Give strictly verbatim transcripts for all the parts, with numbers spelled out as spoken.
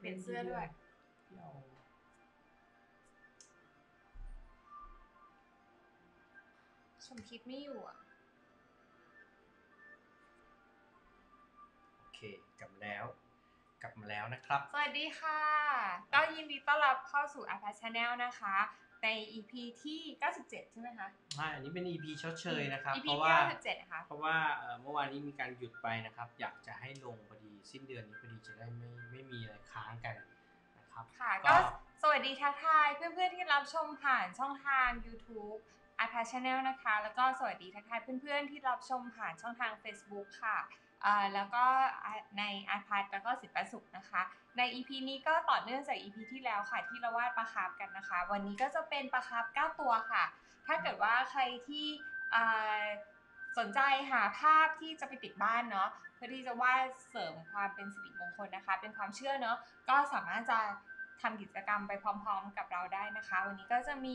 เปลี่ยนเสื้อด้วยชมคิดไม่อยู่อ่ะโอเคกลับมาแล้วกลับมาแล้วนะครับสวัสดีค่ะก็ยินดีต้อนรับเข้าสู่ อาร์ พี เอ Channel นะคะใน อี พี ที่เก้าสิบเจ็ดใช่ไหมคะใช่อันนี้เป็น อี พี ชดเชยนะครับอีเพพีราะว่าเก้าสิบเจ็ดนะคะเพราะว่าเมื่อวานนี้มีการหยุดไปนะครับอยากจะให้ลงพอดีสิ้นเดือนนี้พอดีจะได้ไม่ไม่มีอะไรค้างกันนะครับค่ะก็สวัสดีทักทายเพื่อนๆที่รับชมผ่านช่องทาง YouTube อาร์ พี เอ Channel นะคะแล้วก็สวัสดีทักทายเพื่อนๆที่รับชมผ่านช่องทาง Facebook ค่ะแล้วก็ใน อาร์ พี เอ แล้วก็สิบประสุขนะคะใน อี พี นี้ก็ต่อเนื่องจาก อี พี ที่แล้วค่ะที่เราวาดปลาคาร์ฟกันนะคะวันนี้ก็จะเป็นปลาคาร์ฟเก้าตัวค่ะถ้าเกิดว่าใครที่สนใจหาภาพที่จะไปติดบ้านเนาะเพื่อที่จะวาดเสริมความเป็นสิริมงคลนะคะเป็นความเชื่อเนาะก็สามารถจะทำกิจกรรมไปพร้อมๆกับเราได้นะคะวันนี้ก็จะมี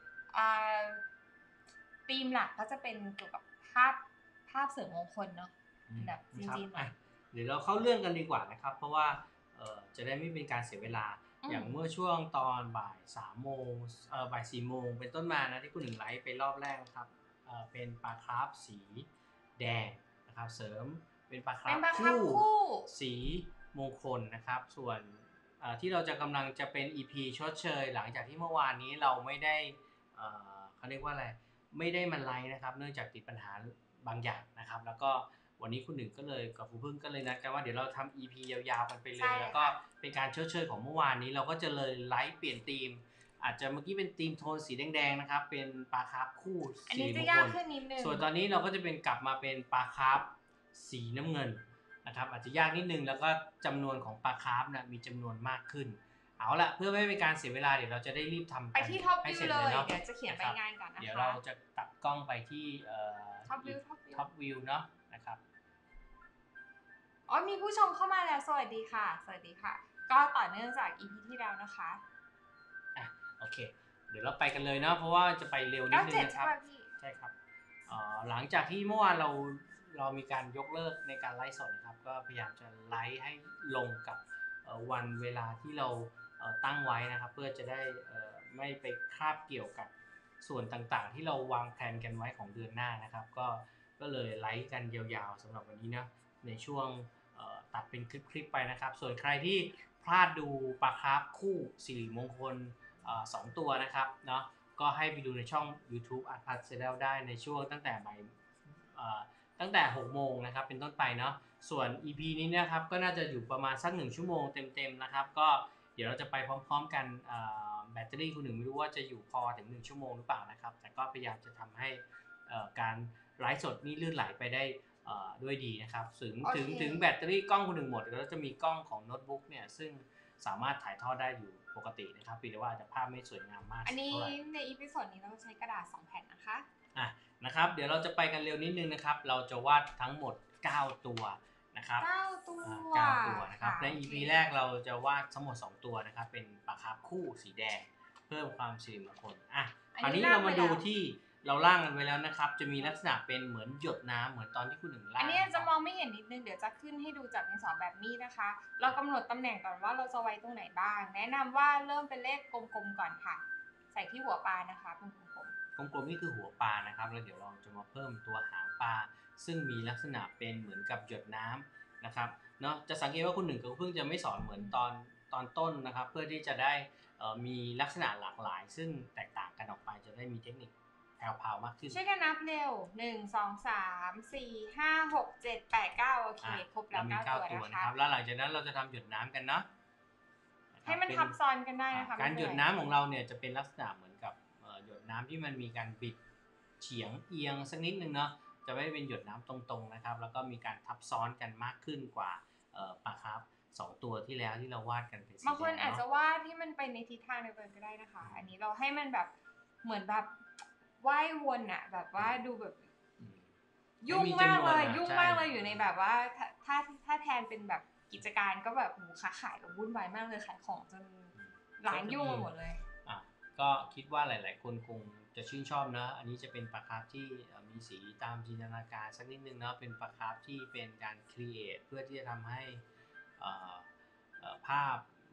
ธีมหลักก็จะเป็นเกี่ยวกับภาพภาพเสริมมงคลเนาะแบบจริงๆหน่อยเดี๋ยวเราเข้าเรื่องกันดีกว่านะครับเพราะว่าจะได้ไม่เป็นการเสียเวลาอย่างเมื่อช่วงตอนบ่ายสามโมงบ่ายสี่โมงเป็นต้นมานะที่คุณหนึ่งไลฟ์ไปรอบแรกนะครับเป็นปลาคราฟสีแดงนะครับเสริมเป็นปลาคราฟคู่สีมงคลนะครับส่วนที่เราจะกำลังจะเป็น อี พี ชดเชยหลังจากที่เมื่อวานนี้เราไม่ได้เขาเรียกว่าอะไรไม่ได้มันไลฟ์นะครับเนื่องจากติดปัญหาบางอย่างนะครับแล้วก็วันนี้คุณหนึ่งก็เลยกับคุณพึ่งก็เลยนัดกันว่าเดี๋ยวเราทำ อี พี ยาวๆกันไปเลยแล้วก็เป็นการชดเชยของเมื่อวานนี้เราก็จะเลยไลฟ์เปลี่ยนธีมอาจจะเมื่อกี้เป็นธีมโทนสีแดงๆนะครับเป็นปลาคาร์ฟคู่สีมงคลส่วนตอนนี้เราก็จะเป็นกลับมาเป็นปลาคาร์ฟสีน้ำเงินนะครับอาจจะยากนิดนึงแล้วก็จำนวนของปลาคาร์ฟนะมีจำนวนมากขึ้นเอาละเพื่อไม่ให้เป็นการเสียเวลาเดี๋ยวเราจะได้รีบทำไปที่ท็อปวิวเลยเดี๋ยวจะเขียนใบงานก่อนนะคะเดี๋ยวเราจะตัดกล้องไปที่ท็อปวิวท็อปวิวเนาะนะครับอ๋อมีผู้ชมเข้ามาแล้วสวัสดีค่ะสวัสดีค่ะก็ต่อเนื่องจาก อี พี ที่แล้วนะคะอ่ะโอเคเดี๋ยวเราไปกันเลยเนาะเพราะว่าจะไปเร็วนิดนึงนะครับใช่ครับหลังจากที่เมื่อวานเราเรามีการยกเลิกในการไลฟ์สดนะครับก็พยายามจะไลฟ์ให้ลงกับวันเวลาที่เราตั้งไว้นะครับเพื่อจะได้ไม่ไปคาบเกี่ยวกับส่วนต่างๆที่เราวางแผนกันไว้ของเดือนหน้านะครับก็ก็เลยไลฟ์กันยาวๆสำหรับวันนี้นะในช่วงตัดเป็นคลิปๆไปนะครับส่วนใครที่พลาดดูปลาคาร์ฟคู่สิริมงคลสองตัวนะครับเนาะก็ให้ไปดูในช่อง YouTube อาร์ พี เอ Channel ได้ในช่วงตั้งแต่บ่ายตั้งแต่หกโมงนะครับเป็นต้นไปเนาะส่วน อี พี นี้นะครับก็น่าจะอยู่ประมาณสักหนึ่งชั่วโมงเต็มๆนะครับก็เดี๋ยวเราจะไปพร้อมๆกันแบตเตอรี่คุณหนึ่งไม่รู้ว่าจะอยู่พอถึงหนึ่งชั่วโมงหรือเปล่านะครับแต่ก็พยายามจะทำให้การไลฟ์สดนี่ลื่นไหลไปได้ด้วยดีนะครับถึงถึงถึงแบตเตอรี่กล้องคุณหนึ่งหมดแล้วจะมีกล้องของโน้ตบุ๊กเนี่ยซึ่งสามารถถ่ายทอดได้อยู่ปกตินะครับเพียงแต่ว่าอาจจะภาพไม่สวยงามมากอันนี้ในอีพิโซดนี้เราใช้กระดาษสองแผ่นนะคะอ่ะนะครับเดี๋ยวเราจะไปกันเร็วนิดนึงนะครับเราจะวาดทั้งหมดเก้าตัวนะครับเก้าตัวเก้าตัวนะครับใน อี พี แรกเราจะวาดทั้งหมดสองตัวนะครับเป็นปลาคาร์ฟคู่สีแดงเพิ่มความสิริมงคลอ่ะคราวนี้เรามาดูที่เราล่างกันไว้แล้วนะครับจะมีลักษณะเป็นเหมือนหยดน้ำเหมือนตอนที่คุณหนึ่งล่างอันนี้จะมองไม่เห็นนิดนึงเดี๋ยวจะขึ้นให้ดูจากในสอบแบบนี้นะคะเรากำหนดตำแหน่งก่อนว่าเราจะไว้ตรงไหนบ้างแนะนำว่าเริ่มเป็นเลขกลมๆก่อนค่ะใส่ที่หัวปลานะคะเป็นกลมๆกลมๆนี่คือหัวปลานะครับแล้วเดี๋ยวเราจะมาเพิ่มตัวหางปลาซึ่งมีลักษณะเป็นเหมือนกับหยดน้ำนะครับเนาะจะสังเกตว่าคุณหนึ่งกับเพิ่งจะไม่สอนเหมือนตอนตอนต้นนะครับเพื่อที่จะได้มีลักษณะหลากหลายซึ่งแตกต่างกันออกไปจะได้มีเทคนิคแผ่วๆมากขึ้นช่วยกันนับเร็วหนึ่ง สอง สาม สี่ ห้า หก เจ็ด แปด เก้าโอเคครบแล้วเก้าตัวนะคะแล้วหลังจากนั้นเราจะทำหยดน้ำกันเนาะให้มันทับซ้อนกันได้นะคะการหยดน้ำของเราเนี่ยจะเป็นลักษณะเหมือนกับหยดน้ำที่มันมีการบิดเฉียงเอียงสักนิดนึงเนาะจะไม่เป็นหยดน้ำตรงๆนะครับแล้วก็มีการทับซ้อนกันมากขึ้นกว่าปลาคาร์ฟสองตัวที่แล้วที่เราวาดกันเป็นบางคนอาจจะวาดที่มันไปในทิศทางเดียวกันก็ได้นะคะอันนี้เราให้มันแบบเหมือนแบบว่ายวนอะแบบว่าดูแบบยุ่งมากเลยยุ่งมากเลยอยู่ในแบบว่าถ้าถ้าแทนเป็นแบบกิจการก็แบบหูค้าขายแบบวุ่นวายมากเลยขายของจนร้านยุ่งหมดเลยอ่ะก็คิดว่าหลายๆคนคงจะชื่นชอบนะอันนี้จะเป็นปลาคาร์ฟที่มีสีตามจินตนาการสักนิดนึงเนาะเป็นปลาคาร์ฟที่เป็นการครีเอทเพื่อที่จะทำให้ภาพ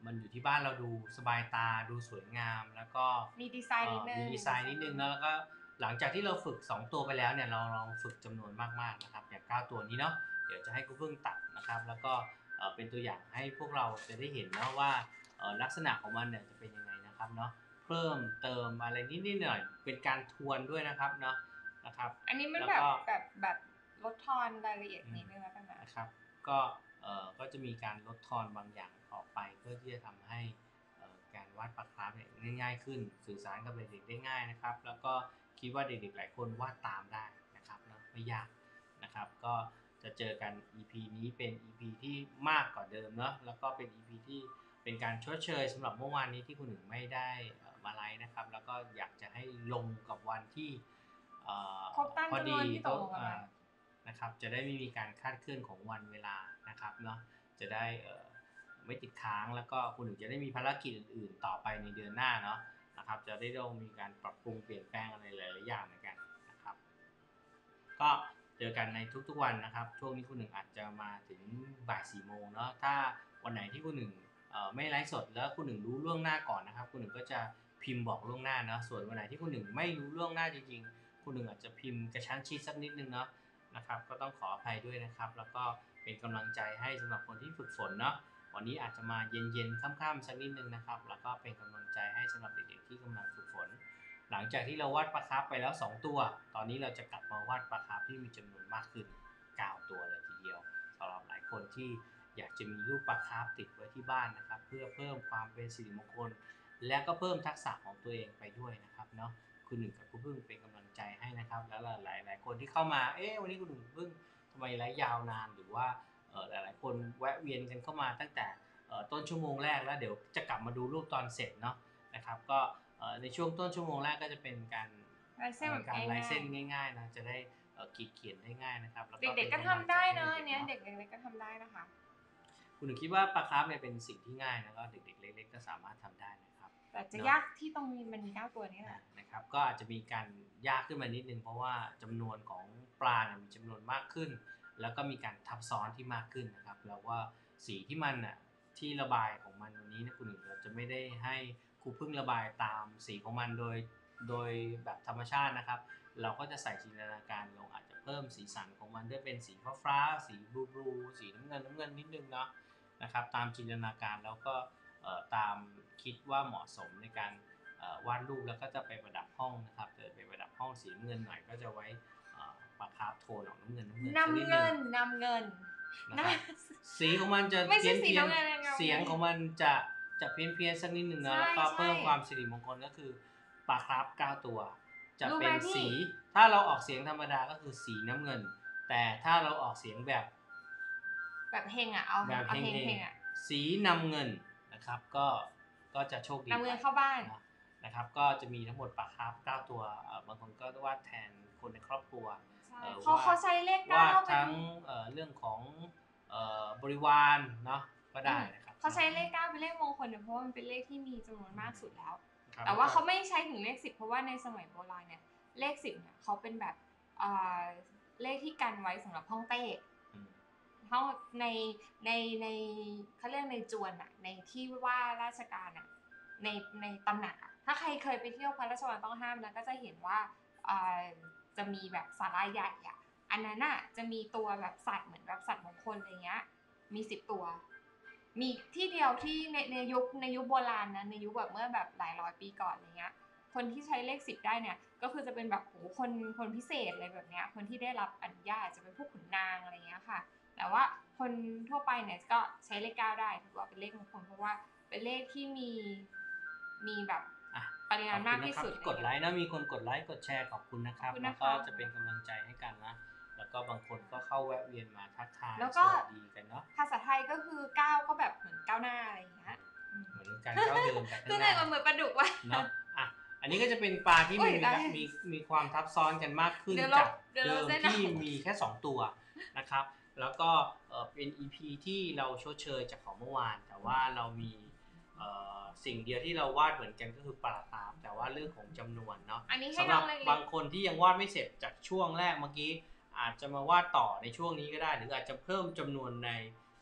มันอยู่ที่บ้านเราดูสบายตาดูสวยงามแล้วก็มีดีไซน์นิดนึงมีดีไซน์นิดนึงแล้วก็หลังจากที่เราฝึกสองตัวไปแล้วเนี่ยเราลองฝึกจำนวนมากๆนะครับอย่างเก้าตัวนี้เนาะเดี๋ยวจะให้ครูพึ่งตัดนะครับแล้วก็เป็นตัวอย่างให้พวกเราจะได้เห็นนะว่าลักษณะของมันเนี่ยจะเป็นยังไงนะครับเนาะเพิ่มเติมอะไรนิดๆหน่อยๆเป็นการทวนด้วยนะครับเนาะนะครับอันนี้มันแบบแบบแบบลดทอนรายละเอียดนิดนึงแล้วกันนะครับก็เอ่อก็จะมีการลดทอนบางอย่างออกไปเพื่อที่จะทำให้การวาดปลาคราฟเนี่ยง่ายๆขึ้นสื่อสารกับเด็กๆได้ง่ายนะครับแล้วก็คิดว่าเด็กๆหลายคนวาดตามได้นะครับเนาะไม่ยากนะครับก็จะเจอกัน อี พี นี้เป็น อี พี ที่มากกว่าเดิมเนาะแล้วก็เป็น อี พี ที่เป็นการชดเชยสำหรับเมื่อวานนี้ที่คุณหนึ่งไม่ได้มาไลฟ์นะครับแล้วก็อยากจะให้ลงกับวันที่พอดีนะครับจะได้ไม่มีการคาดเคลื่อนของวันเวลานะครับเนาะจะได้ไม่ติดค้างแล้วก็คุณหนึ่งจะได้มีภารกิจอื่นๆต่อไปในเดือนหน้าเนาะนะครับจะได้ต้องมีการปรับปรุงเปลี่ยนแปลงอะไรหลายๆอย่างเหมือนกันนะครับก็เจอกันในทุกๆวันนะครับช่วงนี้คุณหนึ่งอาจจะมาถึงบ่ายสี่โมงเนาะถ้าวันไหนที่คุณหนึ่งไม่ไลฟ์สดแล้วคุณหนึ่งรู้ล่วงหน้าก่อนนะครับคุณหนึ่งก็จะพิมพ์บอกล่วงหน้าเนาะส่วนวันไหนที่คุณหนึ่งไม่รู้ล่วงหน้าจริงๆคุณหนึ่งอาจจะพิมพ์กระชั้นชิดสักนิดนึงเนาะนะครับก็ต้องขออภัยด้วยนะครับแล้วก็เป็นกำลังใจให้สำหรับคนที่ฝึกฝนเนาะวันนี้อาจจะมาเย็นๆค่ำๆสักนิดนึงนะครับแล้วก็เป็นกำลังใจให้สำหรับเด็กๆที่กำลังฝึกฝนหลังจากที่เราวาดปลาคาร์ฟไปแล้วสองตัวตอนนี้เราจะกลับมาวาดปลาคาร์ฟที่มีจำนวนมากขึ้นเก้าตัวเลยทีเดียวสำหรับหลายคนที่อยากจะมีรูปปลาคาร์ฟติดไว้ที่บ้านนะครับเพื่อเพิ่มความเป็นสิริมงคลและก็เพิ่มทักษะของตัวเองไปด้วยนะครับเนาะคุณหนึ่งกับคุณพึ่งเป็นกำลังใจให้นะครับแล้วหลายหลายคนที่เข้ามาเอ๊ะวันนี้คุณหนึ่งพึ่งทำไมไลฟ์ยาวนานหรือว่าหลายๆคนแวะเวียนกันเข้ามาตั้งแต่ต้นชั่วโมงแรกแล้วเดี๋ยวจะกลับมาดูรูปตอนเสร็จเนาะนะครับก็ในช่วงต้นชั่วโมงแรกก็จะเป็นการการลายเส้นง่ายๆนะจะได้ขีดเขียนได้ง่ายนะครับเด็กๆก็ทำได้เนาะอันนี้เด็กเล็กๆก็ทำได้นะคะคุณหนึ่งคิดว่าปลาคาร์ฟเนี่ยเป็นสิ่งที่ง่ายแล้วก็เด็กๆเล็กๆก็สามารถทำได้นะครับแต่จะยากที่ตรงนี้มันมีเก้าตัวนี้แหละนะครับก็อาจจะมีการยากขึ้นมานิดนึงเพราะว่าจำนวนของปลาเนี่ยมีจำนวนมากขึ้นแล้วก็มีการทับซ้อนที่มากขึ้นนะครับแล้วว่าสีที่มันอ่ะที่ระบายของมันวันนี้นะคุณหนึ่งเราจะไม่ได้ให้ครูพึ่งระบายตามสีของมันโดยโดยแบบธรรมชาตินะครับเราก็จะใส่จินตนาการลงอาจจะเพิ่มสีสันของมันด้วยเป็นสีฟ้าๆสีบลูบลูสีน้ำเงินน้ำเงินนิดนึงเนาะนะครับตามจินตนาการแล้วก็ตามคิดว่าเหมาะสมในการวาดรูปแล้วก็จะไปประดับห้องนะครับจะไปประดับห้องสีน้ำเงินหน่อยก็จะไว้ปลาคาร์ฟโทนออกน้ำเงินน้ำเงินน้ำเงินน้ำเงินนะครับสีของมันจะเพี้ยนเพี้ยนเสียงของมันจะจะเพี้ยนเพี้ยนสักนิดหนึ่งนะแล้วก็เพิ่มความสิริมงคลก็คือปลาคาร์ฟเก้าตัวจะเป็นสีถ้าเราออกเสียงธรรมดาก็คือสีน้ำเงินแต่ถ้าเราออกเสียงแบบแบบเฮงอ่ะเอาแบบเฮงๆอ่ะสีน้ำเงินนะครับก็ก็จะโชคดีน้ำเงินเข้าบ้านนะครับก็จะมีทั้งหมดปลาคาร์ฟเก้าตัวบางคนก็วาดแทนคนในครอบครัวเขาเขาใช้เลขเก้าวาดทั้งเรื่องของบริวารเนาะก็ได้นะครับเขาใช้เลขเก้าเป็นเลขมงคลเพราะว่ามันเป็นเลขที่มีจำนวนมากสุดแล้วแต่ว่าเขาไม่ใช้ถึงเลขสิบเพราะว่าในสมัยโบราณเนี่ยเลขสิบเนี่ยเขาเป็นแบบเลขที่กันไว้สำหรับห้องเต้ห้องในในในเขาเรียกในจวนอะในที่ว่าราชการอะในในตำหนักอะถ้าใครเคยไปเที่ยวพระราชวังต้องห้ามนะก็จะเห็นว่าจะมีแบบศาลาใหญ่อะอันนั้นอะจะมีตัวแบบสัตว์เหมือนแบบสัตว์มงคลอะไรเงี้ยมีสิบตัวมีที่เดียวที่ในในยุคในยุคโบราณนะในยุคแบบเมื่อแบบหลายร้อยปีก่อนอะไรเงี้ยคนที่ใช้เลขสิบได้เนี่ยก็คือจะเป็นแบบโอ้คนคนพิเศษอะไรแบบเนี้ยคนที่ได้รับอนุญาตจะเป็นพวกขุนนางอะไรเงี้ยค่ะแต่ว่าคนทั่วไปเนี่ยก็ใช้เลขเก้าได้ถือว่าเป็นเลขมงคลเพราะว่าเป็นเลขที่มีมีแบบปริมาณมากที่สุดกดไลค์นะมีคนกดไลค์กดแชร์ขอบคุณนะครับแล้วก็จะเป็นกำลังใจให้กันนะแล้วก็บางคนก็เข้าแวะเวียนมาทักทายสวัสดีกันเนาะภาษาไทยก็คือเก้าก็แบบเหมือนก้าวหน้าอะไรอย่างเงี้ยเหมือนการก้าวเดินแบบคือไงมันเหมือนปลาดุกว่ะเนาะอ่ะอันนี้ก็จะเป็นปลาที่มีมีมีความทับซ้อนกันมากขึ้นจากเดิมที่มีแค่สองตัวนะครับแล้วก็เป็น อี พี ที่เราชดเชยจากของเมื่อวานแต่ว่าเรามีสิ่งเดียวที่เราวาดเหมือนกันก็คือปลาคาร์ฟแต่ว่าเรื่องของจำนวนเนาะสำหรับบางคนที่ยังวาดไม่เสร็จจากช่วงแรกเมื่อกี้อาจจะมาวาดต่อในช่วงนี้ก็ได้หรืออาจจะเพิ่มจำนวนใน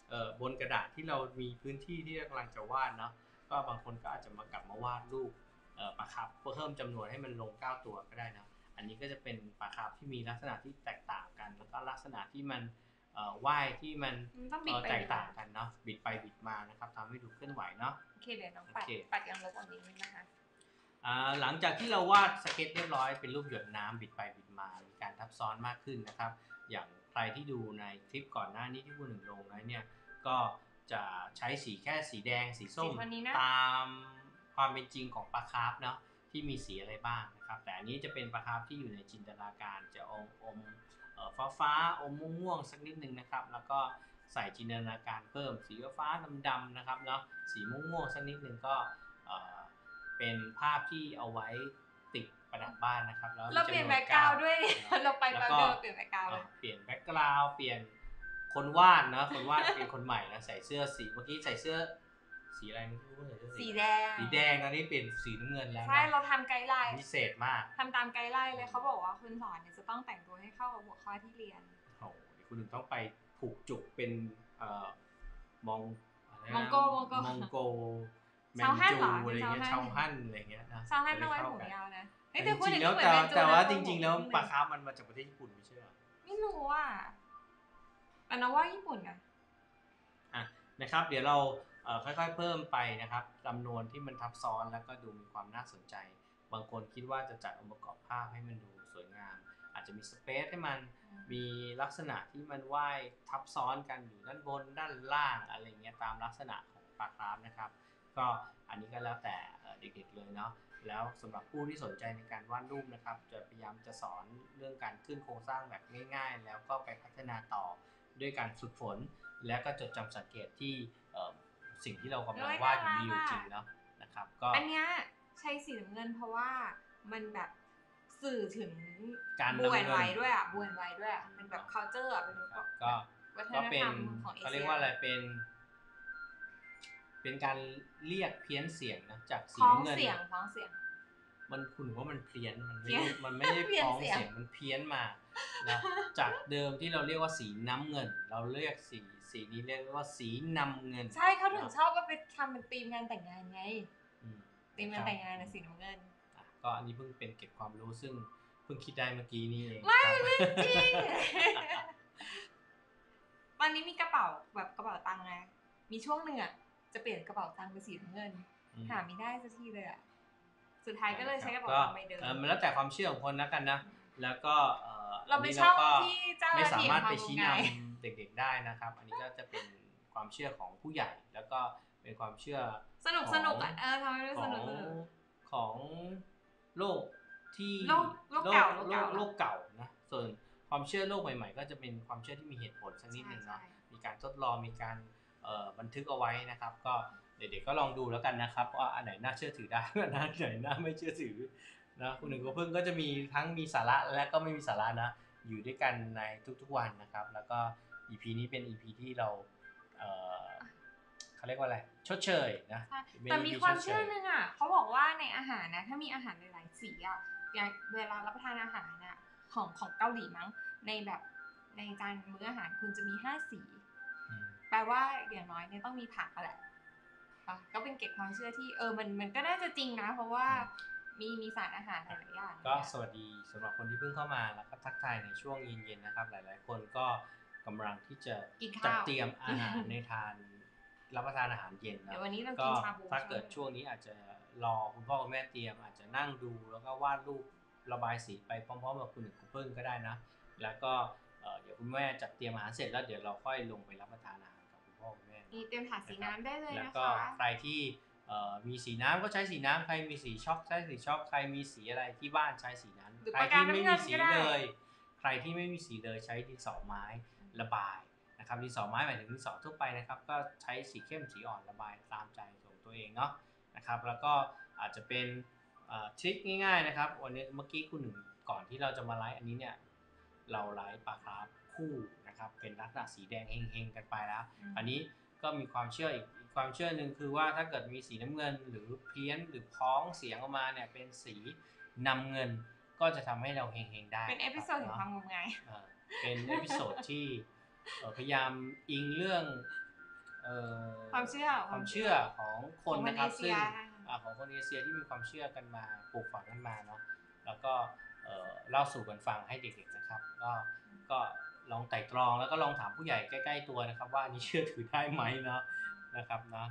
เอ่อบนกระดาษที่เรามีพื้นที่ที่กำลังจะวาดเนาะก็บางคนก็อาจจะมากลับมาวาดรูปเอ่อปลาคาร์ฟเพิ่มจำนวนให้มันลงเก้าตัวก็ได้นะอันนี้ก็จะเป็นปลาคาร์ฟที่มีลักษณะที่แตกต่างกันแล้วก็ลักษณะที่มันเอ่อว่ายที่มันแตกต่างกันเนาะบิดไปบิดมานะครับทำให้ดูเคลื่อนไหวเนาะโอเคเดี๋ยวน้องปัดปัดยังลบออกนิดนึงนะคะหลังจากที่เราวาดสเก็ตเรียบร้อยเป็นรูปหยดน้ำบิดไปบิดมามีการทับซ้อนมากขึ้นนะครับอย่างใครที่ดูในคลิปก่อนหน้านี้ที่คุณหนึ่งลงนะเนี่ยก็จะใช้สีแค่สีแดงสีส้มตามความเป็นจริงของปลาคาร์ฟเนาะที่มีสีอะไรบ้างนะครับแต่อันนี้จะเป็นปลาคาร์ฟที่อยู่ในจินตนาการจะอมอมฟ้าฟ้าอมม่วงๆสักนิดนึงนะครับแล้วก็ใส่จินตนาการเพิ่มสีฟ้าดำๆนะครับเนาะสีม่วงๆสักนิดนึงก็เป็นภาพที่เอาไว้ติดประดับบ้านนะครับแล้วเราเปลี่ยนแบ็คกราวด์ด้วยเราไปแป๊บเดียวเปลี่ยนแบ็คกราวด์เลยเปลี่ยนแบ็คกราวด์เปลี่ยนคนวาดนะคนวาดเป็นคนใหม่นะใส่เสื้อสีเมื่อกี้ใส่เสื้อสีอะไรไม่รู้ใส่เสื้อสีแดงสีแดงนะนี่เปลี่ยนสีน้ำเงินแล้วใช่เราทำไกด์ไลน์พิเศษมากทำตามไกด์ไลน์เลยเขาบอกว่าคุณสอนเนี่ยจะต้องแต่งตัวให้เข้ากับหัวข้อที่เรียนโอ้โหคุณถึงต้องไปผูกจุกเป็นเอ่อมองมองโกมองโกมองโกแมนจูอะไรเงี้ยชาวฮั่นอะไรเงี้ยนะชาวฮั่นต้องไว้ผมยาวนะจริงๆแล้วแต่แต่ว่าจริงๆแล้วปลาคาร์ฟมันมาจากประเทศญี่ปุ่นไม่ใช่หรอไม่รู้อ่ะแต่นะว่าญี่ปุ่นนะอ่ะนะครับเดี๋ยวเราค่อยๆเพิ่มไปนะครับจำนวนที่มันทับซ้อนแล้วก็ดูมีความน่าสนใจบางคนคิดว่าจะจัดองค์ประกอบภาพให้มันดูสวยงามอาจจะมีสเปซให้มันมีลักษณะที่มันว่ายทับซ้อนกันอยู่ด้านบนด้านล่างอะไรเงี้ยตามลักษณะของปลาคาร์ฟนะครับก็อันนี้ก็แล้วแต่เด็กๆเลยเนาะแล้วสำหรับผู้ที่สนใจในการวาดรูปนะครับจะพยายามจะสอนเรื่องการขึ้นโครงสร้างแบบง่ายๆแล้วก็ไปพัฒนาต่อด้วยการฝึกฝนและก็จดจำสังเกตที่สิ่งที่เรากำลังวาดอยู่มีอยู่จริงแล้วนะครับก็อันนี้ใช้สีน้ำเงินเพราะว่ามันแบบสื่อถึงการบวนไว้ด้วยอ่ะบวนไว้ด้วยอ่ะเป็นแบบ culture อ่ะเป็นก็ก็เป็นเขาเรียกว่าอะไรเป็นเป็นการเรียกเพี้ยนเสียงนะจากสีน้ำเงินเสียงพ้องเสียงมันคุณว่ามันเพี้ยนมันไม่มันไม่ได้พ้องเสียงมันเพี้ยนมานะจากเดิมที่เราเรียกว่าสีน้ำเงินเราเรียกสีสีนี้เรียกว่าสีน้ำเงินใช่เขาถึงชอบก็ไปทำเป็นธีมงานแต่งงานไงธีมงานแต่งงานนะสีน้ำเงินก็อันนี้เพิ่งเป็นเก็บความรู้ซึ่งเพิ่งคิดได้เมื่อกี้นี่เองไม่ไม่จริงตอนนี้มีกระเป๋าแบบกระเป๋าตังค์ไงมีช่วงหนึ่งอ่ะจะเปลี่ยนกระเป๋าตังค์เป็นสีน้ำเงินหาไม่ได้สักทีเลยอ่ะสุดท้ายก็เลยใช้กระเป๋าตังค์ใบเดิมมันแล้วแต่ความเชื่อของคนนะกันนะแล้วก็เราไปเช่าที่เจ้าไม่สามารถไปชี้นำเด็กๆได้นะครับอันนี้ก็จะเป็นความเชื่อของผู้ใหญ่แล้วก็เป็นความเชื่อสนุกสนุกอ่ะเออทำให้รู้สนุกของโลกที่โลกโลกเก่าโลกเก่านะส่วนความเชื่อโลกใหม่ๆก็จะเป็นความเชื่อที่มีเหตุผลสักนิดนึงเนาะมีการทดลองมีการบันทึกเอาไว้นะครับก็เด็กๆก็ลองดูแล้วกันนะครับว่าอันไหนน่าเชื่อถือได้อันไหนน่าไม่เชื่อถือนะคุณหนึ่งก็เพิ่งก็จะมีทั้งมีสาระและก็ไม่มีสาระนะอยู่ด้วยกันในทุกๆวันนะครับแล้วก็ อี พี นี้เป็น อี พี ที่เราเอ่อเขาเรียกว่าอะไรชดเชยนะแต่มีความเชื่อนึงอ่ะเขาบอกว่าในอาหารนะถ้ามีอาหารหลายๆสีอ่ะอย่างเวลารับประทานอาหารน่ะของของเกาหลีมั้งในแบบในจานมื้ออาหารคุณจะมีห้าสีแปลว่าอย่างน้อยเนี่ยต้องมีผักแหละก็เป็นเก็บความเชื่อที่เออมันมันก็น่าจะจริงนะเพราะว่ามีมีสารอาหารหลายอย่างก็สวัสดีสำหรับคนที่เพิ่งเข้ามาแล้วก็ทักทายในช่วงเย็นๆนะครับหลายๆคนก็กำลังที่จะจัดเตรียมอาหารในทานรับประทานอาหารเย็นนะก็ถ้าเกิดช่วงนี้อาจจะรอคุณพ่อคุณแม่เตรียมอาจจะนั่งดูแล้วก็วาดรูประบายสีไปพร้อมๆกับคุณหนึ่งคุณเพิ่งก็ได้นะแล้วก็เดี๋ยวคุณแม่จัดเตรียมอาหารเสร็จแล้วเดี๋ยวเราค่อยลงไปรับประทานอาหารกับคุณพ่อคุณแม่นี่เตรียมถาดสีน้ำได้เลยนะคะแล้วก็ใครที่มีสีน้ำก็ใช้สีน้ำใครมีสีช็อกใช้สีช็อกใครมีสีอะไรที่บ้านใช้สีนั้นใครที่ไม่มีสีเลยใครที่ไม่มีสีเลยใช้ดินสอไม้ระบายนะครับดินสอไม้หมายถึงดินสอทั่วไปนะครับก็ใช้สีเข้มสีอ่อนระบายตามใจของตัวเองเนาะนะครับแล้วก็อาจจะเป็นทริคง่ายๆนะครับวันนี้เมื่อกี้คุณหนึ่งก่อนที่เราจะมาไลฟ์อันนี้เนี่ยเราไลฟ์ปลาคาร์ฟคู่นะครับเป็นลักษณะสีแดงเฮงๆกันไปแล้วอันนี้ก็มีความเชื่ออีกความเชื่อหนึ่งคือว่าถ้าเกิดมีสีน้ำเงินหรือเพี้ยนหรือพ้องเสียงออกมาเนี่ยเป็นสีนำเงินก็จะทำให้เราเฮงๆได้เป็นเอพิโซดของความงมงายเป็นเอพิโซดที่พยายามอิงเรื่องเอ่อความเชื่อความเชื่อของคนนะครับของคนเอเชีซึ่งยอ่าของคนเอเชียที่มีความเชื่อกันมาปลูกฝังกันมาเนาะแล้วก็เอ่อเล่าสู่กันฟังให้เด็กๆนะครับก็ก็ลองไตร่ตรองแล้วก็ลองถามผู้ใหญ่ใกล้ๆตัวนะครับว่าอันนี้เชื่อถือได้ไหมเนาะนะครับเนาะ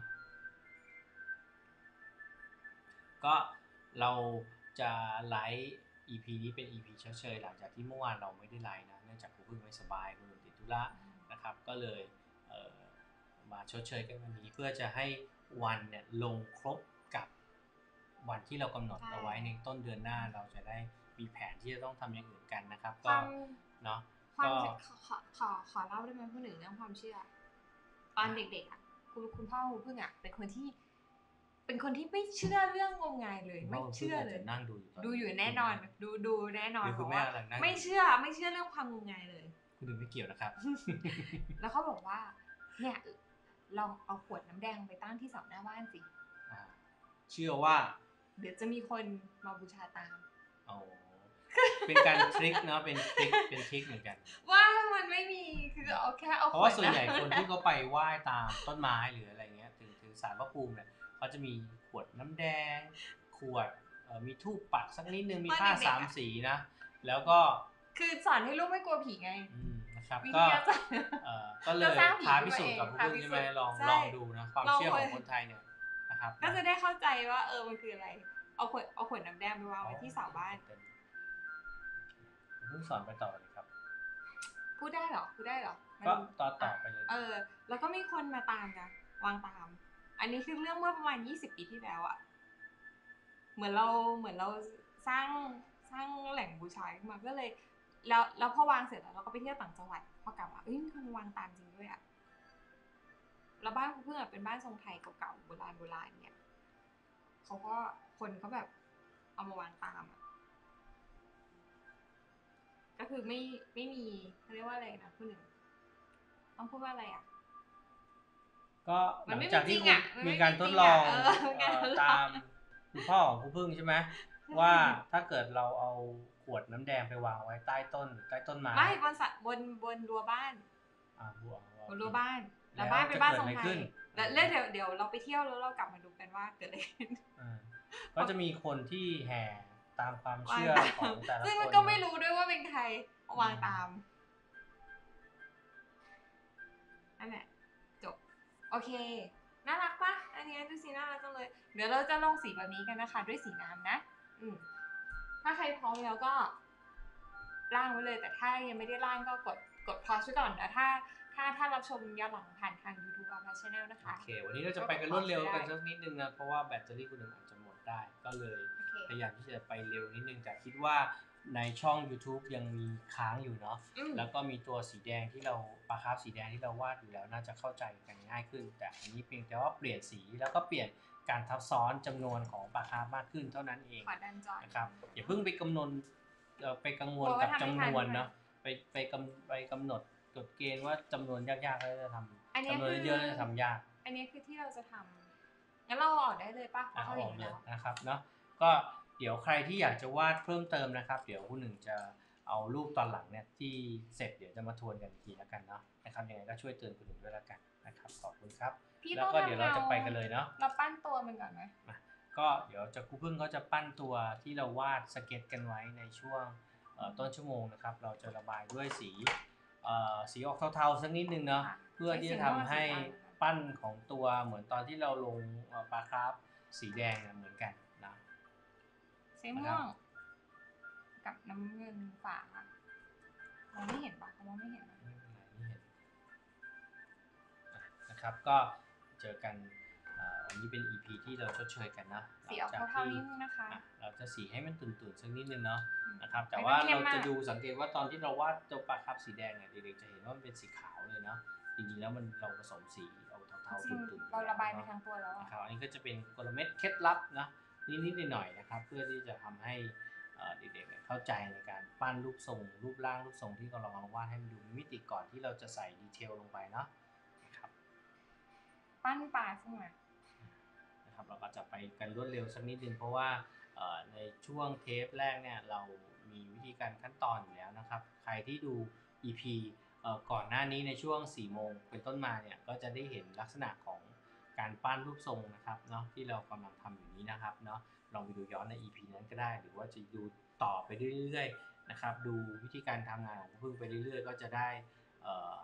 ก็เราจะไลฟ์ อี พี นี้เป็น อี พี เฉยๆหลังจากที่เมื่อวานเราไม่ได้ไลฟ์นะเนื่องจากคุณพึ่งไม่สบายคุณพึ่งติดธุระนะครับก็เลยเอ่อมาชดเชยกันวันนี้เพื่อจะให้วันเนี่ยลงครบกับวันที่เรากำหนดเอาไว้ในต้นเดือนหน้าเราจะได้มีแผนที่จะต้องทำอย่างอื่นกันนะครับก็เนาะความขอขอขอเล่าได้ไหมพูดถึงเรื่องความเชื่อตอนเด็กๆอ่ะคุณคุณพ่อคุณพึ่งอ่ะเป็นคนที่เป็นคนที่ไม่เชื่อเรื่องงมงายเลยไม่เชื่อเลยนั่งดูอยู่ดูอยู่แน่นอนดูดูแน่นอนเพราะว่าไม่ไม่เชื่อไม่เชื่อเรื่องความงมงายเลยคุณถึงไม่เกี่ยวนะครับแล้วเขาบอกว่าเนี่ยลองเอาขวดน้ำแดงไปตั้งที่เสาหน้าบ้านสิเชื่อว่าเดี๋ยวจะมีคนมาบูชาตามอ๋อเป็นการทริคเนาะเป็นทริคเป็นทริคเหมือนกันว่ามันไม่มีคือเอาแค่เอาเพราะว่าส่วนใหญ่คนที่เขาไปไหว้ตามต้นไม้หรืออะไรเงี้ยถึงถึงศาลพระภูมิเนี่ยเขาจะมีขวดน้ำแดงขวดมีธูปปักสักนิดนึงมีผ้าสามสีนะแล้วก็คือสอนให้ลูกไม่กลัวผีไงนะครับก็ก็เลยท้าพิสูจน์กับผู้ใช่ไหมลองลองดูนะความเชื่อของคนไทยเนี่ยนะครับก็จะได้เข้าใจว่าเออมันคืออะไรเอาขวดเอาขวดน้ำแดงไปวางไว้ที่เสาบ้านเพิ่งสอนไปต่อเลยครับพูดได้หรอพูดได้หรอก็ต่อต่อไปเลยเออแล้วก็มีคนมาตามนะวางตามอันนี้คือเรื่องเมื่อประมาณยี่สิบปีที่แล้วอะเหมือนเราเหมือนเราสร้างสร้างแหล่งบูชาขึ้นมาก็เลยแล้วแล้วพอวางเสร็จแล้วเราก็ไปเที่ยวต่างจังหวัดพอกลับมาเอ้ยมีคนวางตามจริงด้วยอะแล้วบ้านคุณเพื่อนเป็นบ้านทรงไทยเก่าๆโบราณโบราณเนี่ยเขาก็คนเขาแบบเอามาวางตามอะก็คือไม่ไม่มีเขาเรียกว่าอะไรนะผู้หนึ่งต้องพูดว่าอะไรอ่ะก็หลังจากที่มีการทดลองตามคุณพ่อของคุณพึ่งใช่ไหมว่าถ้าเกิดเราเอาขวดน้ำแดงไปวางไว้ใต้ต้นใต้ต้นไม้ไม่บนสัตบนบนรั้วบ้านอ่าบัวบนรั้วบ้านแล้วบ้านเป็นบ้านทรงไทยแล้วเดี๋ยวเดี๋ยวเราไปเที่ยวแล้วเรากลับมาดูกันว่าเกิดอะไรขึ้นก็จะมีคนที่แห่ตามความเชื่อของแต่ละคนซึ่งมันก็ไม่รู้ด้วยว่าเป็นใครวางตามนั่นแหละจบโอเคน่ารักปะอันนี้ดูสีน่ารักจังเลยเดี๋ยวเราจะลงสีแบบนี้กันนะคะด้วยสีน้ำนะอืมถ้าใครพร้อมแล้วก็ร่างไว้เลยแต่ถ้ายังไม่ได้ร่างก็กดกดพอสไว้ก่อนนะถ้าถ้าถ้ารับชมย้อนหลังผ่านทาง YouTube อาร์ Channel นะคะโอเควันนี้เราจะไปกันรวดเร็วกันสักนิดนึงนะเพราะว่าแบตเตอรี่คุณหนึ่งอาจจะหมดได้ก็เลยพยายามที่จะไปเร็วนิดนึงแต่คิดว่าในช่อง YouTube ยังมีค้างอยู่เนาะแล้วก็มีตัวสีแดงที่เราปลาคาร์ฟสีแดงที่เราวาดอยู่แล้วน่าจะเข้าใจกันง่ายขึ้นแต่อันนี้เพียงแต่ว่าเปลี่ยนสีแล้วก็เปลี่ยนการทับซ้อนจำนวนของปลาคาร์ฟมากขึ้นเท่านั้นเองนะครับอย่าเพิ่งไปกำหนดไปกังวลกับจำนวนเนาะไปไปกำไปกำหนดกฎเกณฑ์ว่าจำนวนยากๆแล้วจะทำจำนวนเยอะๆจะทำยากอันนี้คือที่เราจะทำงั้นเราออกได้เลยป่ะเอาออกเลยนะครับเนาะก็เดี๋ยวใครที่อยากจะวาดเพิ่มเติมนะครับเดี๋ยวคุณหนึ่งจะเอารูปตอนหลังเนี่ยที่เสร็จเดี๋ยวจะมาทวนกันอีกทีแล้วกันเนาะนะครับยังไงก็ช่วยเตือนคุณหนึ่งด้วยแล้วกันนะครับขอบคุณครับแล้วก็เดี๋ยวเราจะไปกันเลยเนาะเราปั้นตัวมันก่อนไหมก็เดี๋ยวจะครูพึ่งเขาจะปั้นตัวที่เราวาดสเก็ตกันไว้ในช่วงต้นชั่วโมงนะครับเราจะระบายด้วยสีสีออกเทาๆสักนิดนึงเนาะเพื่อที่จะทำให้ปั้นของตัวเหมือนตอนที่เราลงปลาคราฟสีแดงเหมือนกันนะสีม่วงกับน้ำเงินฝามองไม่เห็นปะมองไม่เห็นไม่เห็นนะครับก็เจอกันวันนี้เป็น อี พี ที่เราชดเชยกันนะสีออกเทาๆนิดนึงนะคะเราจะสีให้มันตุ่นๆสักนิดนึงเนาะนะครับแต่ว่าเราจะดูสังเกตว่าตอนที่เราวาดตัวปลาคราฟสีแดงเนี่ยเด็กๆจะเห็นว่ามันเป็นสีขาวเลยเนาะจริงๆแล้วมันเราผสมสีเอาเทาๆตุ่นๆเราระบายไปทั้งตัวแล้วนะครับอันนี้ก็จะเป็นกลเม็ดเคล็ดลับนะนิดๆหน่อยๆนะครับเพื่อที่จะทำให้เด็กๆเข้าใจในการปั้นรูปทรงรูปร่างรูปทรงที่เรากำลังวาดให้มันดูมีมิติก่อนที่เราจะใส่ดีเทลลงไปเนาะนะครับปั้นปลาใช่ไหมนะครับเราก็จะไปกันรวดเร็วสักนิดนึงเพราะว่าในช่วงเทปแรกเนี่ยเรามีวิธีการขั้นตอนอยู่แล้วนะครับใครที่ดู อี พีก่อนหน้านี้ในช่วงสี่โมงเป็นต้นมาเนี่ยก็จะได้เห็นลักษณะของการปั้นรูปทรงนะครับเนาะที่เรากำลังทำอยู่นี้นะครับเนาะลองไปดูย้อนใน อี พี นั้นก็ได้หรือว่าจะดูต่อไปเรื่อยๆนะครับดูวิธีการทำงานของพึ่งไปเรื่อยๆก็จะได้เอ่อ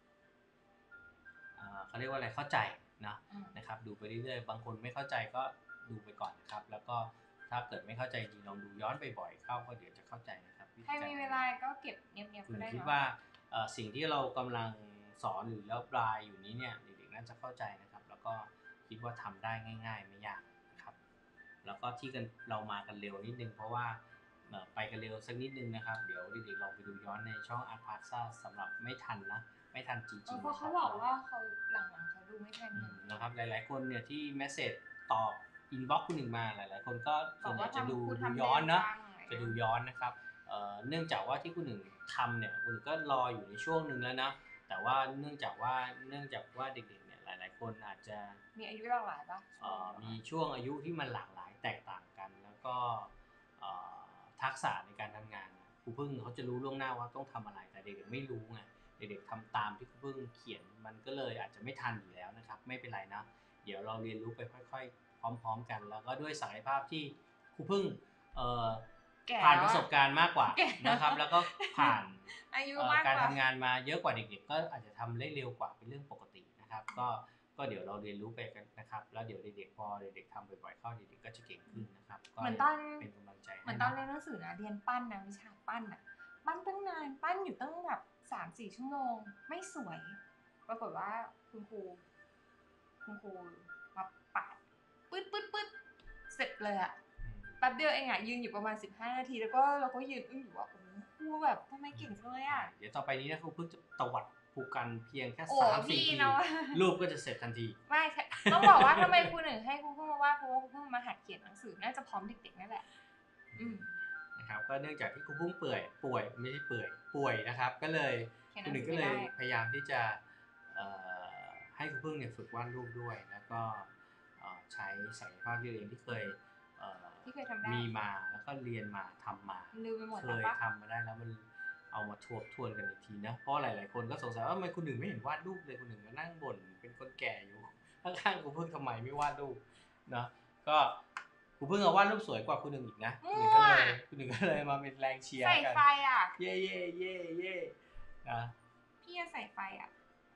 เขาเรียกว่าอะไรเข้าใจนะนะครับดูไปเรื่อยๆบางคนไม่เข้าใจก็ดูไปก่อนนะครับแล้วก็ถ้าเกิดไม่เข้าใจจริงลองดูย้อนไปบ่อยเข้าก็เดี๋ยวจะเข้าใจนะครับใครมีเวลาก็เก็บเงียบๆก็ได้คิดว่าสิ่งที่เรากำลังสอนหรือแล้วปลายอยู่นี้เนี่ยเด็กๆน่าจะเข้าใจนะครับแล้วก็คิดว่าทำได้ง่ายๆไม่ยากนะครับแล้วก็ที่กันเรามากันเร็วนิดนึงเพราะว่าไปกันเร็วสักนิดนึงนะครับเดี๋ยวเด็กๆลองไปดูย้อนในช่องอาร์พาซ่าสำหรับไม่ทันนะไม่ทันจริงๆเพราะเขาบอกว่าเขาหลังๆเขาดูไม่ทันนะครับหลายๆคนเนี่ยที่เมสเสจตอบอินบ็อกซ์คุณหนึ่งมาหลายๆคนก็ส่วนใหญ่จะดูดูย้อนเนาะจะดูย้อนนะครับเนื่องจากว่าที่คุณหนึ่งทำเนี่ยคุณหนึ่งก็รออยู่ในช่วงหนึ่งแล้วนะแต่ว่าเนื่องจากว่าเนื่องจากว่าเด็กๆเนี่ยหลายๆคนอาจจะมีอายุหลากหลายปะมีช่วงอายุที่มันหลากหลายแตกต่างกันแล้วก็ทักษะในการทำงานครูพึ่งเขาจะรู้ล่วงหน้าว่าต้องทำอะไรแต่เด็กๆไม่รู้ไงเด็กๆทำตามที่ครูพึ่งเขียนมันก็เลยอาจจะไม่ทันอยู่แล้วนะครับไม่เป็นไรนะเดี๋ยวเราเรียนรู้ไปค่อยๆพร้อมๆกันแล้วก็ด้วยศักยภาพที่ครูพึ่งผ่านประสบการณ์มากกว่านะครับแล้วก็ผ่านการทำงานมาเยอะกว่าเด็กๆก็อาจจะทำได้เร็วกว่าเป็นเรื่องปกตินะครับก็ก็เดี๋ยวเราเรียนรู้ไปกันนะครับแล้วเดี๋ยวเด็กๆพอเด็กๆทำบ่อยๆเข้าเด็กๆก็จะเก่งขึ้นนะครับก็เหมือนตอนเป็นกำลังใจเหมือนตอนเรียนหนังสือนะเรียนปั้นนะวิชาปั้นอ่ะปั้นตั้งนานปั้นอยู่ตั้งแบบสามสี่ชั่วโมงไม่สวยปรากฏว่าคุณครูคุณครูมาปัดปึ๊ดปึ๊ดปึ๊ดเสร็จเลยอะแป๊บเดียวเองอะยืนอยู่ประมาณสิบห้านาทีแล้วก็เราก็ยืนอึ้งอยู่ว่าโอ้ครูแบบทำไมเก่งจังเลยอะเดี๋ยวต่อไปนี้นะครูเพิ่งจะตวัดผูกกันเพียงแค่สามสี่ทีรูปก็จะเสร็จทันทีไม่ต้องบอกว่าทำไมครูหนึ่งให้ครูเพิ่งมาว่าเพราะว่าครูเพิ่งมาหัดเขียนหนังสือน่าจะพร้อมเด็กๆนั่นแหละนะครับก็เนื่องจากที่ครูพุ่งเปื่อยป่วยไม่ใช่เปื่อยป่วยนะครับก็เลยครูหนึ่งก็เลยพยายามที่จะให้ครูพึ่งเนี่ยฝึกวาดรูปด้วยแล้วก็ใช้ศักยภาพที่เรียนที่เคยที่เคยทำได้มีมาแล้วก็เรียนมาทำมาเคยทำมาได้แล้วมันเอามาทบทวนกันอีกทีนะเพราะหลายๆคนก็สงสัยว่าทำไมคุณหนึ่งไม่เห็นวาดรูปเลยคุณหนึ่งมานั่งบ่นเป็นคนแก่อยู่ข้างๆครูพึ่งทำไมไม่วาดรูปเนาะก็ครูพึ่งเอาวาดรูปสวยกว่าคุณหนึ่งอีกนะคุณหนึ่งก็เลยคุณหนึ่งก็เลยมาเป็นแรงเชียร์กันใส่ไฟอ่ะเย่เย่เย่เย่นะพี่จะใส่ไฟอ่ะ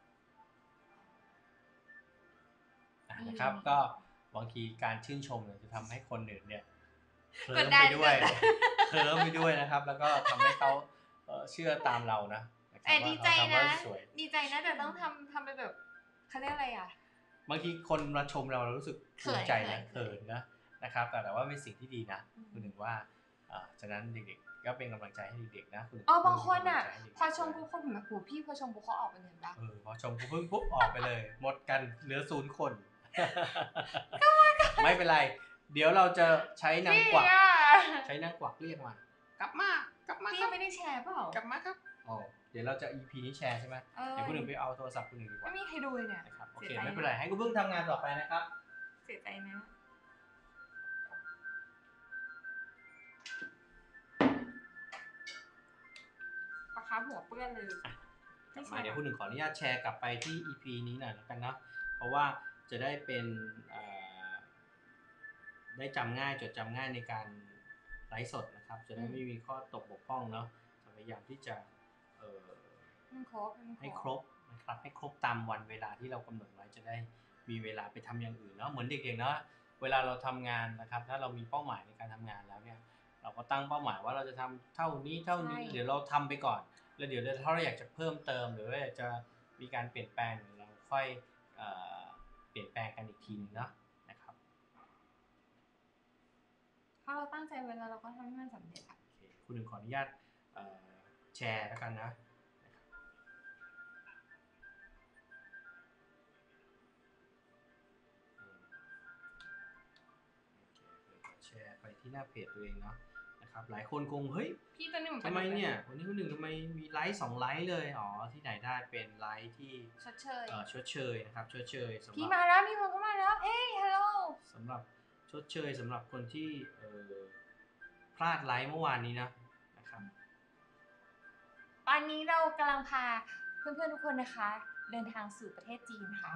นะครับก็บางทีการชื่นชมเนี่ยจะทำให้คนอื่นเนี่ยเคลิ้มไปด้วยเคลิ้มไปด้วยนะครับแล้วก็ทำให้เขาเชื่อตามเรานะแต่ดีใจนะดีใจนะแต่ต้องทำทำไปแบบเขาเรียกอะไรอ่ะบางทีคนมาชมเราเรารู้สึกภูมิใจนะเขินนะนะครับแต่แต่ว่าเป็นสิ่งที่ดีนะคุณหนึ่งว่าฉะนั้นเด็กๆก็เป็นกำลังใจให้เด็กๆนะคุณอ๋อบางคนอ่ะพอชมปุ๊บคนแบบโหพี่พอชมปุ๊บเขาออกไปเลยนะเออพอชมปุ๊บปุ๊บออกไปเลยหมดกันเหลือศูนย์คนไม่เป็นไรเดี๋ยวเราจะใช้นางกวักใช้นางกวักเรียกมากลับมากลับมาพี่ไม่ได้แชร์เปล่ากลับมาครับอ๋อเดี๋ยวเราจะ อี พี นี้แชร์ใช่ไหมเดี๋ยวคุณหนึ่งไปเอาโทรศัพท์คุณหนึ่งดีกว่าไม่มีใครดูเลยเนี่ยนะครับโอเคไม่เป็นไรให้คุณเพิ่งทำงานต่อไปนะครับเสียใจนะปะคะหัวเปื้อนเลยมาเดี๋ยวคุณหนึ่งขออนุญาตแชร์กลับไปที่ อี พี นี้หน่อยแล้วกันนะเพราะว่าจะได้เป็นได้จำง่ายจดจำง่ายในการไลฟ์สดนะครับจะได้ไม่มีข้อตกบกพร่องเนาะพยายามที่จะให้ครบนะครับให้ครบตามวันเวลาที่เรากำหนดไว้จะได้มีเวลาไปทำอย่างอื่นเนาะเหมือนเด็กๆเนาะเวลาเราทำงานนะครับถ้าเรามีเป้าหมายในการทำงานแล้วเนี่ยเราก็ตั้งเป้าหมายว่าเราจะทำเท่านี้เท่านี้เดี๋ยวเราทำไปก่อนแล้วเดี๋ยวถ้าเราอยากจะเพิ่มเติมหรือว่าอยากจะมีการเปลี่ยนแปลงเราค่อยเปลี่ยนแปลงกันอีกทีนึงเนาะนะครับถ้าเราตั้งใจเวลาเราก็ทำให้มันสำเร็จค่ะคุณหนึ่งขออนุญาตแชร์แล้วกันนะแชร์ไปที่หน้าเพจตัวเองเนาะนะครับหลายคนคงเฮ้ยพี่ตัวนี้ทำไมเนี่ยวันนี้คุณหนึ่งทำไมมีไลฟ์สองไลฟ์เลยอ๋อที่ไหนได้เป็นไลฟ์ที่ชดเชยเอ่อชดเชยนะครับชดเชยสำหรับพี่มาแล้วพี่มาเข้ามาแล้วเฮ้ยฮัลโหลสำหรับชดเชยสำหรับคนที่เอ่อพลาดไลฟ์เมื่อวานนี้นะนะครับตอนนี้เรากำลังพาเพื่อนๆทุกคนนะคะเดินทางสู่ประเทศจีนค่ะ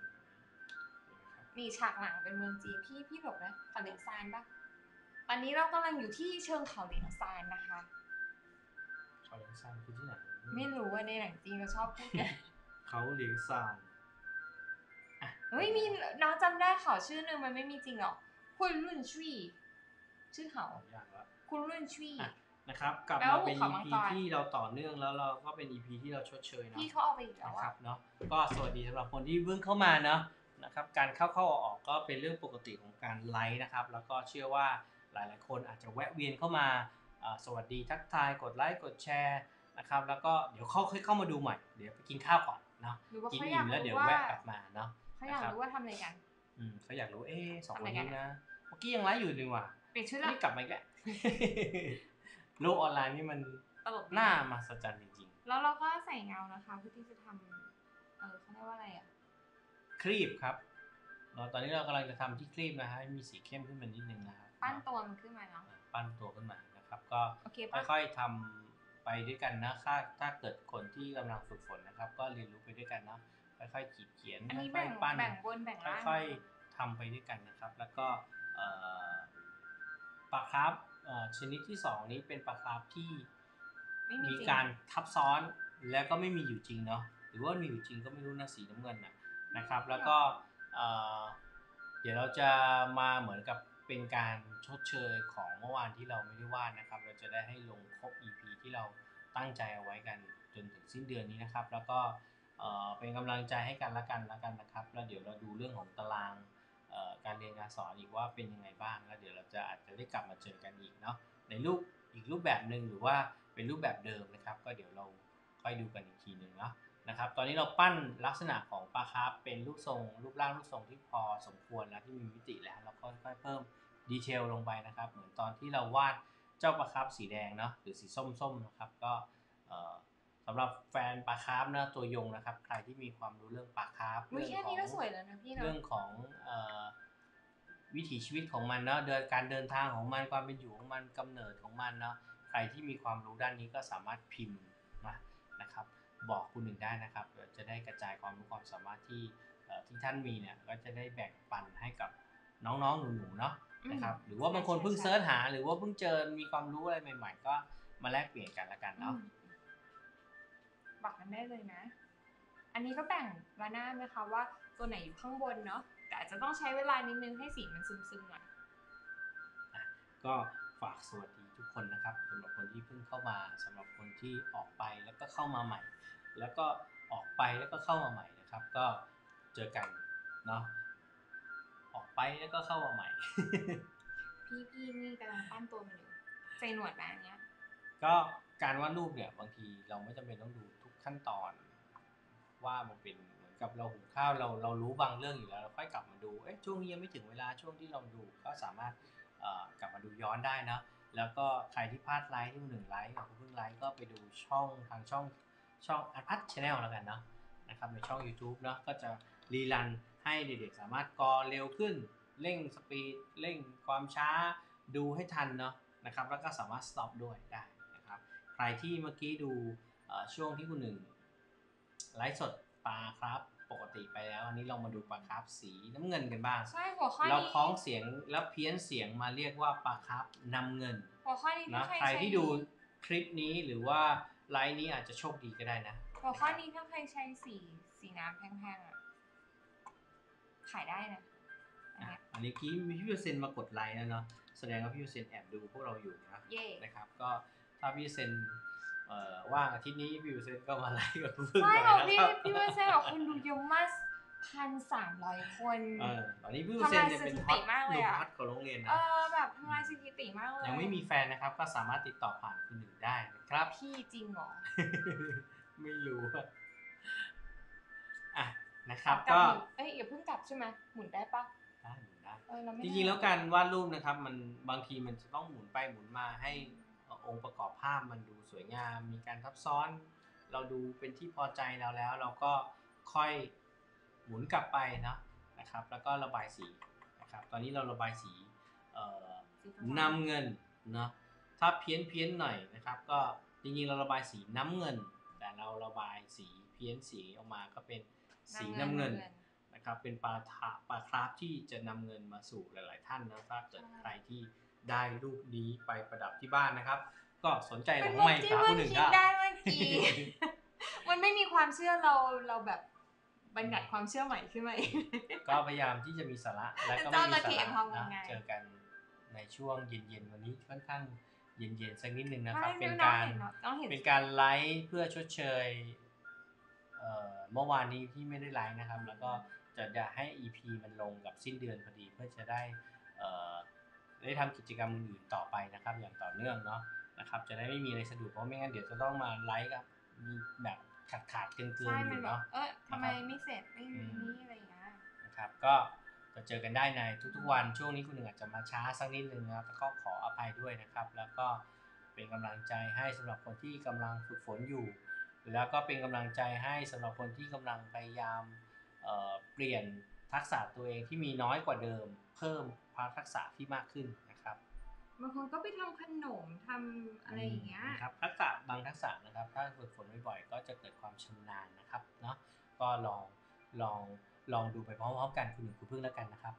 นี่ฉากหลังเป็นเมืองจีนพี่พี่บอกนะเขาเหลียงซานปะตอนนี้เรากำลังอยู่ที่เชิงเขาเหลียงซานนะคะเขาเลี้ยงซานคือที่ไหนไม่รู้ว่าในหนังจีนเขาชอบพูดกันเขาเลี้ยงซานเฮ้ยมีน้องจำได้เขาชื่อนึงมันไม่มีจริงหรอกคุณรุ่นชุยชื่อเขาอย่างละคุณรุ่นชุยอ่ะนะครับกลับแปลมาว่าเป็นภูเขาอีมังพีกรที่เราต่อเนื่องแล้วเราก็เป็น อี พี ที่เราชดเชยเนาะพี่เขาเอาไปอีกแล้วนะคอะรับเนาะก็สวัสดีสำหรับคนที่เพิ่งเข้ามาเนาะนะครับการเข้าเข้าออกๆก็เป็นเรื่องปกติของการไลฟ์นะครับแล้วก็เชื่อว่าหลายๆคนอาจจะแวะเวียนเข้ามาอ่าสวัสดีทักทายกดไลค์กดแชร์นะครับแล้วก็เดี๋ยวเข้าค่อยเข้ามาดูใหม่เดี๋ยวไปกินข้าวก่อนเนาะหรือว่ากินเขาออิ่ยากมแล้วเดี๋ยวรู้ว่าแวะกลับมาเนาะเขาอยากรู้ว่าทำอะไรกันอืมเขาอยากรู้เอ๊ะสองทำคอะไรนกันนี้อะนะเมื่อกี้ยังไลฟ์อยู่เลยว่ะเปลี่ยนชุดละนี่กลับมาอีกแล้ว โลกออนไลน์นี่มันตลกดีน่ามหัศจรรย์จริงแล้วเราก็ใส่เงานะคะเพื่อที่จะทำเออเขาเรียกว่าอะไรอะๆครีบครับเราตอนนี้เรากำลังจะทำที่ครีบนะฮะให้มีสีเข้มขึ้นมานิดนึงนะครับปั้นตัวมันขึ้นมาเนาะปั้นตัวขึ้นมานะครับก็โอเคปะค่อยๆทำไปด้วยกันนะถ้าถ้าเกิดคนที่กำลังฝึกฝนนะครับ ก็เรียนรู้ไปด้วยกันเนาะค่อยๆขีดเขียนอันนี้ค่แบ่อยงๆปั้นแบ่งบนแบ่งล่างค่อยๆทำไปด้วยกันนะครับ แล้วก็เอ่อปลาคาร์ฟเอ่อชนิดที่สองนี้เป็นปลาคาร์ฟที่ไม่มีมีจริงการทับซ้อนแล้วก็ไม่มีอยู่จริงเนาะหรือว่ามีอยู่จริงก็ไม่รู้นะสีน้ำเงินนะนะครับแล้วก็เอ่อเดี๋ยวเราจะมาเหมือนกับเป็นการชดเชยของเมื่อวานที่เราไม่ได้วาดนะครับเราจะได้ให้ลงครบ อี พี ที่เราตั้งใจเอาไว้กันจนถึงสิ้นเดือนนี้นะครับแล้วก็เอ่อเป็นกำลังใจให้กันละกันละกันนะครับแล้วเดี๋ยวเราดูเรื่องของตารางเอ่อการเรียนการสอนอีกว่าเป็นยังไงบ้างแล้วเดี๋ยวเราจะอาจจะได้กลับมาเจอกันอีกเนาะในรูปอีกรูปแบบหนึ่งหรือว่าเป็นรูปแบบเดิมนะครับก็เดี๋ยวเราค่อยดูกันอีกทีหนึ่งเนาะนะครับตอนนี้เราปั้นลักษณะของปลาคาร์ฟเป็นรูปทรงรูปร่างรูปทรงที่พอสมควรแล้วที่มีมิติแล้วเราก็ค่อยๆเพิ่มดีเทลลงไปนะครับเหมือนตอนที่เราวาดเจ้าปลาคาร์ฟสีแดงเนาะหรือสีส้มๆนะครับก็เอ่อสำหรับแฟนปลาคาร์ฟนะตัวยงนะครับใครที่มีความรู้เรื่องปลาคาร์ฟอุ๊ยเรื่องแค่ขอนี้งก็สวยแล้วนะพี่เนาะเรื่องของเอ่อวิถีชีวิตของมันเนาะเดินการเดินทางของมันความเป็นอยู่ของมันกำเนิดของมันเนาะใครที่มีความรู้ด้านนี้ก็สามารถพิมพ์มานะครับบอกคุณหนึ่งได้นะครับเดี๋ยวจะได้กระจายความรู้ความสามารถที่เอ่อที่ท่านมีเนี่ยก็จะได้แบ่งปันให้กับน้องๆหนูๆเนาะนะครับหรือว่าบางคนเพิ่งเซิร์ชหาหรือว่าเพิ่งเจอมีความรู้อะไรใหม่ๆก็มาแลกเปลี่ยนกันละกันเนาะอืมบอกกันได้เลยนะ อันนี้ก็แบ่งมาหน้าไหมคะว่าตัวไหนอยู่ข้างบนเนาะแต่อาจจะต้องใช้เวลานิดนึงให้สีมันซึมๆหน่อยก็ฝากสวัสดีทุกคนนะครับสำหรับคนที่เพิ่งเข้ามาสำหรับคนที่ออกไปแล้วก็เข้ามาใหม่ แล้วก็ออกไปแล้วก็เข้ามาใหม่นะครับ ก็เจอกันเนาะออกไปแล้วก็เข้ามาใหม่พี่พี่นี่กำลังปั้นตัวมันอยู่ใส่หนวดนะอันเนี้ยก็การวาดรูปเนี่ยบางทีเราไม่จำเป็นต้องดูทุกขั้นตอน ว่ามันเป็นเหมือนกับเราหุงข้าวเราเรารู้บางเรื่องอยู่แล้วเราค่อยกลับมาดูเอ๊ะช่วงนี้ยังไม่ถึงเวลาช่วงที่เราดูก็สามารถเอ่อกลับมาดูย้อนได้นะแล้วก็ใครที่พลาดไลฟ์ที่หนึ่งไลฟ์กับเพิ่งไลฟ์ก็ไปดูช่องทางช่องช่องอัดพัดชาแนลแล้วกันเนาะนะครับในช่อง YouTube เนาะก็จะรีรันให้เด็กๆสามารถกอเร็วขึ้นเร่งสปีดเร่งความช้าดูให้ทันเนาะนะครับแล้วก็สามารถ stop ด้วยได้นะครับใครที่เมื่อกี้ดูเอ่อช่วงที่คุณหนึ่งไลฟ์สดปลาครับปกติไปแล้วอันนี้เรามาดูปลาครับสีน้ำเงินกันบ้างใช่หัวข้อเรานี้คล้องเสียงแล้วเพี้ยนเสียงมาเรียกว่าปลาครับนำเงินหัวข้อนี้นะถ้าใครใช้ที่ดูคลิปนี้หรือว่าไลฟ์นี้อาจจะโชคดีก็ได้นะหัวข้อนี้ถ้าใครใช้สีสีน้ำแพงๆอ่ะขายได้นะอันอ่ะเนี้ยอันนี้กี้มีพี่เปอร์เซ็นต์มากดไลค์แล้วเนาะแสดงว่าพี่เปอร์เซ็นต์แอบดูพวกเราอยู่นะเย่นะครับก็ถ้าพี่เปอร์เซ็นต์เอ่อว่างอาทิตย์นี้พี่เปอร์เซ็นต์ก็มาไลฟ์กับเพื่อนใช่หน่อยบอกนะพี่ครับพี่เวอร์เซ่บอกคนดูเยอะมากพันสามร้อยคนเออตอนนี้พี่เปอร์เซ็นต์เนี่ยเป็นฮอตทำลายสถิติมากหเลยนุ่มอะฮอตของโรงเรียนเอนะอแบบทำลายสถิติมากเลยยังไม่มีแฟนนะครับก็สามารถติดต่อผ่านคุณหนึ่งได้นะครับพี่จริงเหรอไม่รู้อะอ่ะนะครับกลัก็บหมุนเอ้ยอย่าเพิ่งกลับใช่ไหมหมุนได้ปะได้หมุนได้เออเราไม่จริงๆแล้วการวาดรูปนะครับมันบางทีมันจะต้องหมุนไปหมุนมาให้เอ่อองค์ประกอบภาพมันดูสวยงาม มีการทับซ้อน เราดูเป็นที่พอใจเราแล้ว เราก็ค่อยหมุนกลับไปเนาะนะครับ แล้วก็ระบายสีนะครับตอนนี้เราระบายสีเอ่อสีฟ้านำเงินเนาะถ้าเพี้ยนเพี้ยนหน่อยนะครับ ก็จริงๆเราระบายสีน้ำเงิน แต่เราระบายสีเพี้ยนสีออกมาก็เป็นสีน้ำเงินนะครับเป็นปลาทาปลาคราฟที่จะนำเงินมาสู่หลายๆท่านนะถ้าเกิดใครที่ได้รูปนี้ไปประดับที่บ้านนะครับก็สนใจหลังไมค์ครับผู้หนึ่งก็ได้เมื่อกี้มันไม่มีความเชื่อเราเราแบบบัญญัติความเชื่อใหม่ขึ้นมาเองก็พยายามที่จะมีสาระและก็ไม่มีสาระนะเจอกันในช่วงเย็นๆวันนี้ค่อนข้างเย็นๆสักนิดนึงนะครับเป็นการเป็นการไลฟ์เพื่อชดเชยเมื่อวานนี้ที่ไม่ได้ไลฟ์นะครับแล้วก็จะจะให้ อี พี มันลงกับสิ้นเดือนพอดีเพื่อจะได้ได้ทำกิจกรรมอื่นๆต่อไปนะครับอย่างต่อเนื่องเนาะนะครับจะได้ไม่มีอะไรสะดุดเพราะไม่งั้นเดี๋ยวจะต้องมาไลฟ์กับมีแบบขาดขาดเกินเกินอยู่เนาะเออทำไมไม่เสร็จไม่มีนี่อะไรอย่างเงี้ยนะครับก็จะเจอกันได้ในทุกๆวันช่วงนี้คุณหนึ่งอาจจะมาช้าสักนิดนึงนะครับก็ขออภัยด้วยนะครับแล้วก็เป็นกำลังใจให้สำหรับคนที่กำลังฝึกฝนอยู่แล้วก็เป็นกำลังใจให้สำหรับคนที่กำลังพยายามเอ่อเปลี่ยนทักษะตัวเองที่มีน้อยกว่าเดิมเพิ่มทักษะที่มากขึ้นนะครับบางคนก็ไปทำขนมทำอะไรอย่างเงี้ยนะครับทักษะบางทักษะนะครับถ้าฝึกฝนบ่อยๆก็จะเกิดความชำนาญนะครับเนาะก็ลองลองลองดูไปพร้อมๆกันคุณหนึ่งคุณพึ่งแล้วกันนะครับ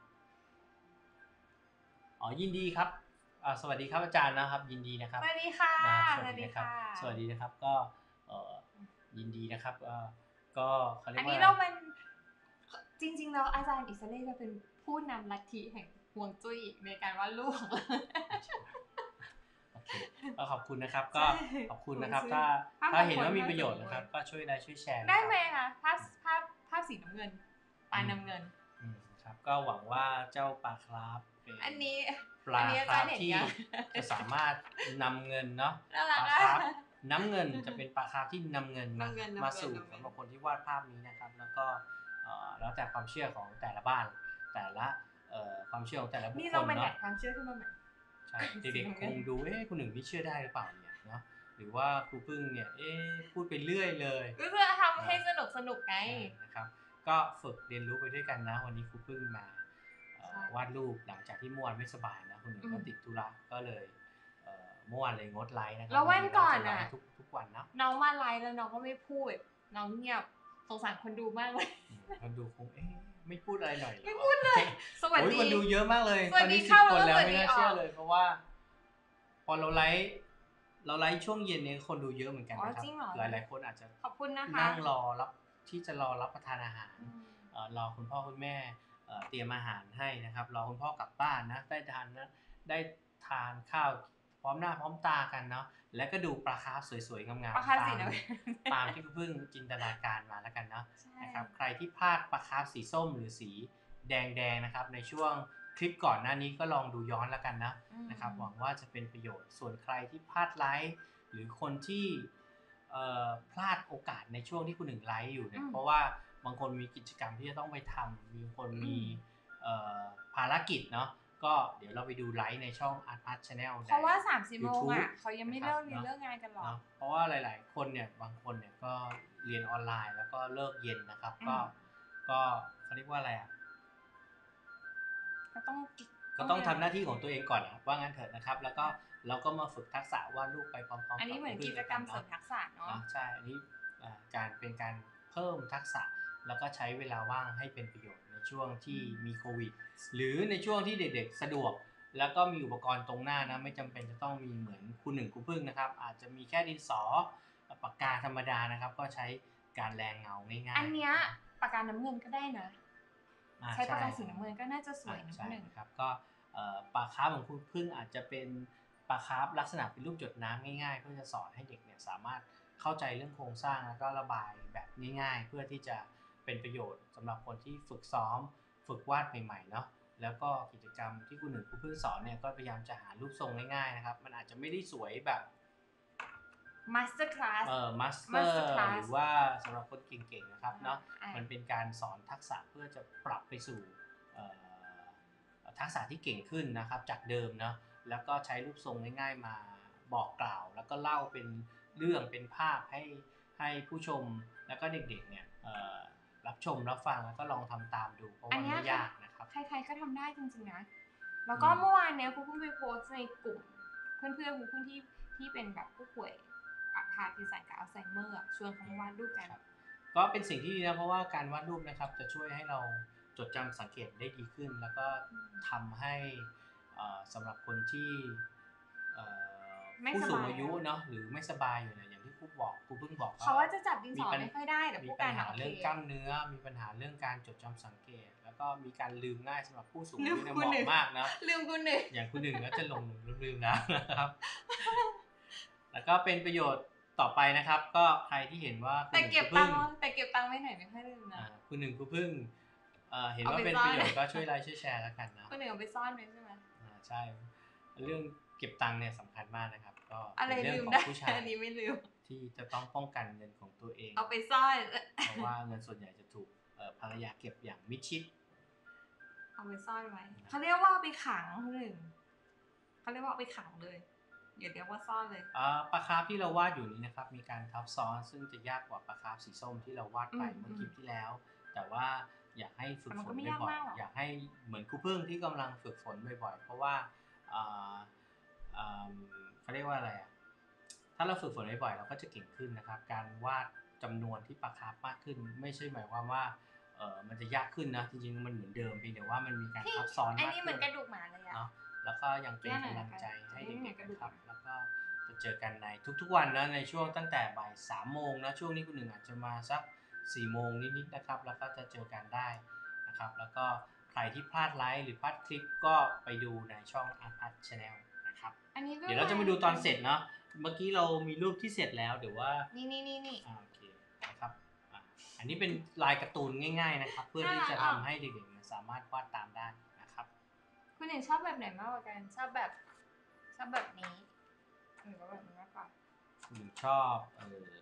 อ๋อยินดีครับสวัสดีครับอาจารย์นะครับยินดีนะครับสวัสดีค่ะสวัสดีครับสวัสดีนะครับก็ยินดีนะครับก็เขาเรียกว่าอันนี้เราเป็นจริงๆแล้วอาจารย์อิสเล่จะเป็นผู้นำลัทธิแห่งฮวงจุ้ยในการวาดรูปของเราโอเคก็ขอบคุณนะครับก็ขอบคุณนะครับถ้าถ้าเห็นว่ามีประโยชน์นะครับก็ช่วยได้ช่วยแชร์ได้ไหมคะภาพภาพภาพสีน้ำเงินปลาน้ำเงินครับก็หวังว่าเจ้าปลาคราฟเป็นอันนี้ปลาคราฟที่จะสามารถนำเงินเนาะปลาคราฟน้ำเงินจะเป็นปลาคราฟที่นำเงินมามาสู่สำหรับคนที่วาดภาพนี้นะครับแล้วก็แล้วแต่ความเชื่อของแต่ละบ้านแต่ละความเชื่อของแต่ละบุคคลเนาะนี่เราบัญญัติความเชื่อขึ้นมาใหม่ใช่เด็กๆคงดูเอ๊ะคุณหนึ่งนี่เชื่อได้หรือเปล่าเนี่ยเนาะหรือว่าครูพึ่งเนี่ยเอ๊ะพูดไปเรื่อยเลยก็เพื่อทำให้สนุกสนุกไงนะครับก็ฝึกเรียนรู้ไปด้วยกันนะวันนี้ครูพึ่งมาวาดรูปหลังจากที่เมื่อวานไม่สบายนะคุณหนึ่งก็ติดธุระก็เลยเมื่อวานเลยงดไลฟ์นะครับแล้ววันก่อนอ่ะทุกทุกวันนะน้องมาไลฟ์แล้วน้องก็ไม่พูดน้องเงียบสงสารคนดูมากเลยคนดูคงเอ๊ะไม่พูดอะไรหน่อยไม่พูดเลยสวัสดีคนดูเยอะมากเลยตอนนี้สิบคนแล้วไม่น่าเชื่อเลยเพราะว่าพอเราไลฟ์เราไลฟ์ช่วงเย็นเนี่ยคนดูเยอะเหมือนกันนะครับหลายๆคนอาจจะขอบคุณนะคะนั่งรอรับที่จะรอรับประทานอาหารรอคุณพ่อคุณแม่เตรียมอาหารให้นะครับรอคุณพ่อกลับบ้านนะได้ทานนะได้ทานข้าวพร้อมหน้าพร้อมตากันเนาะแล้วก็ดูปลาคาร์ฟสวยๆงามๆตามตามที่เพิ่งจินตนาการมาแล้วกันเนาะนะครับใครที่พลาดปลาคาร์ฟสีส้มหรือสีแดงๆนะครับในช่วงคลิปก่อนหน้านี้ก็ลองดูย้อนแล้วกันนะนะครับหวังว่าจะเป็นประโยชน์ส่วนใครที่พลาดไลฟ์หรือคนที่พลาดโอกาสในช่วงที่คุณหนึ่งไลฟ์อยู่เนี่ยเพราะว่าบางคนมีกิจกรรมที่จะต้องไปทำมีคนมีภารกิจเนาะก็เดี๋ยวเราไปดูไลฟ์ในช่อง Art Part Channel เพราะว่าสามสิบโมงอ่ะเขายังไม่เลิกเรียนเลิกงานกันหรอกเพราะว่าหลายๆคนเนี่ยบางคนเนี่ยก็เรียนออนไลน์แล้วก็เลิกเย็นนะครับก็ก็เขาเรียกว่าอะไรอ่ะก็ต้องก็ต้องทำหน้าที่ของตัวเองก่อนว่างั้นเถิดนะครับแล้วก็เราก็มาฝึกทักษะวาดรูปไปพร้อมๆกันอันนี้เหมือนกิจกรรมเสริมทักษะเนาะใช่อันนี้การเป็นการเพิ่มทักษะแล้วก็ใช้เวลาว่างให้เป็นประโยชน์ในช่วงที่มีโควิดหรือในช่วงที่เด็กๆสะดวกแล้วก็มีอุปกรณ์ตรงหน้านะไม่จำเป็นจะต้องมีเหมือนครูหนึ่งครูพึ่งนะครับอาจจะมีแค่ดินสอปากกาธรรมดานะครับก็ใช้การแรงเงาง่ายๆอันเนี้ยปากกาน้ำเงินก็ได้นะใช้ปากกาสีน้ำเงินก็น่าจะสวยนะหนึ่งครับก็ปลาคาร์ฟของครูพึ่งอาจจะเป็นปลาคาร์ฟลักษณะเป็นรูปหยดน้ำง่ายๆเพื่อจะสอนให้เด็กเนี่ยสามารถเข้าใจเรื่องโครงสร้างแล้วก็ระบายแบบง่ายๆเพื่อที่จะเป็นประโยชน์สำหรับคนที่ฝึกซ้อมฝึกวาดใหม่ๆเนาะแล้วก็กิจกรรมที่คุณหนึ่งครูพึ่งสอนเนี่ยก็พยายามจะหารูปทรงง่ายๆนะครับมันอาจจะไม่ได้สวยแบบ master class เอ่อ master หรือว่าสำหรับคนเก่งๆนะครับเนาะมันเป็นการสอนทักษะเพื่อจะปรับไปสู่ทักษะที่เก่งขึ้นนะครับจากเดิมเนาะแล้วก็ใช้รูปทรงง่ายๆมาบอกกล่าวแล้วก็เล่าเป็นเรื่องเป็นภาพให้ให้ผู้ชมแล้วก็เด็กๆเนี่ยรับชมรับฟังแล้วก็ลองทำตามดูเพราะว่ามันไม่ยากนะครับใครๆก็ทำได้จริงๆนะแล้วก็เมื่อวานเนี้ยครูเพิ่งไปโพสในกลุ่มเพื่อนๆครูเพิ่งที่ที่เป็นแบบผู้ป่วยอาการพิสัยกับอัลไซเมอร์ชวนเขามาวาดรูปกันก็เป็นสิ่งที่ดีนะเพราะว่าการวาดรูปนะครับจะช่วยให้เราจดจำสังเกตได้ดีขึ้นแล้วก็ทำให้สำหรับคนที่ผู้สูงอายุเนาะหรือไม่สบายอยู่เนี่ยอย่างที่ครูบอกครูเพิ่งบอกเขาว่าจะจับดินสอไม่ค่อยได้แต่ผู้การมีปัญหาเรื่องกล้ามเนื้อมีปัญหาเรื่องการจดจำสังเกตแล้วก็มีการลืมง่ายสำหรับผู้สูงอายุเนี่ยเหมาะมากนะลืมกูหนึ่งอย่างคุณหนึ่งก็จะลงลืมนะนะครับแล้วก็เป็นประโยชน์ต่อไปนะครับก็ใครที่เห็นว่าแต่เก็บตังค์แต่เก็บตังค์ไว้ไหนไม่ค่อยลืมนะคุณหนึ่งคุณพึ่งเห็นว่าเป็นประโยชน์ก็ช่วยไลค์ช่วยแชร์แล้วกันนะคุณหนึ่งเอาไปซ่อนไว้ใช่ไหมอ่าใช่เรื่องเก็บตังค์เนี่ยสำคัญมากนะครับก็เป็นเรื่องของผู้ชายอันนี้ไม่ลืมที่จะต้องป้องกันเงินของตัวเองเอาไปซ่อนเพราะว่าเงินส่วนใหญ่จะถูกภรรยาเก็บอย่างมิดชิดเอาไปซ่อนไว้เขาเรียกว่าเอาไปขังคุณหนึ่งเขาเรียกว่าเอาไปขังเลยอย่าเรียกว่าซ่อนเลยปลาคาร์ฟที่เราวาดอยู่นี้นะครับมีการทับซ้อนซึ่งจะยากกว่าปลาคาร์ฟสีส้มที่เราวาดไปเมื่อคลิปที่แล้วแต่ว่าอยากให้ฝึกฝนบ่อยๆอยากให้เหมือนครูพึ่งที่กำลังฝึกฝนบ่อยๆเพราะว่าเขาเรียกว่าอะไรอ่ะถ้าเราฝึกฝนบ่อยๆเราก็จะเก่งขึ้นนะครับการวาดจำนวนที่ปลาคาร์ฟมากขึ้นไม่ใช่หมายความว่าเออมันจะยากขึ้นนะจริงๆมันเหมือนเดิมเพียงแต่ว่ามันมีการทับซ้อนมากขึ้นอันนี้เหมือนกระดูกหมาเลยอะแล้วก็ยังเป็นกำลังใจให้เด็กๆนะครับแล้วก็จะเจอกันในทุกๆวันนะในช่วงตั้งแต่บ่ายสามโมงนะช่วงนี้คุณหนึ่งอาจจะมาสักสี่โมงนิดๆนะครับแล้วก็จะเจอกันได้นะครับแล้วก็ใครที่พลาดไลฟ์หรือพลาดคลิปก็ไปดูในช่อง Art Pad Channel นะครับเดี๋ยวเราจะมาดูตอนเสร็จเนาะเมื่อกี้เรามีรูปที่เสร็จแล้วเดี๋ยวว่านี่นี่นี่นี่โอเคนะครับอันนี้เป็นลายการ์ตูนง่ายๆนะครับเพื่อที่จะทำให้เด็กๆสามารถวาดตามได้นะครับคุณเห็นชอบแบบไหนมากกว่ากันชอบแบบชอบแบบนี้หรือว่าแบบนี้มากกว่าหนูชอบเออ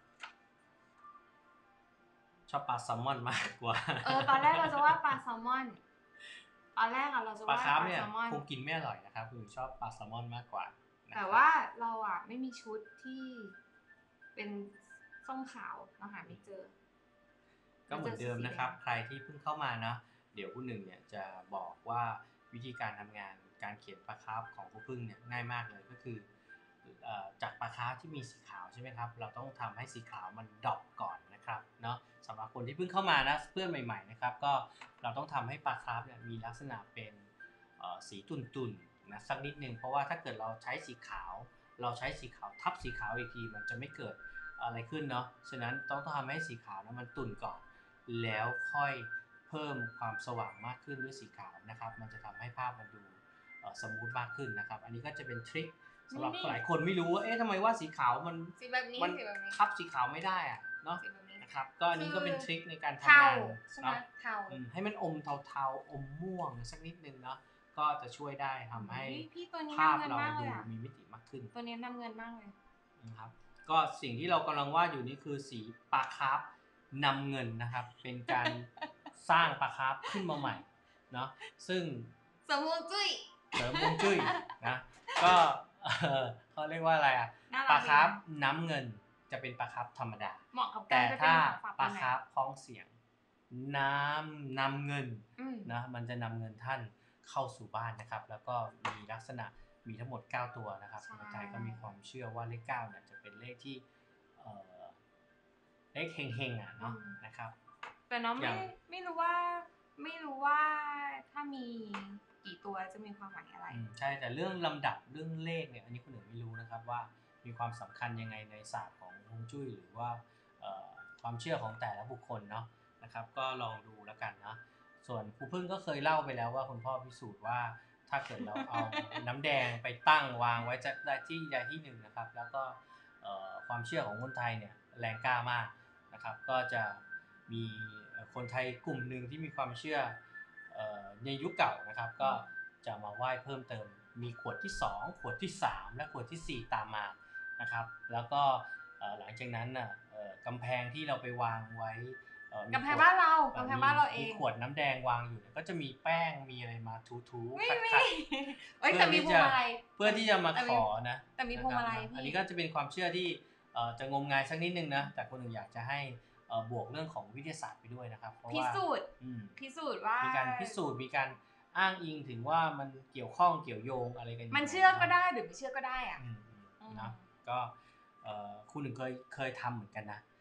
ชอบปลาแซลมอนมากกว่าเออตอนแรกเราจะว่าปลาแซลมอนตอนแรกอะเราจะว่าปลาแซลมอนคงกินไม่อร่อยนะครับคือชอบปลาแซลมอนมากกว่าแต่ว่าเราอะไม่มีชุดที่เป็นส้มขาวเราหาไม่เจอก็เหมือนเดิมนะครับใครที่เพิ่งเข้ามานะเดี๋ยวผู้หนึ่งเนี่ยจะบอกว่าวิธีการทำงานการเขียนปลาคาร์ฟของผู้พึ่งเนี่ยง่ายมากเลยก็คือจากปลาคาร์ฟที่มีสีขาวใช่ไหมครับเราต้องทำให้สีขาวมันดรอปก่อนนะครับเนาะสำหรับคนที่เพิ่งเข้ามานะเพื่อนใหม่ๆนะครับก็เราต้องทำให้ปลาคาร์ฟเนี่ยมีลักษณะเป็นสีตุ่นๆนะสักนิดนึงเพราะว่าถ้าเกิดเราใช้สีขาวเราใช้สีขาวทับสีขาวอีกทีมันจะไม่เกิดอะไรขึ้นเนาะฉะนั้นต้องทำให้สีขาวนะมันตุ่นก่อนแล้วค่อยเพิ่มความสว่างมากขึ้นด้วยสีขาวนะครับมันจะทำให้ภาพมันดูสมูทมากขึ้นนะครับอันนี้ก็จะเป็นทริคสำหรับหลายคนไม่รู้ว่าเอ๊ะทำไมว่าสีขาวมันมันทับสีขาวไม่ได้อะเนาะนะครับก็อันนี้ก็เป็นทริคในการทำงานเนาะให้มันอมเทาๆอมม่วงสักนิดนึงเนาะก็จะช่วยได้ทำให้ภาพเราดูมีมิติมากขึ้นตัวนี้นำเงินมากเลยนะครับก็สิ่งที่เรากำลังวาดอยู่นี่คือสีปลาคาร์ฟนำเงินนะครับเป็นการสร้างปลาคาร์ฟขึ้นมาใหม่เนาะซึ่งเสริมฮวงจุ้ยเสริมฮวงจุ้ยนะก็เขาเรียกว่าอะไรอ่ะปลาคาร์ฟน้ำเงินจะเป็นปลาคาร์ฟธรรมดาเหมาะกับแต่ถ้าปลาคาร์ฟคล้องเสียงน้ำนำเงินนะมันจะนำเงินท่านเข้าสู่บ้านนะครับแล้วก็มีลักษณะมีทั้งหมดเก้าตัวนะครับคนไทยก็มีความเชื่อว่าเลขเก้าเนี่ยจะเป็นเลขที่เลขเฮงๆอ่ะเนาะนะครับแต่น้องไม่ไม่รู้ว่าไม่รู้ว่าถ้ามีกี่ตัวจะมีความหมายอะไรใช่แต่เรื่องลำดับเรื่องเลขเนี่ยอันนี้คนอื่นไม่รู้นะครับว่ามีความสำคัญยังไงในศาสตร์ของฮวงจุ้ยหรือว่าความเชื่อของแต่ละบุคคลเนาะนะครับก็ลองดูแล้วกันนะส่วนครูพึ่งก็เคยเล่าไปแล้วว่าคุณพ่อพิสูจน์ว่าถ้าเกิดเราเอาน้ำแดงไปตั้งวางไว้จะได้ที่ใดที่หนึ่งนะครับแล้วก็ความเชื่อของคนไทยเนี่ยแรงกล้ามากนะครับก็จะมีคนไทยกลุ่มหนึ่งที่มีความเชื่อในยุคเก่านะครับก็จะมาไหว้เพิ่มเติมมีขวดที่สองขวดที่สามและขวดที่สี่ตามมานะครับแล้วก็หลังจากนั้นน่ะกำแพงที่เราไปวางไว้กำแพงบ้านเรากำแพงบ้านเราเองมีขวดน้ำแดงวางอยู่ก็จะมีแป้งมีอะไรมาถูๆขัดๆแต่มีพวงมาลัยเพื่อที่จะมาขอนะแต่มีพวงมาลัยอันนี้ก็จะเป็นความเชื่อที่จะงมงายสักนิดนึงนะแต่คนหนึ่งอยากจะให้บวกเรื่องของวิทยาศาสตร์ไปด้วยนะครับเพราะว่าพิสูจน์พิสูจน์ว่ามีการพิสูจน์มีการอ้างอิงถึงว่ามันเกี่ยวข้องเกี่ยวโยงอะไรกันมันเชื่อก็ได้หรือไม่เชื่อก็ได้อ่ะนะก็คุณหนึ่งเคยเคยทำเหมือนกันนะ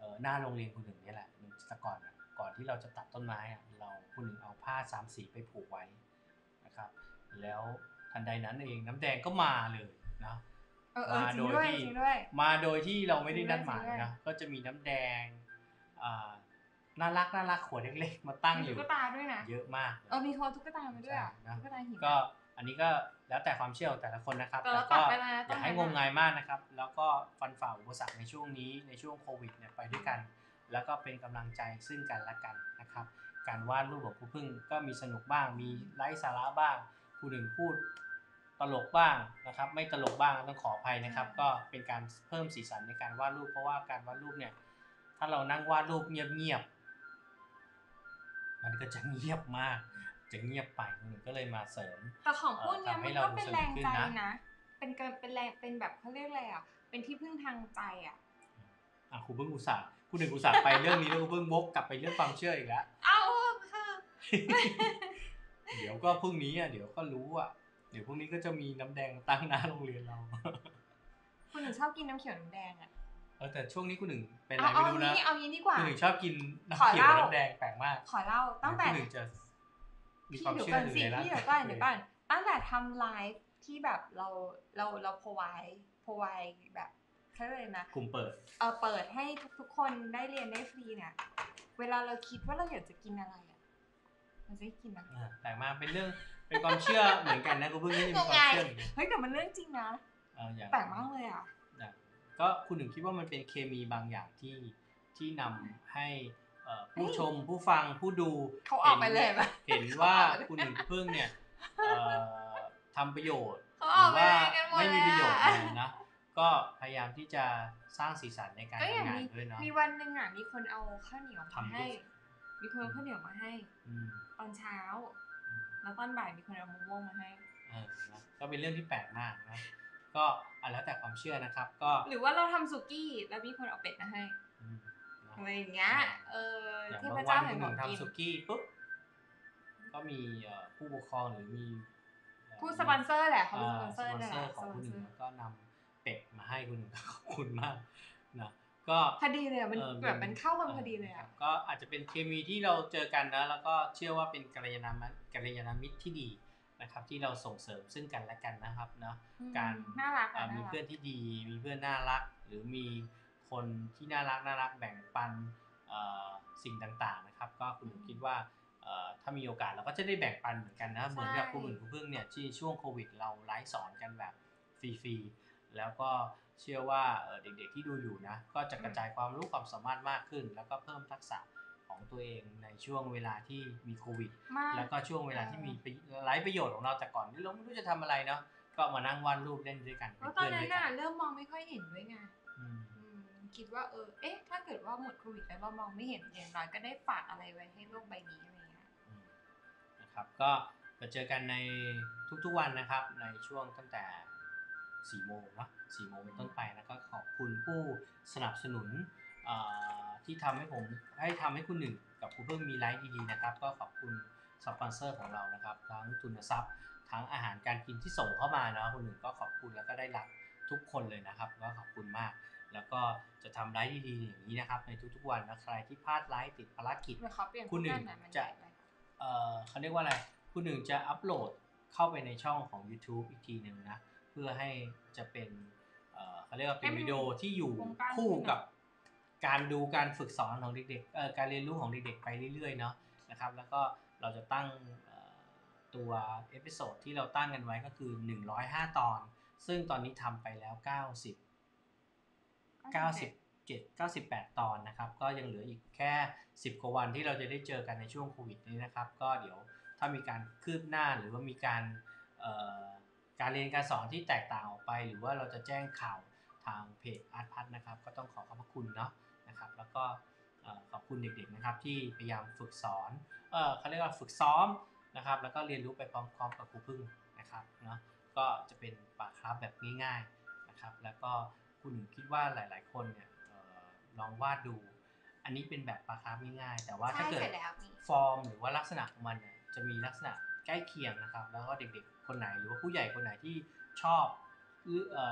หน้าโรงเรียนคุณหนึ่งนี่แหละแต่ก่อนก่อนที่เราจะตัดต้นไม้เราคุณหนึ่งเอาผ้าสามสีไปผูกไว้นะครับแล้วทันใดนั้นเองน้ำแดงก็มาเลยนะมาโดยที่มาโดยที่เราไม่ได้นัดหมายนะก็จะมีน้ำแดงน่ารักน่ารักขวดเล็กๆมาตั้งอยู่ตุ๊กตาด้วยนะเยอะมากเออมีคอตุ๊กตามาด้วยอ่ะตุ๊กตาหินก็อันนี้ก็แล้วแต่ความเชื่อของแต่ละคนนะครับแต่ก็อย่าให้งมงายมากนะครับแล้วก็ฟันฝ่าอุปสรรคในช่วงนี้ในช่วงโควิดเนี่ยไปด้วยกันแล้วก็เป็นกำลังใจซึ่งกันและกันนะครับการวาดรูปของครูพึ่งก็มีสนุกบ้างมีไร้สาระบ้างครูหนึ่งพูดตลกบ้างนะครับไม่ตลกบ้างต้องขออภัยนะครับก็เป็นการเพิ่มสีสันในการวาดรูปเพราะว่าการวาดรูปเนี่ยถ้าเรานั่งวาดรูปเงียบๆมันก็จะเงียบมากจะเงียบไปครูหนึ่งก็เลยมาเสริมแต่ของพวกนี้มันก็เป็นแรงใจนะเป็นเป็นแรงเป็นแบบเขาเรียกอะไรอ่ะเป็นที่พึ่งทางใจอ่ะอ่ะครูพึ่งอุตส่าห์ครูหนึ่งอุตส่าห์ไปเรื่องนี้แล้วครูพึ่งวกกลับไปเรื่องความเชื่ออีกแล้วเอาค่ะเดี๋ยวก็พรุ่งนี้อ่ะเดี๋ยวก็รู้อ่ะเดี๋ยวพรุ่งนี้ก็จะมีน้ำแดงตั้งหน้าโรงเรียนเราคุณหนึ่งชอบกินน้ำเขียวน้ำแดงอ่ะเออแต่ช่วงนี้คุณหนึ่งเป็นอะไรไม่รู้นะเอางี้ดีกว่าคุณหนึ่งชอบกินน้ำเขียวน้ำแดงแปลกมากขอเล่าตั้งแต่คุณหนึ่งจะมีความเชื่อหรือไงนะพี่เดี๋ยวก่อนเดี๋ยวก่อนตั้งแต่ทำไลฟ์ที่แบบเราเราเราพรอไวพรอไวแบบเขาเลยนะกลุ่มเปิดเออเปิดให้ทุกๆคนได้เรียนได้ฟรีเนี่ยเวลาเราคิดว่าเราอยากจะกินอะไรอ่ะเราจะกินอะไรแปลกมากเป็นเรื่องเป็นความเชื่อเหมือนกันนะกูเพิ่งได้ยินความเชื่อเฮ้ยแต่มันเรื่องจริงนะแปลกมากเลยอ่ะก็คุณหนึ่งคิดว่ามันเป็นเคมีบางอย่างที่ที่นำให้ผู้ชมผู้ฟังผู้ดูเขาออกไปเลยเห็นว่าคุณหนึ่งเพิ่งเนี่ยทำประโยชน์หรือว่าไม่มีประโยชน์นะก็พยายามที่จะสร้างสีสันในการทำงานด้วยเนาะมีวันหนึ่งอ่ะมีคนเอาข้าวเหนียวมาให้มีคนเอาข้าวเหนียวมาให้ตอนเช้าแล้วตอนบ่ายมีคนเอามะม่วงมาให้ก็เป็นเรื่องที่แปลกมากนะก็แล้วแต่ความเชื่อนะครับก็หรือว่าเราทำสุกี้แล้วมีคนเอาเป็ดมาให้อะไรอย่างเงี้ยเออเทพเจ้าแห่งของกินทำสุกี้ปุ๊บก็มีผู้ปกครองหรือมีผู้สปอนเซอร์แหละเขาเป็นสปอนเซอร์ของคุณหนึ่งก็นำเป็ดมาให้คุณหนึ่งขอบคุณมากนะก็พอดีเลยมันแบบมันเข้ากันพอดีเลยอ่ะก็อาจจะเป็นเคมีที่เราเจอกันนะแล้วก็เชื่อว่าเป็นกัลยาณมิตรกัลยาณมิตรที่ดีนะครับที่เราส่งเสริมซึ่งกันและกันนะครับเนาะการมีเพื่อนที่ดีมีเพื่อนน่ารักหรือมีคนที่น่ารักน่ารักแบ่งปันสิ่งต่างๆนะครับก็คุณคิดว่าถ้ามีโอกาสเราก็จะได้แบ่งปันเหมือนกันนะเหมือนกับคุณหมื่นคุณพึ่งเนี่ยที่ช่วงโควิดเราไลฟ์สอนกันแบบฟรีๆแล้วก็เชื่อว่าเด็กๆที่ดูอยู่นะก็จะกระจายความรู้ความสามารถมากขึ้นแล้วก็เพิ่มทักษะของตัวเองในช่วงเวลาที่มีโควิดแล้วก็ช่วงเวลาที่มีไร้ประโยชน์ของเราแต่ก่อนที่เราไม่รู้จะทำอะไรเนาะก็มานั่งวาดรูปเล่นด้วยกันเพราะตอนนั้นน่ะเริ่มมองไม่ค่อยเห็นด้วยไงคิดว่าเออเอ๊ะถ้าเกิดว่าหมดโควิดแล้วเรามองไม่เห็นอย่างน้อยก็ได้ฝากอะไรไว้ให้โลกใบนี้อะไรเงี้ยนะครับก็จะเจอกันในทุกๆวันนะครับในช่วงตั้งแต่สี่โมงเนาะสี่โมงเป็นต้นไปนะก็ขอบคุณผู้สนับสนุนที่ทำให้ผมให้ทำให้คุณหนึ่งกับคุณเพิ่งมีไลฟ์ดีๆนะครับก็ขอบคุณสปอนเซอร์ของเรานะครับทั้งทุนทรัพย์ทั้งอาหารการกินที่ส่งเข้ามานะคุณหนึ่งก็ขอบคุณแล้วก็ได้รับทุกคนเลยนะครับก็ขอบคุณมากแล้วก็จะทำไลฟ์ดีๆอย่างนี้นะครับในทุกๆวันนะใครที่พลาดไลฟ์ติดภารกิจคุณหนึ่งจะเอ่อเขาเรียกว่าอะไรคุณหนึ่งจะอัปโหลดเข้าไปในช่องของ YouTube อีกทีหนึ่งนะเพื่อให้จะเป็นเอ่อเขาเรียกว่าเป็นวิดีโอที่อยู่คู่กับการดูการฝึกสอนของเด็กๆเอ่อการเรียนรู้ของเด็กๆไปเรื่อยๆเนาะนะครับแล้วก็เราจะตั้งตัวเอพิโซดที่เราตั้งกันไว้ก็คือหนึ่งร้อยห้าตอนซึ่งตอนนี้ทำไปแล้วเก้าสิบ เก้าสิบเจ็ด เก้าสิบแปดตอนนะครับก็ยังเหลืออีกแค่สิบกว่าวันที่เราจะได้เจอกันในช่วงโควิดนี้นะครับก็เดี๋ยวถ้ามีการคืบหน้าหรือว่ามีการเอ่อการเรียนการสอนที่แตกต่างออกไปหรือว่าเราจะแจ้งข่าวทางเพจอาร์ตพัฒน์นะครับก็ต้องขอขอบพระคุณเนาะนะครับแล้วก็ขอบคุณเด็กๆนะครับที่พยายามฝึกสอนเออเขาเรียกว่าฝึกซ้อมนะครับแล้วก็เรียนรู้ไปพร้อมๆกับครูพึ่งนะครับเนาะก็จะเป็นปากครับแบบง่ายๆนะครับแล้วก็คุณคิดว่าหลายๆคนเนี่ยลองวาดดูอันนี้เป็นแบบปากครับง่ายๆแต่ว่าถ้าเกิดฟอร์มหรือว่าลักษณะของมันเนี่ยจะมีลักษณะใกล้เคียงนะครับแล้วก็เด็กๆคนไหนหรือว่าผู้ใหญ่คนไหนที่ชอบหรือ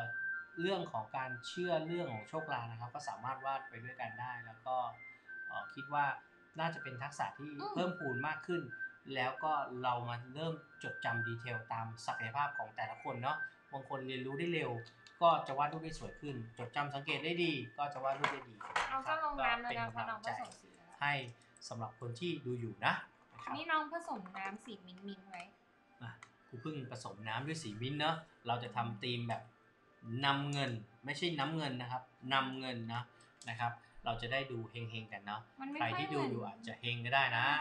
เรื่องของการเชื่อเรื่องของโชคลางนะครับก็สามารถวาดไปด้วยกันได้แล้วก็คิดว่าน่าจะเป็นทักษะที่เพิ่มพูนมากขึ้นแล้วก็เรามาเริ่มจดจำดีเทลตามศักยภาพของแต่ละคนเนาะบางคนเรียนรู้ได้เร็วก็จะวาดรูปได้สวยขึ้นจดจำสังเกตได้ดีก็จะวาดรูปได้ดีเราก็ลงน้ำแล้วนะเพราะน้องผสมสีให้สำหรับคนที่ดูอยู่นะนี่น้องผสมน้ำสีมิ้นมิ้นไว้ครูเพิ่งผสมน้ำด้วยสีมิ้นเนาะเราจะทำธีมแบบนำเงินไม่ใช่น้ำเงินนะครับนำเงินนะนะครับเราจะได้ดูเฮงๆกันเนาะใครที่ดูอยู่อาจจะเฮงก็ได้นะ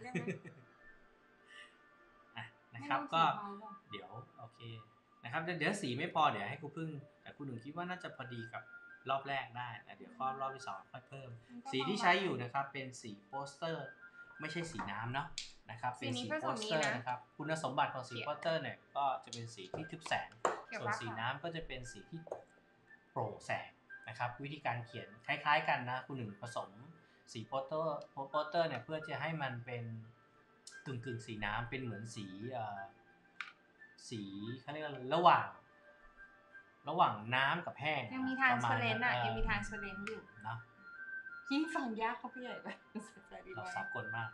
นะครับก็เดี๋ยวโอเคนะครับเดี๋ยวสีไม่พอเดี๋ยวให้ครูพึ่งแต่ครูหนึ่งคิดว่าน่าจะพอดีกับรอบแรกได้แต่เดี๋ยวข้อรอบที่สองค่อยเพิ่มสีที่ใช้อยู่นะครับเป็นสีโปสเตอร์ไม่ใช่สีน้ำเนาะนะครับเป็นสีโปสเตอร์นะครับคุณสมบัติของสีโปสเตอร์เนี่ยก็จะเป็นสีที่ทึบแสงส่วนสีน้ำก็จะเป็นสีที่โปร่งแสงนะครับวิธีการเขียนคล้ายๆกันนะคุณหนึ่งผสมสีโปสเตอร์โปสเตอร์เนี่ยเพื่อจะให้มันเป็นกึ่งกึ่งสีน้ำเป็นเหมือนสีสีเขาเรียกว่าระหว่างระหว่างน้ำกับแห้งยังมีทางเชลเลนอ่ะยังมีทางเชลเลนอยู่นะยิ่งฟังยากเขาพี่ใหญ่ไปเราซับกลมาก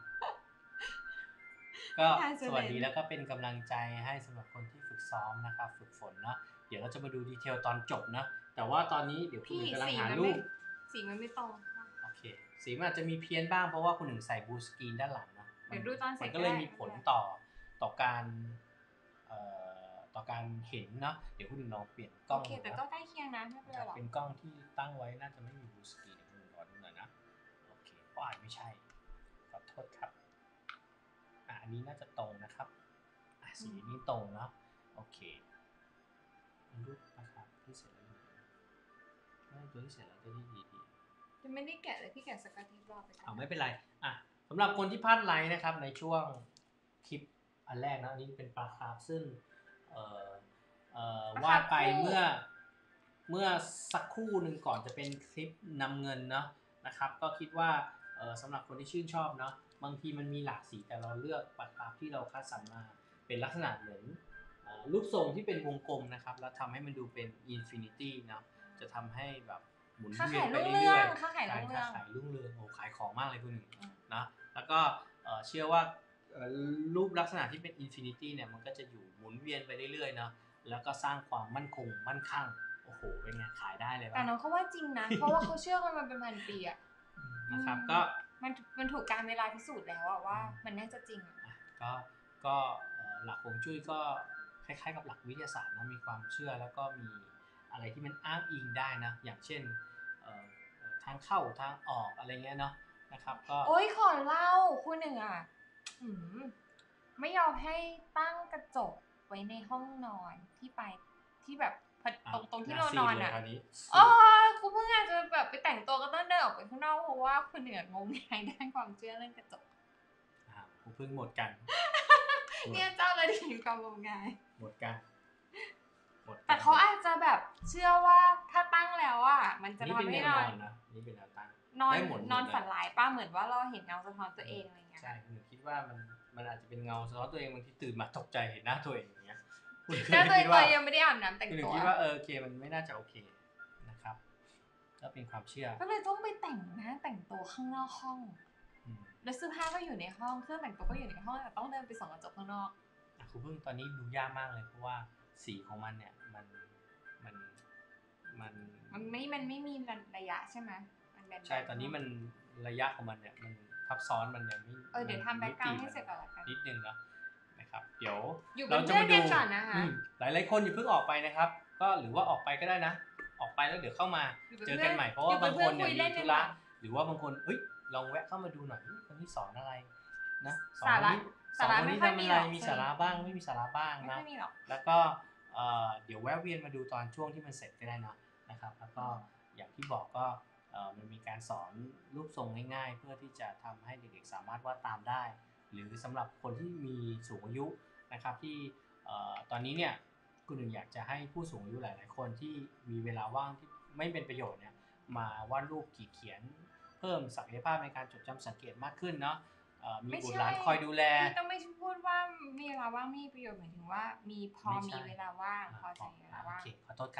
ก็สวัสดีแล้วก็เป็นกำลังใจให้สำหรับคนที่ฝึกซ้อมนะครับฝึกฝนเนาะเดี๋ยวเราจะมาดูดีเทลตอนจบนะแต่ว่าตอนนี้เดี๋ยวคุณหนึ่งกำลังหารูปสีมันไม่ตรงโอเคสีมันอาจจะมีเพี้ยนบ้างเพราะว่าคุณหนึ่งใส่บูสกรีนด้านหลังนะเดี๋ยวดูตอนเสร็จมันก็เลยมีผลต่อต่อการเอ่อต่อการเห็นเนาะเดี๋ยวคุณหนึ่งลองเปลี่ยนกล้องโอเคแต่ก็ใกล้เคียงนะไม่เป็นไรหรอกเป็นกล้องที่ตั้งไว้น่าจะไม่มีบูสกรีนเดี๋ยวคุณหนึ่งรอดูหน่อยนะโอเคก็อาจไม่ใช่ขอโทษครับอ่ะอันนี้น่าจะตรงนะครับอ่ะสีนี้ตรงเนาะโอเครูปนะครับที่เสร็จแล้วน่าตัวที่เสร็จแล้วจะดีดีดีจะไม่ได้แกะเลยพี่แกะสกัดที่รอบไปเอาไม่เป็นไรอ่ะสำหรับคนที่พลาดไลค์นะครับในช่วงคลิปอันแรกนะอันนี้เป็นปลาคาร์ฟซึ่งเอ่อเอ่อวาดไปเมื่อเมื่อสักครู่หนึ่งก่อนจะเป็นคลิปนำเงินเนาะนะครับก็คิดว่าเอ่อสำหรับคนที่ชื่นชอบเนาะบางทีมันมีหลากสีแต่เราเลือกปลาคาร์ฟที่เราคัดสรรมาเป็นลักษณะเหมือนรูปทรงที่เป็นวงกลมนะครับแล้วทำให้มันดูเป็นอินฟินิตี้เนาะจะทำให้แบบหมุนเวียนไปเรื่อยๆค้าขายรุ่งเรืองขายรุ่งเรืองโอ้ขายของมากเลยคุณหนึ่งนะแล้วก็เชื่อว่ารูปลักษณะที่เป็นอินฟินิตี้เนี่ยมันก็จะอยู่หมุนเวียนไปเรื่อยๆเนาะแล้วก็สร้างความมั่นคงมั่นคั่งโอ้โหเป็นไงขายได้เลยแต่น้องเขาว่าจริงนะเพราะว่าเขาเชื่อกันมาเป็นพันปีอะนะครับก็มันมันถูกการเวลาพิสูจน์แล้วอะว่ามันน่าจะจริงอะก็ก็หลักฮวงจุ้ยก็คล้ายๆกับหลักวิทยาศาสตร์นะมีความเชื่อแล้วก็มีอะไรที่มันอ้างอิงได้นะอย่างเช่นทางเข้าทางออกอะไรเงี้ยเนาะนะครับก็โอ๊ยขอเล่าคุณหนึ่งอ่ะไม่ยอมให้ตั้งกระจกไว้ในห้องนอนที่ไปที่แบบตรงตรงที่เรานอนอ่ะอ๋อคุณเพิ่งอาจจะแบบไปแต่งตัวก็ต้องเดินออกไปข้างนอกเพราะว่าคุณเหนืองมงายด้านความเชื่อเรื่องกระจกคุณเพิ่งหมดกันเนี่ยเจ้าเลยถึงความงมงายหมดกันแต่เขาอาจจะแบบเชื่อว่าถ้าตั้งแล้วอ่ะมันจะทำให้นอนนะนี่เป็นแนวตั้งนอนนอนฝันร้ายป้าเหมือนว่าเราเห็นเงาสะท้อนตัวเองอะไรเงี้ยใช่หนูคิดว่ามันมันอาจจะเป็นเงาสะท้อนตัวเองบางทีตื่นมาตกใจเห็นหน้าตัวเองอย่างเงี้ยหน้าตัวเองเลยยังไม่ได้อาบน้ำแต่งตัวหนูคิดว่าเออโอเคมันไม่น่าจะโอเคนะครับก็เป็นความเชื่อก็เลยต้องไปแต่งหน้าแต่งตัวข้างนอกห้องแล้วเสื้อผ้าก็อยู่ในห้องเครื่องแต่งตัวก็อยู่ในห้องแต่ต้องเดินไปส่องกระจกข้างนอกครูเพิ่งตอนนี้ดูยากมากเลยเพราะว่าสีของมันเนี่ยมันมันมันมันไม่มันไม่มีระยะใช่ไหมใช่ตอนนี้มันระยะของมันเนี่ยมันทับซ้อนมันยังไม่เออเดี๋ยวทำแบ็คกราวด์ให้เสร็จก่อนละกันนิดนึงเนาะนะครับเดี๋ยวเราจะมาดูหลายหลายคนอย่าเพิ่งออกไปนะครับก็หรือว่าออกไปก็ได้นะออกไปแล้วเดี๋ยวเข้ามาเจอกันใหม่เพราะว่าบางคนเนี่ยมีธุระหรือว่าบางคนเฮ้ยลองแวะเข้ามาดูหน่อยคนที่สอนอะไรนะสอนนี้สอนนี้ทำอะไรมีสาระบ้างไม่มีสาระบ้างนะแล้วก็เดี๋ยวแวะเวียนมาดูตอนช่วงที่มันเสร็จก็ได้นะนะครับแล้วก็อย่างที่บอกก็มันมีการสอนรูปทรงง่ายๆเพื่อที่จะทำให้เด็กๆสามารถวาดตามได้หรือสำหรับคนที่มีสูงอายุนะครับที่ตอนนี้เนี่ยคุณหนึ่งอยากจะให้ผู้สูงอายุหลายๆคนที่มีเวลาว่างที่ไม่เป็นประโยชน์เนี่ยมาวาดรูปขีดเขียนเพิ่มศักยภาพในการจดจำสังเกตมากขึ้นเนาะมีบุตรหลานคอยดูแลต้องไม่พูดว่ามีเวลาว่างมีประโยชน์หมายถึงว่ามีพอมีเวลาว่างพอใจเวลาว่างโอเคขอโทษครับ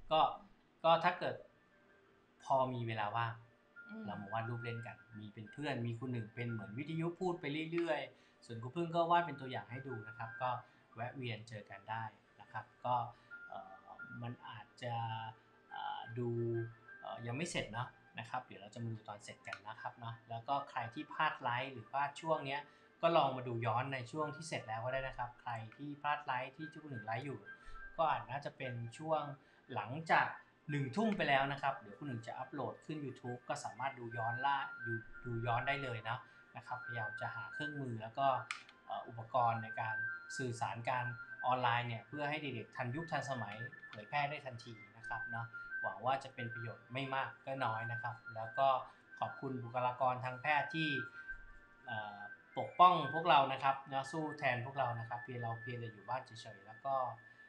ก็ก็ถ้าเกิดพอมีเวลาว่างอืมเรามาวาดรูปเล่นกันมีเป็นเพื่อนมีคุณหนึ่งเป็นเหมือนวิทยุพูดไปเรื่อยๆส่วนคุณพึ่งก็วาดเป็นตัวอย่างให้ดูนะครับก็แวะเวียนเจอกันได้นะครับก็เอ่อมันอาจจะเอ่อดูเอ่อยังไม่เสร็จเนาะนะครับเดี๋ยวเราจะมาดูตอนเสร็จกันนะครับเนาะแล้วก็ใครที่พลาดไลฟ์หรือพลาดช่วงเนี้ยก็ลองมาดูย้อนในช่วงที่เสร็จแล้วก็ได้นะครับใครที่พลาดไลฟ์ที่จุกหนึ่งไลฟ์อยู่ก็อาจน่าจะเป็นช่วงหลังจากหนึ่งทุ่มไปแล้วนะครับเดี๋ยวคุณหนึ่งจะอัปโหลดขึ้น YouTube ก็สามารถดูย้อนล่าดูดูย้อนได้เลยนะนะครับพยายามจะหาเครื่องมือแล้วก็อุปกรณ์ในการสื่อสารการออนไลน์เนี่ยเพื่อให้เด็กๆทันยุคทันสมัยเผยแพร่ได้ทันทีนะครับเนาะหวังว่าจะเป็นประโยชน์ไม่มากก็น้อยนะครับแล้วก็ขอบคุณบุคลากรทางแพทย์ที่ปกป้องพวกเรานะครับนะสู้แทนพวกเรานะครับเพียงเราเพียงแต่อยู่บ้านเฉยๆแล้วก็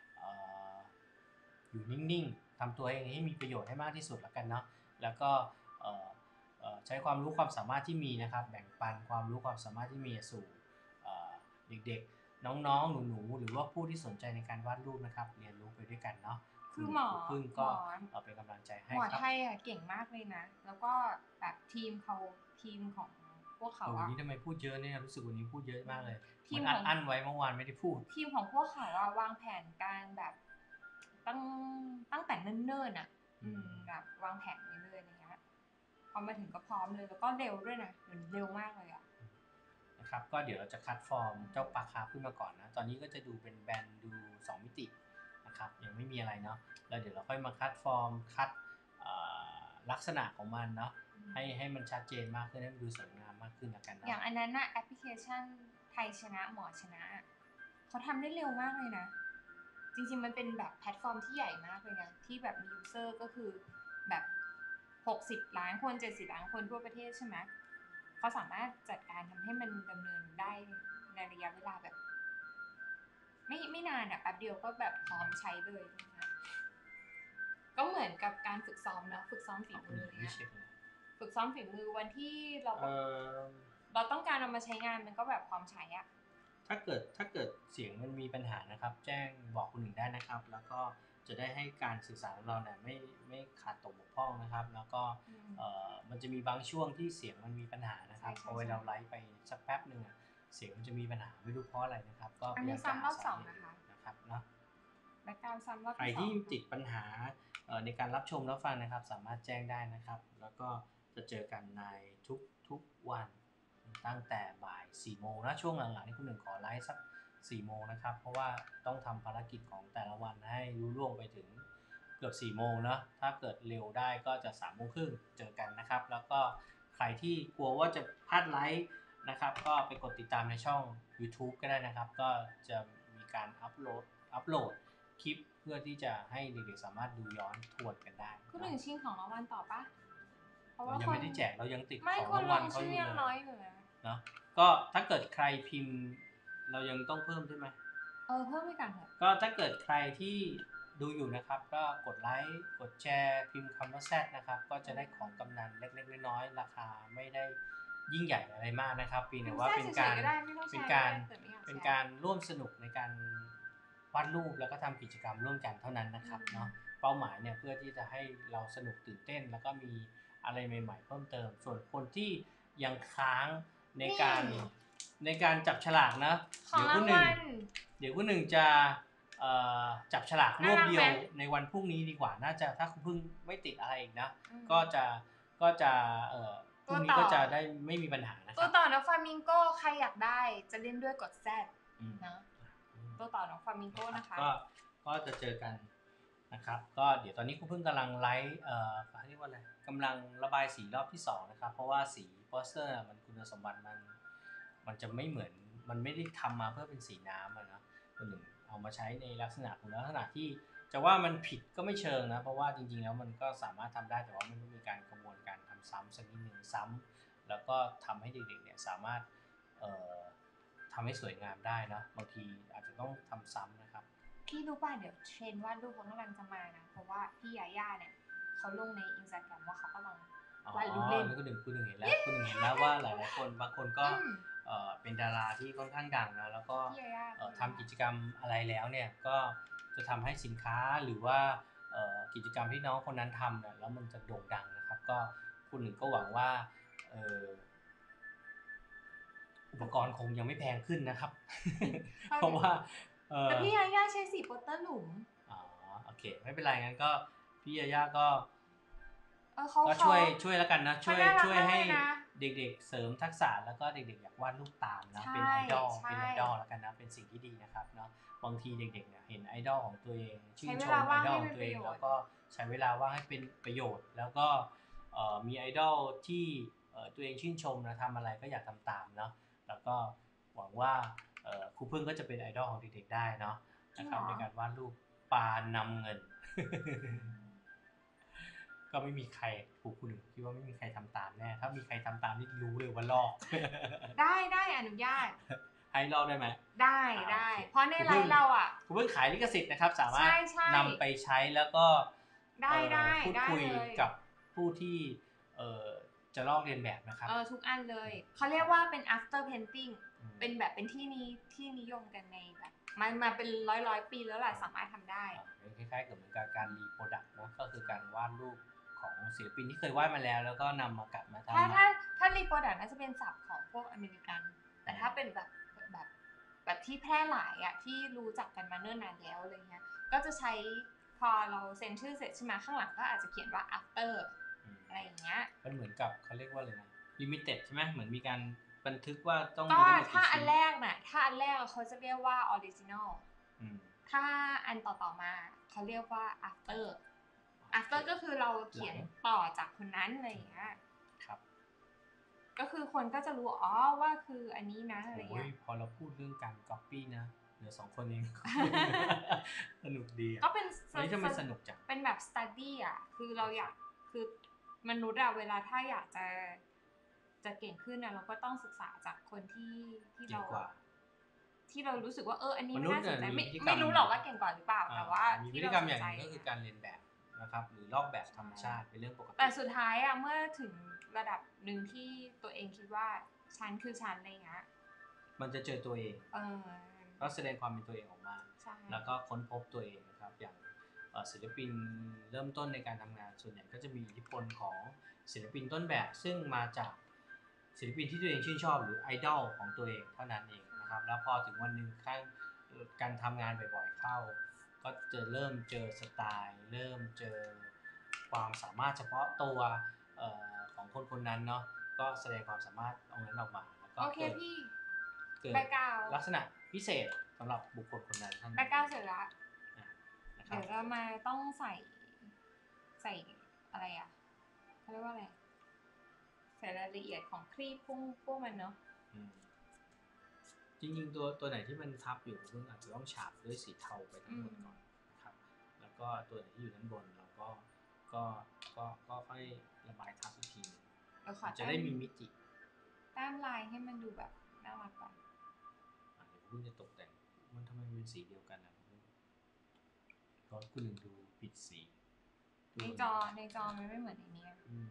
อยู่นิ่งๆทำตัวเองให้มีประโยชน์ให้มากที่สุดแล้วกันเนาะแล้วก็ใช้ความรู้ความสามารถที่มีนะครับแบ่งปันความรู้ความสามารถที่มีสู่เด็กๆน้องๆหนูๆหรือว่าผู้ที่สนใจในการวาดรูปนะครับเรียนรู้ไปด้วยกันเนาะคือหมอพึ่งก็เอาเป็นกำลังใจให้หมอครับไทยอ่ะเก่งมากเลยนะแล้วก็แบบทีมเขาทีมของพวกเขาอ่ะวันนี้ทำไมพูดเยอะเนี่ยรู้สึกวันนี้พูดเยอะมากเลยทีมอัขดองอั้นไว้เมื่อวานไม่ได้พูดทีมของพวกเขาอ่ะวางแผนการแบบตั้งตั้งแต่เนิ่นๆอ่ะอืมแบบวางแผนไปเลยอะไรเงี้ยพอมาถึงก็พร้อมเลยแล้วก็เร็วด้วยนะเร็วมากเลยอ่ะนะครับก็เดี๋ยวเราจะคัดฟอร์มเจ้าปลาคาร์ฟขึ้นมาก่อนนะตอนนี้ก็จะดูเป็นแบนดูสองมิตินะครับยังไม่มีอะไรเนาะแล้วเดี๋ยวเราค่อยมาคัดฟอร์มคัดลักษณะของมันเนาะให้ให้มันชัดเจนมากขึ้นให้มันดูสวยงามมากขึ้นแล้วกันนะอย่างอันนั้นน่ะแอปพลิเคชันไทยชนะหมอชนะเขาทำได้เร็วมากเลยนะจริงๆมันเป็นแบบแพลตฟอร์มที่ใหญ่มากเลยนะที่แบบมียูเซอร์ก็คือแบบหกสิบล้านคนเจ็ดสิบล้านคนทั่วประเทศใช่ไหมเขาสามารถจัดการทำให้มันดำเนินได้ในระยะเวลาแบบไม่ไม่นานอ่ะแป๊บเดียวก็แบบพร้อมใช้เลยนะก็เหมือนกับการฝึกซ้อมนะฝึกซ้อมฝีมือเนี่ยฝึกซ้อมฝีมือวันที่เราเราต้องการเอามาใช้งานมันก็แบบพร้อมใช้อ่ะถ้าเกิดถ้าเกิดเสียงมันมีปัญหานะครับแจ้งบอกคนอื่นได้นะครับแล้วก็จะได้ให้การสื่อสารของเราเนี่ยไม่ไม่ขาดตกบกพร่องนะครับแล้วก็มันจะมีบางช่วงที่เสียงมันมีปัญหานะครับพอเวลาไลฟ์ไปสักแป๊บหนึ่งเสียงมันจะมีปัญหาไม่รู้เพราะอะไรนะครับก็อันนี้ซ้ำรอบสองนะคะนะครับเนาะและการซ้ำรอบใครที่ติดปัญหาในการรับชมรับฟังนะครับสามารถแจ้งได้นะครับแล้วก็จะเจอกันในทุกทุกวันตั้งแต่บ่ายสี่โมงนะช่วงหลังๆนี่คุณหนึ่งขอไลฟ์สักสี่โมงนะครับเพราะว่าต้องทำภารกิจของแต่ละวันให้รู้ล่วงไปถึงเกือบสี่โมงนะถ้าเกิดเร็วได้ก็จะสามโมงครึ่งเจอกันนะครับแล้วก็ใครที่กลัวว่าจะพลาดไลฟ์นะครับก็ไปกดติดตามในช่อง YouTube ก็ได้นะครับก็จะมีการอัปโหลดอัปโหลดคลิปเพื่อที่จะให้เด็กๆสามารถดูย้อนทวนกันได้คุณหนึ่งชิงของรางวัลต่อปะเรายังไม่ได้แจกเรายังติดของรางวัลเขาอยู่เลยเนาะก็ถ้าเกิดใครพิมพ์เรายังต้องเพิ่มใช่ไหมเออเพิ่มไปกันเถอะก็ถ้าเกิดใครที่ดูอยู่นะครับก็กดไลค์กดแชร์พิมพ์คำว่าแซดนะครับก็จะได้ของกำนันเล็กๆน้อยๆราคาไม่ได้ยิ่งใหญ่อะไรมากนะครับปีนี้ว่าเป็นการเป็นการเป็นการร่วมสนุกในการวาดรูปแล้วก็ทำกิจกรรมร่วมกันเท่านั้นนะครับเนาะเป้าหมายเนี่ยเพื่อที่จะให้เราสนุกตื่นเต้นแล้วก็มีอะไรใหม่ๆเพิ่มเติมส่วนคนที่ยังค้างในการในการจับฉลากนะเดี๋ยวคุณหนึ่งเดี๋ยวคุณหนึ่งจะจับฉลากรวบเดียวในวันพรุ่งนี้ดีกว่าน่าจะถ้าคุณพึ่งไม่ติดอะไรอีกนะก็จะก็จะเอ่อพรุ่งนี้ก็จะได้ไม่มีปัญหานะครับตัวต่อน้องฟามิงโก้ใครอยากได้จะเล่นด้วยกดแซดนะตัวต่อน้องฟามิงโก้นะคะก็ก็จะเจอกันนะครับก็เดี๋ยวตอนนี้คุณพึ่งกำลังไลฟ์เอ่อเขาเรียกว่าอะไรกำลังระบายสีรอบที่สองนะครับเพราะว่าสีโปสเตอร์มันคุณสมบัติมันมันจะไม่เหมือนมันไม่ได้ทำมาเพื่อเป็นสีน้ำนะคนหนึ่งเอามาใช้ในลักษณะของลักษณะที่จะว่ามันผิดก็ไม่เชิงนะเพราะว่าจริงๆแล้วมันก็สามารถทำได้แต่ว่ามันต้องมีการกระบวนการทำซ้ำสักนิดหนึ่งซ้ำแล้วก็ทำให้เด็กๆเนี่ยสามารถเอ่อทำให้สวยงามได้นะบางทีอาจจะต้องทำซ้ำนะครับพี่รู้ป่ะเดี๋ยวเทรนด์วาดรูปเขากำลังจะมานะเพราะว่าพี่ยาย่าเนี่ยเขาลงในอินสตาแกรมว่าเขากำลังวาดรูปเล่นคุณหนึ่งคุณหนึ่งเห็นแล้วคุณหนึ่งเห็นแล้วว่าหลายๆคนบางคนก็เป็นดาราที่ค่อนข้างดังนะแล้วก็ทำกิจกรรมอะไรแล้วเนี่ยก็จะทำให้สินค้าหรือว่าเอ่อกิจกรรมที่น้องคนนั้นทำเนี่ยแล้วมันจะโด่งดังนะครับก็คุณหนึ่งก็หวังว่าเอ่ออุปกรณ์คงยังไม่แพงขึ้นนะครับ เพราะว่าแต่พี่ยาย่าใช้สีโปสเตอร์หลุมอ๋อโอเคไม่เป็นไรงั้นก็พี่ยาย่าก็ก็ช่วยช่วยแล้วกันนะช่วยช่วยให้เด็กๆเสริมทักษะแล้วก็เด็กๆอยากวาดรูปตามนะเป็นไอดอลเป็นไอดอลแล้วกันนะเป็นสิ่งที่ดีนะครับเนาะบางทีเด็กๆเนี่ยเห็นไอดอลของตัวเองชื่นชมไอดอลของตัวเองแล้วก็ใช้เวลาว่างให้เป็นประโยชน์แล้วก็มีไอดอลที่ตัวเองชื่นชมนะทำอะไรก็อยากทำตามเนาะแล้วก็หวังว่าครูพึ่งก็จะเป็นไอดอลของเด็กๆได้เนาะนะครับในการวาดรูปปลานำเงิน ก็ไม่มีใครครูคุณหนึ่งคิดว่าไม่มีใครทำตามแน่ถ้ามีใครทำตามนี่รู้เลยว่าลอกได้ได้อนุญาตให้ลอกได้ไหมได้ได้เพราะในไลฟ์เราอ่ะครูเพิ่งขายลิขสิทธิ์นะครับสามารถนำไปใช้แล้วก็ได้ได้พูดคุยกับผู้ที่จะลอกเรียนแบบนะครับเออทุกอันเลยเขาเรียกว่าเป็น after painting เป็นแบบเป็นที่นี้ที่นิยมกันในแบบมันมาเป็นร้อยร้อยปีแล้วแหละสามารถทำได้คล้ายๆกับเหมือนกับการรีโปรดักต์นะก็คือการวาดรูปของศิลปินที่เคยวาดมาแล้วแล้วก็นำมากลับมาทำถ้าถ้าถ้ารีโปรดักต์น่าจะเป็นศัพท์ของพวกอเมริกันแต่ถ้าเป็นแบบแบบแบบที่แพร่หลายอ่ะที่รู้จักกันมาเนิ่นนานแล้วอะไรเงี้ยก็จะใช้พอเราเซ็นชื่อเสร็จใช่ไหมข้างหลังก็อาจจะเขียนว่า after อะไรอย่างเงี้ยมันเหมือนกับเขาเรียกว่าอะไรนะ limited ใช่ไหมเหมือนมีการบันทึกว่าต้องก็ถ้าอันแรกน่ะถ้าอันแรกเขาจะเรียกว่า original ถ้าอันต่อๆมาเขาเรียกว่า after after ก็คือเราเขียนต่อจากคนนั้นอะไรอย่างเงี้ยครับก็คือคนก็จะรู้อ๋อว่าคืออันนี้นะอะไรอย่างเงี้ยพอเราพูดเรื่องการ copy นะเหลือสองคนเองสนุกดีก็เป็นนี่จะมันสนุกจังเป็นแบบ study อ่ะคือเราอยากคือมนุษย์อะเวลาถ้าอยากจะจะเก่งขึ้นอะเราก็ต้องศึกษาจากคนที่ที่เราที่เรารู้สึกว่าเอออันนี้น่าสนใจไม่ไม่รู้หรอกว่าเก่งกว่าหรือเปล่าแต่ว่ามีพฤติกรรมอย่างนึงก็คือการเรียนแบบนะครับหรือลอกแบบธรรมชาติเป็นเรื่องปกติแต่สุดท้ายอะเมื่อถึงระดับหนึ่งที่ตัวเองคิดว่าฉันคือฉันอะไรเงี้ยมันจะเจอตัวเองเออก็แสดงความเป็นตัวเองออกมาแล้วก็ค้นพบตัวเองนะครับอย่างศิลปินเริ่มต้นในการทำงานส่วนใหญ่ก็จะมีอิทธิพลของศิลปินต้นแบบซึ่งมาจากศิลปินที่ตัวเองชื่นชอบหรือไอดอลของตัวเองเท่านั้นเองนะครับแล้วพอถึงวันหนึ่งขั้นการทำงานบ่อยๆเข้าก็จะเริ่มเจอสไตล์เริ่มเจอความสามารถเฉพาะตัวของคนคนนั้นเนาะก็แสดงความสามารถตรงนั้นออกมาแล้วก็โอเคพี่เกิดลักษณะพิเศษสำหรับบุคคลคนนั้นท่านแบ็คกราวด์เสร็จแล้วเดี๋ยวเรามาต้องใส่ใส่อะไรอ่ะเขาเรียกว่าอะไรใส่รายละเอียดของครีบพวกพวกมันเนาะจริงๆตัวตัวไหนที่มันทับอยู่เพิ่งอาจจะต้องฉาบด้วยสีเทาไปทั้งหมดก่อนนะครับแล้วก็ตัวไหนที่อยู่ด้านบนเราก็ก็ก็ก็ค่อยระบายทับอีกทีจะได้มีมิติแต้มลายให้มันดูแบบน่ารักก่อนเดี๋ยวคุณจะตกแต่งมันทำไมเป็นสีเดียวกันนะก็คุณลืมดูผิดสีในจอในจอมันไม่เหมือนในนี้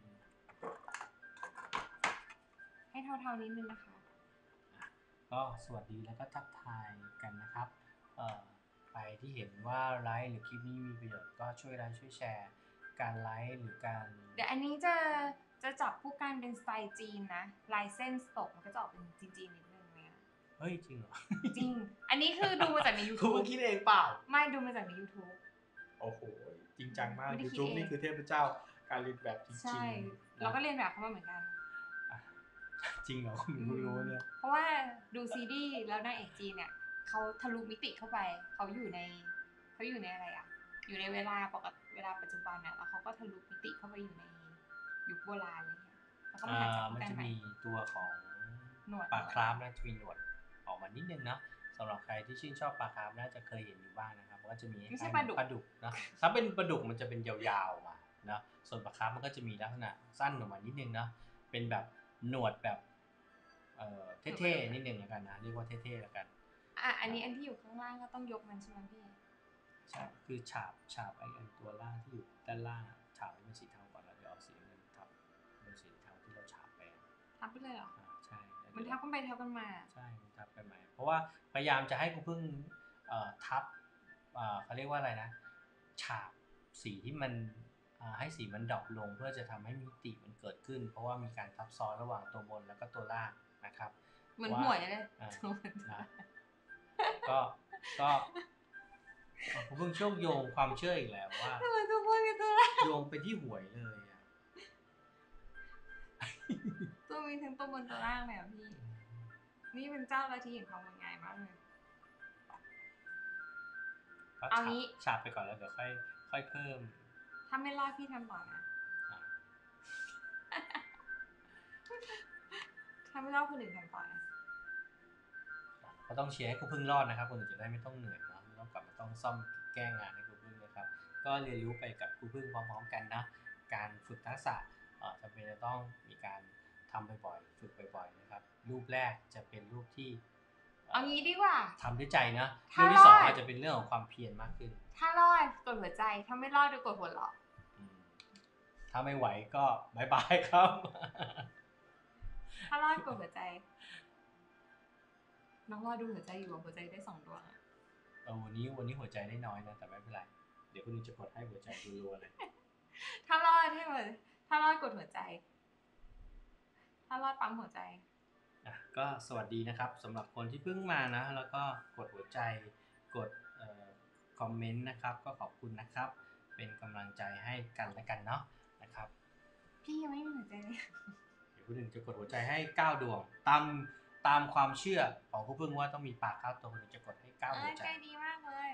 ให้เท่าๆนิดนึงนะคะก็สวัสดีแล้วก็ทักทายกันนะครับใครที่เห็นว่าไลฟ์หรือคลิปนี้มีประโยชน์ก็ช่วยไลค์ช่วยแชร์การไลฟ์หรือการเดี๋ยวอันนี้จะจะจับผู้การเป็นสไตล์จีนนะลายเส้นสตกมันก็จะออกเป็นจีนๆนิดนึงเนี่ยเฮ้ยจริงเหรอจริงอันนี้คือดูมาจากใน YouTube คุณคิดเองเปล่าไม่ดูมาจากใน YouTube โอ้โหจริงจังมาก YouTube นี่คือเทพเจ้าการเรียนแบบจริงๆใช่เราก็เรียนแบบเขามาเหมือนกันจริงเหรอคุณไม่รู้เนี่ยเพราะว่าดูซีรีส์แล้วนางเอกจีนเนี่ยเขาทะลุมิติเข้าไปเขาอยู่ในเขาอยู่ในอะไรอ่ะอยู่ในเวลาปกติเวลาปัจจุบันเนี่ยแล้วเขาก็ทะลุมิติเข้าไปอยู่ในยุคโบราณอะไรเงี้ยแล้วก็มาจับมันจะมีตัวของปลาคราฟน่าจะมีหนวดออกมานิดนึงเนาะสำหรับใครที่ชื่นชอบปลาคราฟน่าจะเคยเห็นอยู่บ้างนะครับก็จะมีไม่ใช่ปลาดุกปลาดุกนะถ้าเป็นปลาดุกมันจะเป็นยาวๆมาเนาะส่วนปลาคราฟมันก็จะมีลักษณะสั้นออกมานิดนึงเนาะเป็นแบบหนวดแบบเอ่อเท่ๆนิดนึงแล้วกันนะเรียกว่าเท่ๆแล้วกันอ่ะอันนี้อันที่อยู่ข้างล่างก็ต้องยกมันใช่ไหมพี่ใช่คือฉาบฉาบไอ้อันตัวล่างที่อยู่ด้านล่างฉาบให้เป็นสีเทาก่อนแล้วเดี๋ยวเอาสีเงินทับเป็นสีเทาที่เราฉาบไปทับไปเลยเหรอใช่มันทับกันไปทับกันมาใช่มันทับกันมาเพราะว่าพยายามจะให้กูเพิ่งเอ่อทับเอ่อเขาเรียกว่าอะไรนะฉาบสีที่มันให้สีมันดรอปลงเพื่อจะทำให้มิติมันเกิดขึ้นเพราะว่ามีการทับซ้อนระหว่างตัวบนแล้วก็ตัวล่างนะครับเหมือนหวยเลยนะก็ก็ผมเพิ่งโชคโยงความเชื่ออีกแล้วว่าโยงไปที่หวยเลยอ่ะตัวมีทั้งตัวบนตัวล่างเลยอ่ะพี่นี่เป็นเจ้าละทีเห็นความงดงามมากเลยเอางี้ฉาบไปก่อนแล้วเดี๋ยวค่อยค่อยเพิ่มถ้าไม่รอดพี่ทำต่อนะถ้าไม่รอดคนอื่นทำต่อนะก็ต้องเชียร์ให้ครูพึ่งรอดนะครับคนอื่นจะได้ไม่ต้องเหนื่อยเนาะไม่ต้องกลับมาต้องซ่อมแก้งานให้ครูพึ่งนะครับก็เรียนรู้ไปกับครูพึ่งพร้อมๆกันนะการฝึกทักษะจำเป็นจะต้องมีการทำบ่อยๆฝึกบ่อยๆนะครับรูปแรกจะเป็นรูปที่เอางี้ดีกว่าทำด้วยใจนะรูปที่สองอาจจะเป็นเรื่องของความเพียรมากขึ้นถ้ารอดกดหัวใจถ้าไม่รอดดูกดหัวเราะถ้าไม่ไหวก็บายบายครับถ้ารอดกดหัวใจน้องรอดูหัวใจอยู่หัวใจได้สองดวงอะเออวันนี้วันนี้หัวใจได้น้อยนะแต่ไม่เป็นไรเดี๋ยวคุณจะกดให้หัวใจรัวๆเลยถ้ารอดให้หัวถ้ารอดกดหัวใจถ้ารอดปั๊มหัวใจอ่ะก็สวัสดีนะครับสำหรับคนที่เพิ่งมานะแล้วก็กดหัวใจกดเอ่อคอมเมนต์นะครับก็ขอบคุณนะครับเป็นกำลังใจให้กันและกันเนาะนะครับพี่ยังไม่มีหัวใจเลยเดี๋ยวคุณหนึ่งจะกดหัวใจให้เก้าดวงตามตามความเชื่อของผู้พึ่งว่าต้องมีปากเก้าตัวคุณหนึ่งจะกดให้เก้าหัวใจใจดีมากเลย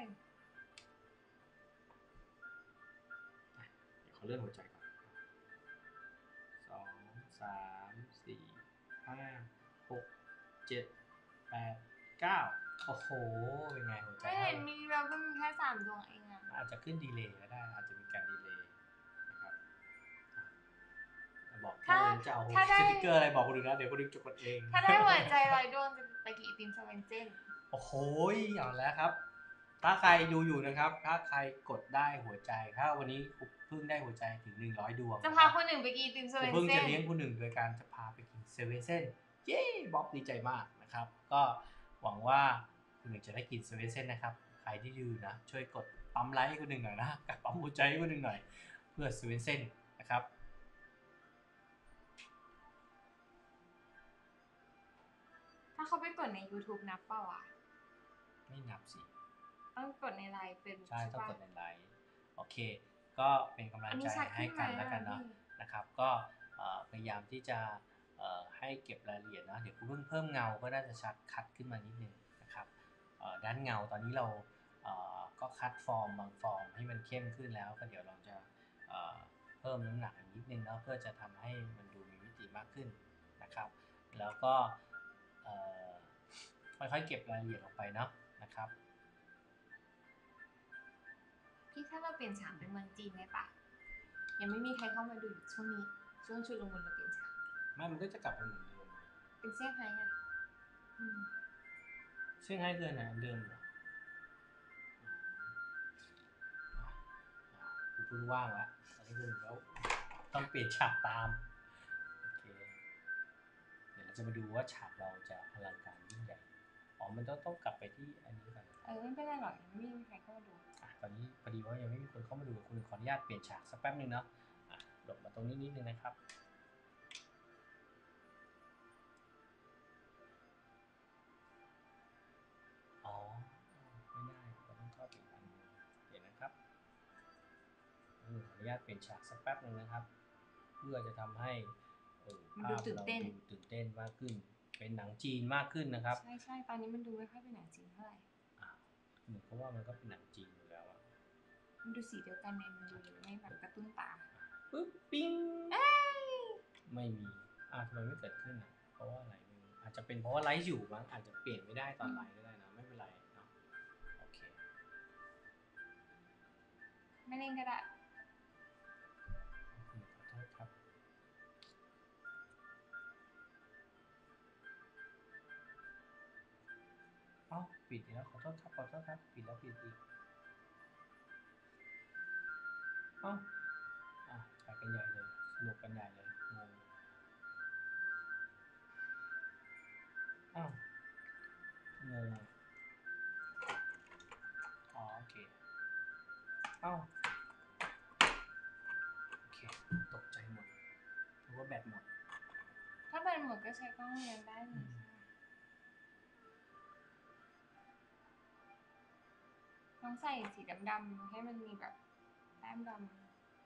เดี๋ยวเขาเลื่อนหัวใจก่อนสองสามสี่ห้าหกเจ็ดแปดเก้าโอ้โหเป็นไงหัวใจไม่เห็นมีเราก็มีแค่สามดวงเองอะอาจจะขึ้นดีเลย์ก็ได้อาจจะมีการดีเลย์นะครับบอกถ้าจะเอาสติ๊กเกอร์อะไรบอกคนอื่นนะเดี๋ยวคนอื่นจะกดเองถ้าได้หัวใจลอยดวงจะไปกี่ติมสเวนเจนโอ้โหเอาแล้วครับถ้าใครดูอยู่นะครับถ้าใครกดได้หัวใจถ้าวันนี้เพิ่งได้หัวใจถึงหนึ่งร้อยดวงจะพาคนหนึ่งไปกินติมเซเว่นเซ่นเพิ่งจะเลี้ยงคนหนึ่งโดยการจะพาไปกินเซเว่นเซ่นเย้บ๊อบดีใจมากนะครับก็หวังว่าคนหนึ่งจะได้กินเซเว่นเซ่นนะครับใครที่ดูนะช่วยกดปั๊มไลค์ให้คนหนึ่งหน่อยนะกับปั๊มหัวใจให้คนหนึ่งหน่อยเพื่อเซเว่นเซ่นนะครับถ้าเขาไปกดใน YouTube นับเปล่าอ่ะไม่นับสิต้องกดในไลน์เป็นใช่ต้องกดในไลน์โอเคก็เป็นกำลังใจให้กันแล้วกันเนาะนะครับก็พยายามที่จะให้เก็บรายละเอียดนะเดี๋ยวคุณเพิ่งเพิ่มเงาก็น่าจะชัดคัดขึ้นมานิดนึงนะครับด้านเงาตอนนี้เราก็คัดฟอร์มบางฟอร์มให้มันเข้มขึ้นแล้วก็เดี๋ยวเราจะเพิ่มน้ำหนักนิดนึงเนาะเพื่อจะทำให้มันดูมีมิติมากขึ้นนะครับแล้วก็ค่อยๆเก็บรายละเอียดออกไปเนาะนะครับพี่ถ้าเราเปลี่ยนฉากเป็นเมืองจีนได้ปะยังไม่มีใครเข้ามาดูช่วงนี้ช่วงชุลมุนเราเปลี่ยนฉากไม่มันก็จะกลับไปเหมือนเดิมเป็นเซี่ยงไฮ้ไงเซี่ยงไฮ้คือไหนเดิมเหรอกูเพิ่งว่างละตอนนี้คือแล้วต้องเปลี่ยนฉากตามโอเคเดี๋ยวเราจะมาดูว่าฉากเราจะอลังการยิ่งใหญ่อ๋อมันต้องต้องกลับไปที่อันนี้ก่อนเออไม่เป็นไรหรอกยังไม่มีใครเข้ามาดูตอนนี้พอดีว่ายังไม่มีคนเข้ามาดูคุณขออนุญาตเปลี่ยนฉากสักแป๊บนึงเนาะหลบมาตรงนี้นิดนึงนะครับอ๋อไม่ได้เราต้องเข้าอีกอันนึงเดี๋ยวนะครับขออนุญาตเปลี่ยนฉากสักแป๊บนึงนะครับเพื่อจะทำให้ภาพเราดูตื่นเต้นมากขึ้นเป็นหนังจีนมากขึ้นนะครับใช่ใช่ตอนนี้มันดูไม่ค่อยเป็นหนังจีนเท่าไหร่เหมือนเพราะว่ามันก็เป็นหนังจีนอยู่แล้วอะมันดูสีเดียวกันเนี่ยมันดูไม่แบบกระตุ้นตาปึ๊บปิ้งไม่มีอ่ะทำไมไม่เกิดขึ้นอ่ะเพราะว่าอะไรไม่รู้อาจจะเป็นเพราะว่าไลฟ์อยู่มั้งอาจจะเปลี่ยนไม่ได้ตอนไลฟ์ก็ได้นะไม่เป็นไรเนาะโอเคไม่เล่นก็ได้ขอโทษครับเอ้าปิดแล้วขอโทษครับขอโทษครับปิดแล้วปิดอีกเอ้าอ่ะไปกันใหญ่เลยสนุกกันใหญ่เลยงงอ้าวงงอ๋อโอเคเอ้าราะว่าแบตหมดถ้าแบตหมดก็ใช้กล้องเรียนได้เลยต้องใส่สีดำๆให้มันมีแบบแต้มดำ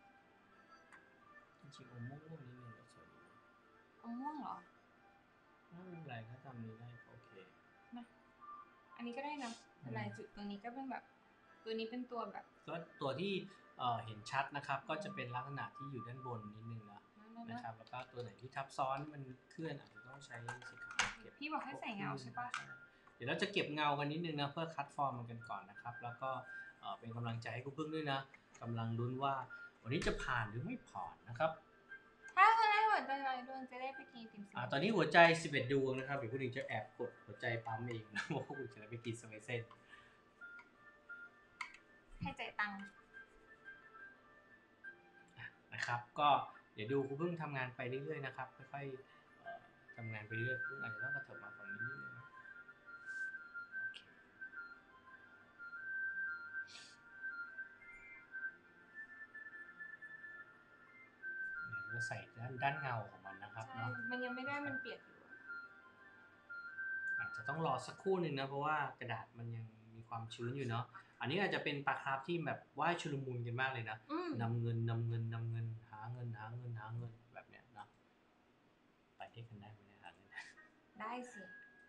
จริงๆอมม่วงๆนิดนึงก็สวยดีอมม่วงเหรอไม่เป็นไรถ้าทำนี้ได้ก็โอเคนะอันนี้ก็ได้นะลายจุดตรงนี้ก็เป็นแบบตัวนี้เป็นตัวแบบก็ตัวที่เห็นชัดนะครับก็จะเป็นลักษณะที่อยู่ด้านบนนิดนึงนะนะครับแล้วก็ตัวไหนที่ทับซ้อนมันเคลื่อนอาจจะต้องใช้สีขาวเก็บพี่บอกให้ใส่เงาใช่ปะเดี๋ยวเราจะเก็บเงากันนิดนึงนะเพื่อคัดฟอร์มมันกันก่อนนะครับแล้วก็เป็นกำลังใจให้คุณพึ่งด้วยนะกำลังลุ้นว่าวันนี้จะผ่านหรือไม่ผ่านนะครับถ้าเธอได้หัวใจร้อยดวงจะได้ไปกินติ่มซำตอนนี้หัวใจสิบเอ็ดดวงนะครับเดี๋ยวคุณหญิงจะแอบกดหัวใจปั๊มเองนะว่าคุณจะได้ไปกินสเวเซ่นให้ใจตังค์นะครับก็เดี๋ยวดูคุณพึ่งทำงานไปเรื่อยๆนะครับค่อยๆทำงานไปเรื่อยๆคุณอาจจะต้องกระเถิบมาฝั่งนี้นิดนึงนะเราใส่ด้านด้านเงาของมันนะครับเนาะมันยังไม่ได้มันเปียกอยู่อาจจะต้องรอสักครู่หนึ่งนะเพราะว่ากระดาษมันยังมีความชื้นอยู่เนาะอันนี้อาจจะเป็นปลาคราฟที่แบบว่ายชุลมุนกันมากเลยนะนำเงินนำเงินนำเงินหาเงินหาเงินหาเงินแบบเนี้ยเนาะไปที่กันได้ไหมหาเงินได้สิ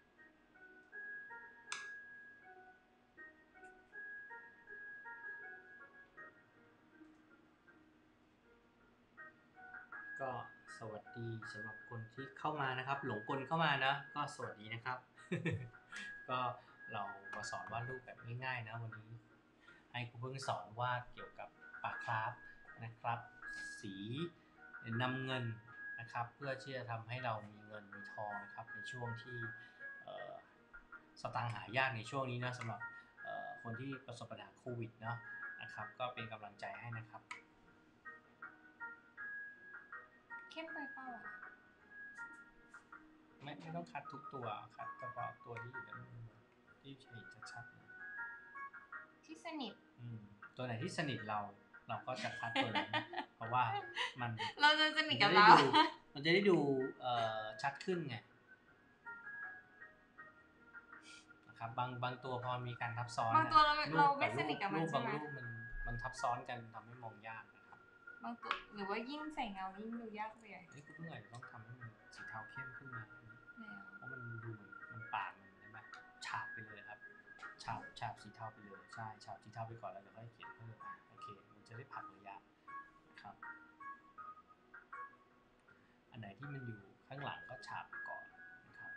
ก็สวัสดีสำหรับคนที่เข้ามานะครับหลงกลเข้ามานะก็สวัสดีนะครับ ก็เรามาสอนวาดรูปแบบง่ายๆนะวันนี้ให้ครูเพิ่งสอนวาดเกี่ยวกับปลาคราฟนะครับสีนำเงินนะครับเพื่อที่จะทำให้เรามีเงินมีทองนะครับในช่วงที่สตางค์หายากในช่วงนี้นะสำหรับคนที่ประสบปัญหาโควิดเนาะนะครับก็เป็นกำลังใจให้นะครับเข้มไปเปล่าอ่ะไม่ไม่ต้องคัดทุกตัวคัดเฉพาะตัวที่อยู่ด้านบนที่เห็นชัดๆที่สนิทตัวไหนที่สนิทเราเราก็จะคัดตัวนั้นเพราะว่ามันเราจะสนิทกับเรามันจะได้ดูชัดขึ้นไงนะครับบางบางตัวพอมีการทับซ้อนบางตัวเราเราไม่สนิทกับมันใช่ไหมรูปมันมันทับซ้อนกันทำให้มองยากนะครับบางตัวหรือว่ายิ่งใส่เงายิ่งดูยากเลยนี่คุณเพิ่งอาจจะต้องทำให้มันสีเทาเข้มขึ้นมาเพราะมันดูเหมือนมันปาดมันใช่ไหมฉาบไปเลยครับฉาบฉาบสีเทาไปเลยใช่ฉาบสีเทาไปก่อนแล้วเดี๋ยวค่อยเขียนเพิ่มอ่ะโอเคมันจะได้ผักระยะนะครับอันไหนที่มันอยู่ข้างหลังก็ฉาบก่อนนะครับ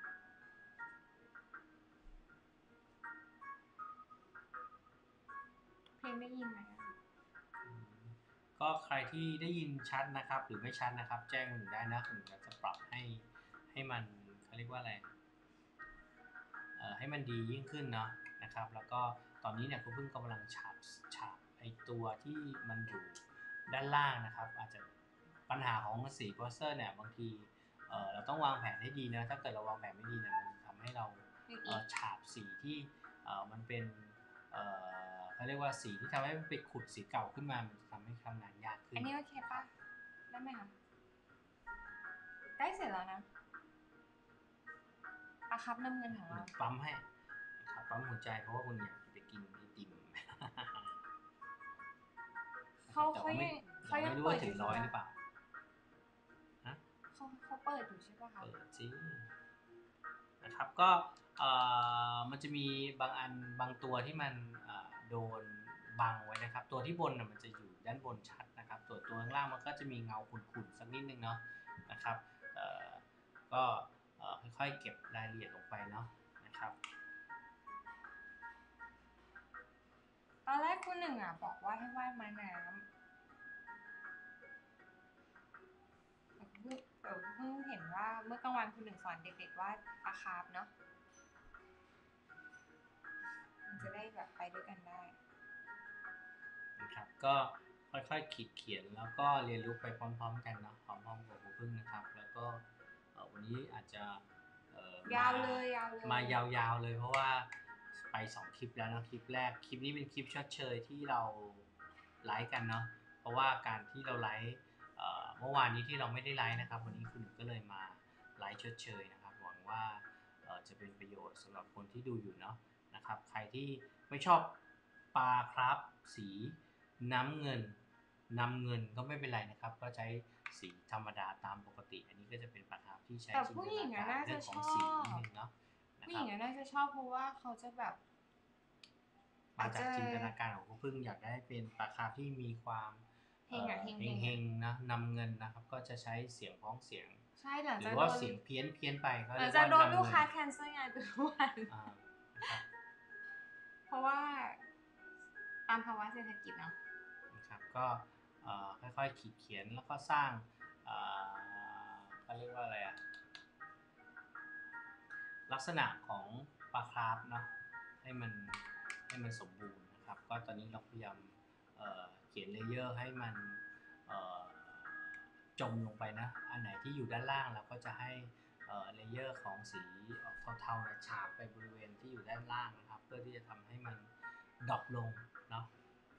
เพลงได้ยินไหมก็ใครที่ได้ยินชัดนะครับหรือไม่ชัดนะครับแจ้งหนึ่งได้นะหนึ่งจะปรับให้ให้มันเขาเรียกว่าอะไรเอ่อให้มันดียิ่งขึ้นเนาะนะครับแล้วก็ตอนนี้เนี่ยคุณเพิ่งกำลังฉาบฉาบไอตัวที่มันอยู่ด้านล่างนะครับอาจจะปัญหาของสีโปสเตอร์เนี่ยบางทีเอ่อเราต้องวางแผนให้ดีนะถ้าเกิดเราวางแผนไม่ดีเนี่ยมันทำให้เราเอ่อฉาบสีที่เอ่อมันเป็นเอ่อเขาเรียกว่าสีที่ทำให้มันไปขุดสีเก่าขึ้นมามันจะทำให้ทำงานยากขึ้นอันนี้โอเคป่ะได้ไหมคะใกล้เสร็จแล้วนะปลาครับน้ำเงินของเราปั๊มให้ครับปั๊มหัวใจเพราะว่าคุณอยากจะกินไอติมเขาเขายังเขายังเปิดถึงร้อยหรือเปล่าฮะเขาเขาเปิดอยู่ใช่ป่ะคะเปิดจริงนะครับก็มันจะมีบางอันบางตัวที่มันโดนบังไว้นะครับตัวที่บนมันจะอยู่ด้านบนชัดนะครับตัวตัวข้างล่างมันก็จะมีเงาขุ่นๆสักนิดนึงเนาะนะครับก็ค่อยๆเก็บรายละเอียดลงไปเนาะนะครับตอนแรกคุณหนึ่งอ่ะบอกว่าให้วาดม้าน้ำแต่เพิ่งเห็นว่าเมื่อกลางวันคุณหนึ่งสอนเด็กๆวาดปลาคาร์ฟเนาะมันจะได้แบบไปด้วยกันได้นะครับก็ค่อยๆขีดเขียนแล้วก็เรียนรู้ไปพร้อมๆกันเนาะพร้อมๆกับครูพึ่งนะครับแล้วก็วันนี้อาจจะยาวเลยยาวเลยมายาวๆเลยเพราะว่าไปสองคลิปแล้วนะคลิปแรกคลิปนี้เป็นคลิปชดเชยที่เราไลฟ์กันเนาะเพราะว่าการที่เราไลฟ์เเมื่อวานนี้ที่เราไม่ได้ไลฟ์นะครับวันนี้คุณหนึ่งก็เลยมาไลฟ์ชดเชยนะครับหวังว่าจะเป็นประโยชน์สำหรับคนที่ดูอยู่เนาะนะครับใครที่ไม่ชอบปลาครับสีน้ำเงินน้ำเงินก็ไม่เป็นไรนะครับก็ใช้สีธรรมดาตามปกติอันนี้ก็จะเป็นปลาครับที่ใช้จินตนาการเรื่องของสีนิดนึงเนาะผู้หญิงน่าจะชอบเพราะว่าเขาจะแบบมาจากจินตนาการของคุณพึ่งอยากได้เป็นปลาคาร์ฟที่มีความเฮงๆนะนำเงินนะครับก็จะใช้เสียงพ้องเสียงใช่หลังหรืจากอว่าเสียงเพี้ยนเพี้ยนไปก็เรียกว่าโดนลูกค้าแคนเซิลงานทุกวันเพราะว่าตามภาวะเศรษฐกิจเนาะนะครับก็ค่อยๆขีดเขียนแล้วก็สร้างเขาเรียกว่าอะไรอะลักษณะของปลาคาร์ฟเนาะให้มันให้มันสมบูรณ์นะครับก็ตอนนี้เราพยายามเขียนเลเยอร์ให้มันจมลงไปนะอันไหนที่อยู่ด้านล่างเราก็จะให้เลเยอร์ของสีออกเทาๆฉาบไปบริเวณที่อยู่ด้านล่างนะครับเพื่อที่จะทำให้มันดรอปลงเนาะ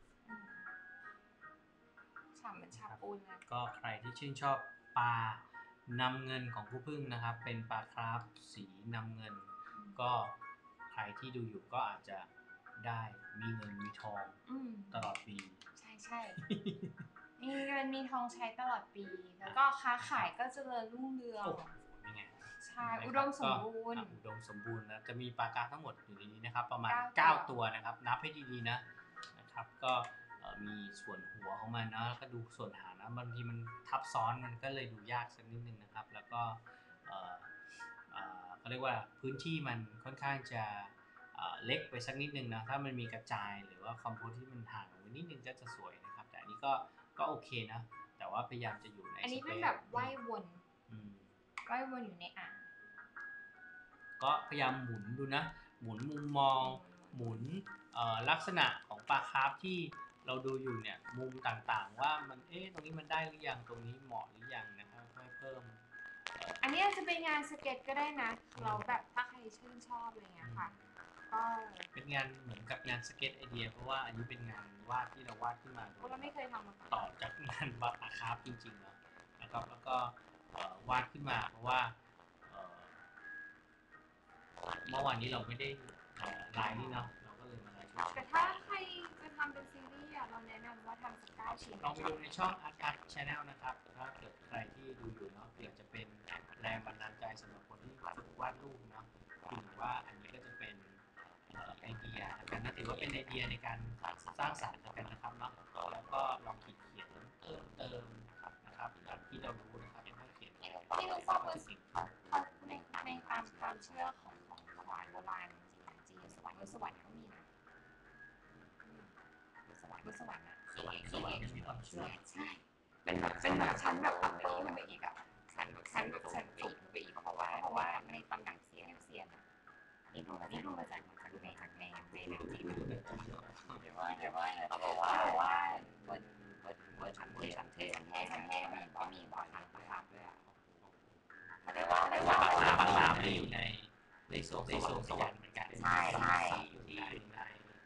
ฉาบเหมือนฉาบปูนเลยก็ใครที่ชื่นชอบปลานำเงินของครูพึ่งนะครับเป็นปลาคราฟสีนำเงินก็ใครที่ดูอยู่ก็อาจจะได้มีเงินมีทองตลอดปีใช่ใช่มีเงินมีทองใช้ตลอดปีแล้วก็ค้าขายก็เจริญรุ่งเรืองใช่อุดมสมบูรณ์อุดมสมบูรณ์นะจะมีปลากราฟทั้งหมดอยู่ในนี้นะครับประมาณเก้าตัวนะครับนับให้ดีๆนะนะครับก็มีส่วนหัวของมันนะแล้วก็ดูส่วนหางนะบางทีมันทับซ้อนมันก็เลยดูยากสักนิดนึงนะครับแล้วก็เขาเรียกว่าพื้นที่มันค่อนข้างจะเล็กไปสักนิดนึงนะถ้ามันมีกระจายหรือว่าคอมโพสที่มันห่างไว้นิดนึงก็จะสวยนะครับแต่อันนี้ก็ก็โอเคนะแต่ว่าพยายามจะอยู่ในอันนี้เป็นแบบว่ายวนว่ายวนอยู่ในอ่างก็พยายามหมุนดูนะหมุนมุมมองหมุนลักษณะของปลาคาร์ฟที่เราดูอยู่เนี่ยมุมต่างๆว่ามันเอ๊ะตรงนี้มันได้หรือยังตรงนี้เหมาะหรือยังนะครับค่อยเพิ่มอันนี้อาจจะเป็นงานสเก็ตก็ได้นะเราแบบถ้าใครชื่นชอบอะไรเงี้ยค่ะก็เป็นงานเหมือนกับงานสเก็ตไอเดียเพราะว่าอันนี้เป็นงานวาดที่เราวาดขึ้นมาเราไม่เคยทำมาก่อนต่อจากงานวาดปลาคาร์ฟจริงๆเนาะนะครับแล้วก็วาดขึ้นมาเพราะว่าเมื่อวานนี้เราไม่ได้ไลน์นี่เนาะเราก็เลยมาไลน์แต่ถ้าใครจะทำเป็นซีรีส์เราแนะนำว่าทำสกายชิ้นลองไปดูในช่อง Art Art Channel นะครับถ้าเกิดใครที่ดูอยู่เนาะอยากจะเป็นแรงบันดาลใจสำหรับคนที่ฝึกวาดรูปเนาะถือว่าอันนี้ก็จะเป็นไอเดียกันนะถือว่าเป็นไอเดียในการสร้างสรรค์กันนะครับเนาะแล้วก็ลองเขียนเขียนเพิ่มเติมนะครับที่เรารู้นะครับเป็นข้อเขียนที่เราทราบว่าสิ่งในในตามความเชื่อของของสวรรค์โบราณจริงๆสวรรค์สวรรค์เขามีนะสวรรค์สวรรค์อะสวรรค์สวรรค์มีความเชื่อใช่เป็นแบบเป็นแบบชั้นแบบตัดปีมันไปอีกอะชั้นชั้นแบบชั้นสูงไปอีกเพราะว่าเพราะว่าในตำหนักเสียนเสียนอะนี่ดูนี่ดูมาจากจากในในในหนังจีนเดี๋ยวว่าเดี๋ยวว่าเขาบอกว่าว่าบนบนบนชั้นบนชั้นเทชั้นเทชั้นเทมีก็มีบ่อน้ำนะครับด้วยอะเรียกว่าเรียกว่าปากน้ำปากน้ำอยู่ในในโซนในโซนสวรรค์เหมือนกันใช่ใช่อยู่ที่ใน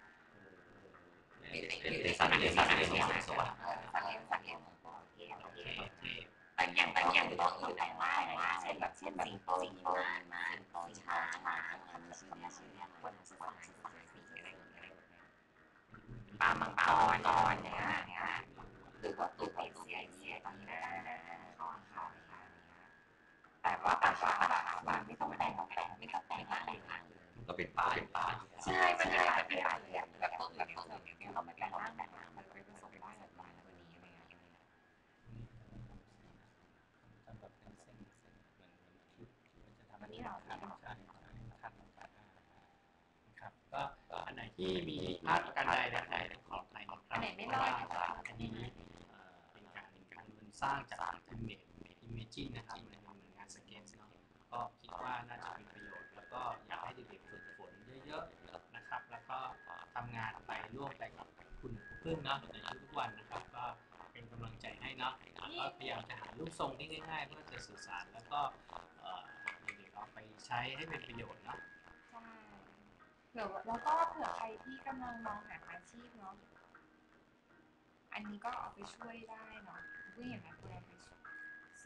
เป็นสัตว์เลี้ยงสัตว์เลี้ยงของสวรรค์สัตว์เลี้ยงสัตว์เลี้ยงของพ่อเทพเทพเทพแต่อย่างแต่อย่างต้องอยู่ไหนว่าว่าเช่นแบบเช่นสิงโตสิงโตม้าสิงโตช้างช้างทำชื่อชื่อเนี่ยคนสวรรค์สวรรค์สีอะไรอย่างเงี้ยปลามังกรนอนเนี่ยเนี่ยหรือว่าตัวเสียเสียตอนนี้นะข้อข่าวอะไรอย่างเงี้ยแต่ว่าปลาปลาปลาไม่ต้องแต่งแต่งไม่ต้องแต่งอะไรเลยก็เป็นปลาเป็นปลาใช่เป็นปลาเป็นปลาเลยแบบตัวอื่นตัวอื่นเนี่ยเราไม่แต่งร่างแต่งร่างมันไปผสมได้แบบปลาตัวนี้อะไรอย่างเงี้ยทำแบบเป็นเส้นเส้นเหมือนเหมือนชุดมันจะทำวันนี้เราทำใช่ครับครับก็อันไหนที่มีภาพกันใดใดขอไปนะครับอันไหนไม่รอดอันนี้เป็นการการมันสร้างจาก image imagine นะครับในงานสเก็ตเนาะก็คิดว่าน่าจะมีประโยชน์แล้วก็อยากให้เด็กๆฝึกฝนเยอะๆนะครับแล้วก็ทำงานไปร่วมไปกับคุณพึ่งเนาะในทุกวันนะครับก็เป็นกำลังใจให้เนาะก็พยายามจะหารูปทรงที่ง่ายๆเพื่อจะสื่อสารแล้วก็เด็กๆเอาไปใช้ให้เป็นประโยชน์เนาะใช่เผื่อแล้วก็เผื่อใครที่กำลังมองหาอาชีพเนาะอันนี้ก็เอาไปช่วยได้เนาะเพื่ออย่างนั้นเพื่อไป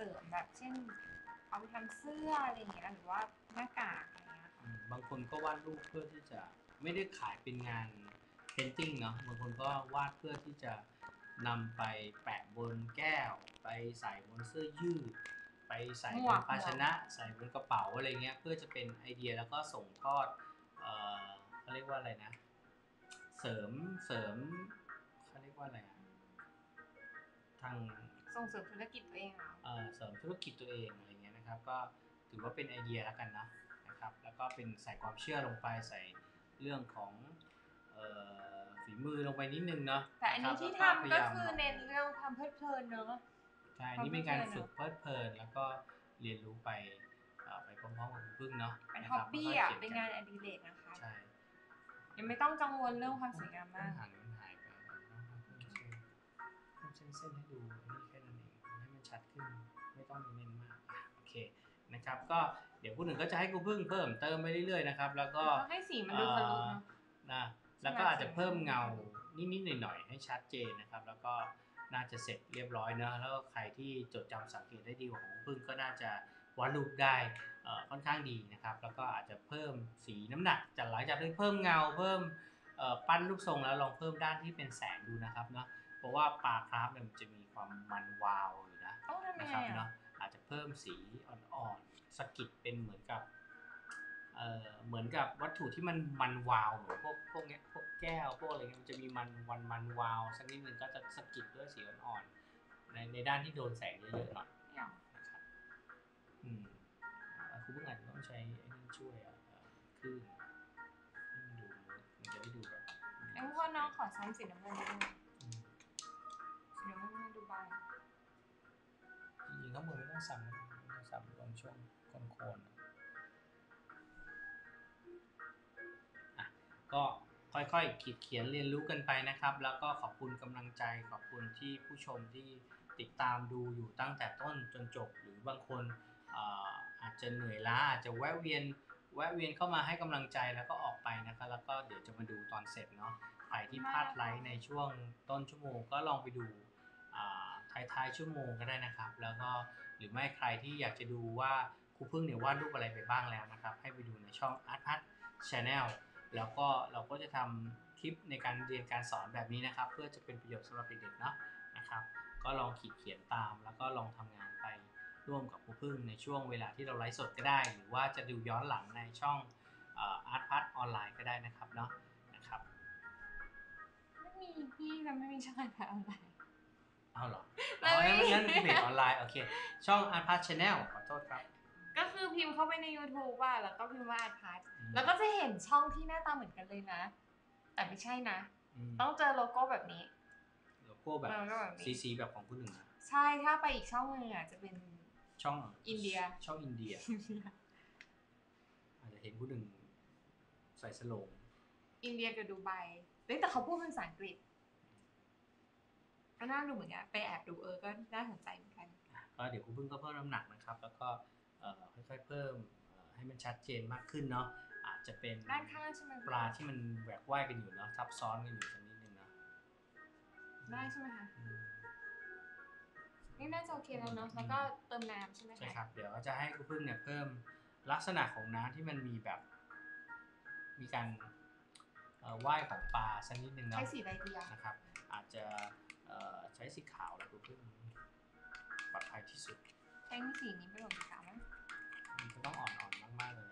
ริมแบบเช่นเอาไปทำเสื้ออะไรอย่างเงี้ยหรือว่าหน้ากากอะไรเงี้ยค่ะบางคนก็วาดรูปเพื่อที่จะไม่ได้ขายเป็นงานเพนติ้งเนาะบางคนก็วาดเพื่อที่จะนำไปแปะบนแก้วไปใส่บนเสื้อยืดไปใส่บนภาชนะใส่บนกระเป๋าอะไรเงี้ยเพื่อจะเป็นไอเดียแล้วก็ส่งทอดเอ่อเขาเรียกว่าอะไรนะเสริมเสริมเขาเรียกว่าอะไรอะทางส่งเสริมธุรกิจตัวเองเหรอเอ่อเสริมธุรกิจตัวเองอะไรเงี้ยนะครับก็ถือว่าเป็นไอเดียแล้วกันนะนะครับแล้วก็เป็นใส่ความเชื่อลงไปใส่เรื่องของเอ่อฝีมือลงไปนิดนึงเนาะแต่อันนี้ที่ทำก็คือเน้นเรื่องความเพลิดเพลินเนอะใช่อันนี้เป็นการฝึกเพลิดเพลินแล้วก็เรียนรู้ไปเอ่อไปพร้อมๆกับคุณพึ่งเนาะเป็นฮ็อบบี้อ่ะเป็นงานอดิเรกนะคะใช่ยังไม่ต้องกังวลเรื่องความสวยงามมากหางมันหายไปเพิ่มเส้นเส้นให้ดูนี่แค่นั้นเองให้มันชัดขึ้นไม่ต้องมีเน้นมากอ่ะโอเคนะครับก็เดี๋ยวผู้หนึ่งก็จะให้กูพึ่งเพิ่มเติมไปเรื่อยๆนะครับแล้วก็ให้สีมันดูทะลุเนาะนะแล้วก็อาจจะเพิ่มเงานิดๆหน่อยๆให้ชัดเจนนะครับแล้วก็น่าจะเสร็จเรียบร้อยเนอะแล้วก็ใครที่จดจำสังเกตได้ดีกว่าของพึ่งก็น่าจะวาดรูปได้ค่อนข้างดีนะครับแล้วก็อาจจะเพิ่มสีน้ำหนักจากหลังจากที่เพิ่มเงาเพิ่มปั้นรูปทรงแล้วลองเพิ่มด้านที่เป็นแสงดูนะครับเนาะเพราะว่าปลาคราฟเนี่ยมันจะมีความมันวาวอยู่นะนะครับเนาะอาจจะเพิ่มสีอ่อนๆสกิดเป็นเหมือนกับเอ่อเหมือนกับวัตถุที่มันมันวาวเหมือนพวกพวกเนี้ยพวกแก้วพวกอะไรเงี้ยมันจะมีมันวันมันวาวสักนิดนึงก็จะสกิดด้วยสีอ่อนๆในในด้านที่โดนแสงเยอะๆหน่อยนะครับอืมคุณเพิ่งอาจจะต้องใช้ไอ้นี่ช่วยอ่ะคลื่นให้มันดูมันจะได้ดูแบบไอ้พวกน้องขอซ้ำสีน้ำเงินด้วยสีน้ำเงินดูบางจริงๆข้างบนไม่ต้องซ้ำไม่ต้องซ้ำตรงช่วงโคนๆก็ค่อยๆขีดเขียนเรียนรู้กันไปนะครับแล้วก็ขอบคุณกำลังใจขอบคุณที่ผู้ชมที่ติดตามดูอยู่ตั้งแต่ต้นจนจบหรือบางคนอาจจะเหนื่อยล้าอาจจะแวะเวียนแวะเวียนเข้ามาให้กำลังใจแล้วก็ออกไปนะครับแล้วก็เดี๋ยวจะมาดูตอนเสร็จเนาะใครที่พลาดไลฟ์ในช่วงต้นชั่วโมงก็ลองไปดูท้ายๆชั่วโมงก็ได้นะครับแล้วก็หรือไม่ใครที่อยากจะดูว่าครูพึ่งเนี่ยวาดรูปอะไรไปบ้างแล้วนะครับให้ไปดูในช่อง Art Pat Channelแล้วก็เราก็จะทำคลิปในการเรียนการสอนแบบนี้นะครับเพื่อจะเป็นประโยชน์สำหรับเด็กๆเนาะนะครับก็ลองขีดเขียนตามแล้วก็ลองทำงานไปร่วมกับครูพึ่งในช่วงเวลาที่เราไลฟ์สดก็ได้หรือว่าจะดูย้อนหลังในช่อง Art Pat ออนไลน์ก็ได้นะครับเนาะนะครับไม่มีพี่จะไม่มีช่องออนไลน์เอาเหรออ๋องั้นงั้นเพจออนไลน์โอเคช่อง Art Pat Channel ขอโทษครับก็คือพิมพ์เข้าไปใน YouTube ว่าแล้วก็พิมพ์ว่า Art Pat แล้วก็จะเห็นช่องที่หน้าตาเหมือนกันเลยนะแต่ไม่ใช่นะต้องเจอโลโก้แบบนี้โลโก้แบบสีสีแบบของคุณหนึ่งนะใช่ถ้าไปอีกช่องนึงอ่ะจะเป็นช่องอินเดียช่องอินเดียอาจจะเห็นคุณหนึ่งใส่สโลงอินเดียกับดูไบแต่เขาพูดเป็นภาษาอังกฤษก็น่าดูเหมือนกันไปแอบดูเออก็น่าสนใจเหมือนกันก็เดี๋ยวคุณพึ่งก็เพิ่มน้ำหนักนะครับแล้วก็ค่อยๆเพิ่มให้มันชัดเจนมากขึ้นเนาะอาจจะเป็นด้านข้างใช่ไหมปลาที่มันแหวกว่ายกันอยู่เนาะทับซ้อนกันอยู่สักนิดนึงนะได้ใช่ไหมคะนี่น่าจะโอเคแล้วเนาะแล้วก็เติมน้ำใช่ไหมคะใช่ครับเดี๋ยวจะให้คุณพึ่งเนี่ยเพิ่มลักษณะของน้ำที่มันมีแบบมีการว่ายของปลาสักนิดนึงเนาะใช้สีใดดีนะครับอาจจะใช้สีขาวแล้วคุณพึ่งปลอดภัยที่สุดใช้สีนี้เป็นหลงสีขาวมั้ยมันจะต้องอ่อนๆมากๆเลย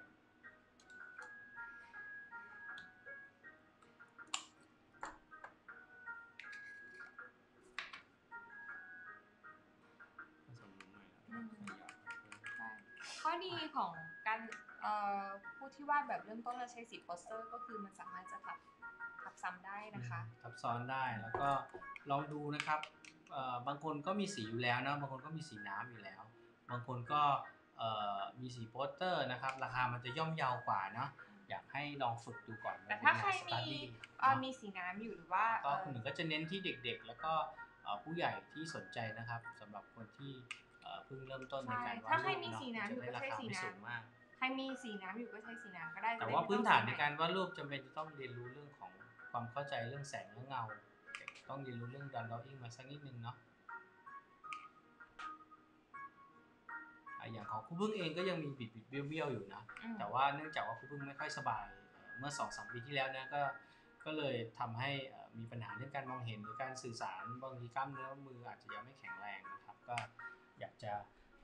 ข้อดีของการผู้ที่วาดแบบเริ่มต้นแล้วใช้สีโปสเตอร์ก็คือมันสามารถจะทับทับซ้ำได้นะคะทับซ้อนได้แล้วก็ลองดูนะครับบางคนก็มีสีอยู่แล้วนะบางคนก็มีสีน้ำอยู่แล้วบางคนก็มีสีโปสเตอร์นะครับราคามันจะย่อมเยาวกว่าเนาะอยากให้ลองฝึกดูก่อนแต่ถ้าใครมีมีสีน้ำอยู่หรือว่าก็คนหนึ่งก็จะเน้นที่เด็กๆแล้วก็ผู้ใหญ่ที่สนใจนะครับสำหรับคนที่เพิ่งเริ่มต้นในการวาดรูปถ้าใครมีสีน้ำอยู่ก็ใช้สีน้ำใครมีสีน้ำอยู่ก็ใช้สีน้ำก็ได้แต่ว่าพื้นฐานในการวาดรูปจำเป็นจะต้องเรียนรู้เรื่องของความเข้าใจเรื่องแสงและเงาต้องเรียนรู้เรื่อง drawing มาสักนิดนึงเนาะอย่างของครูพึ่งเองก็ยังมีบิดบิดเบี้ยวเบี้ยวอยู่นะแต่ว่าเนื่องจากว่าครูพึ่งไม่ค่อยสบายเมื่อ สองถึงสาม ปีที่แล้วเนี่ยก็ก็เลยทำให้มีปัญหาเรื่องการมองเห็นหรือการสื่อสารบางทีกล้ามเนื้อมืออาจจะยังไม่แข็งแรงนะครับก็อยากจะ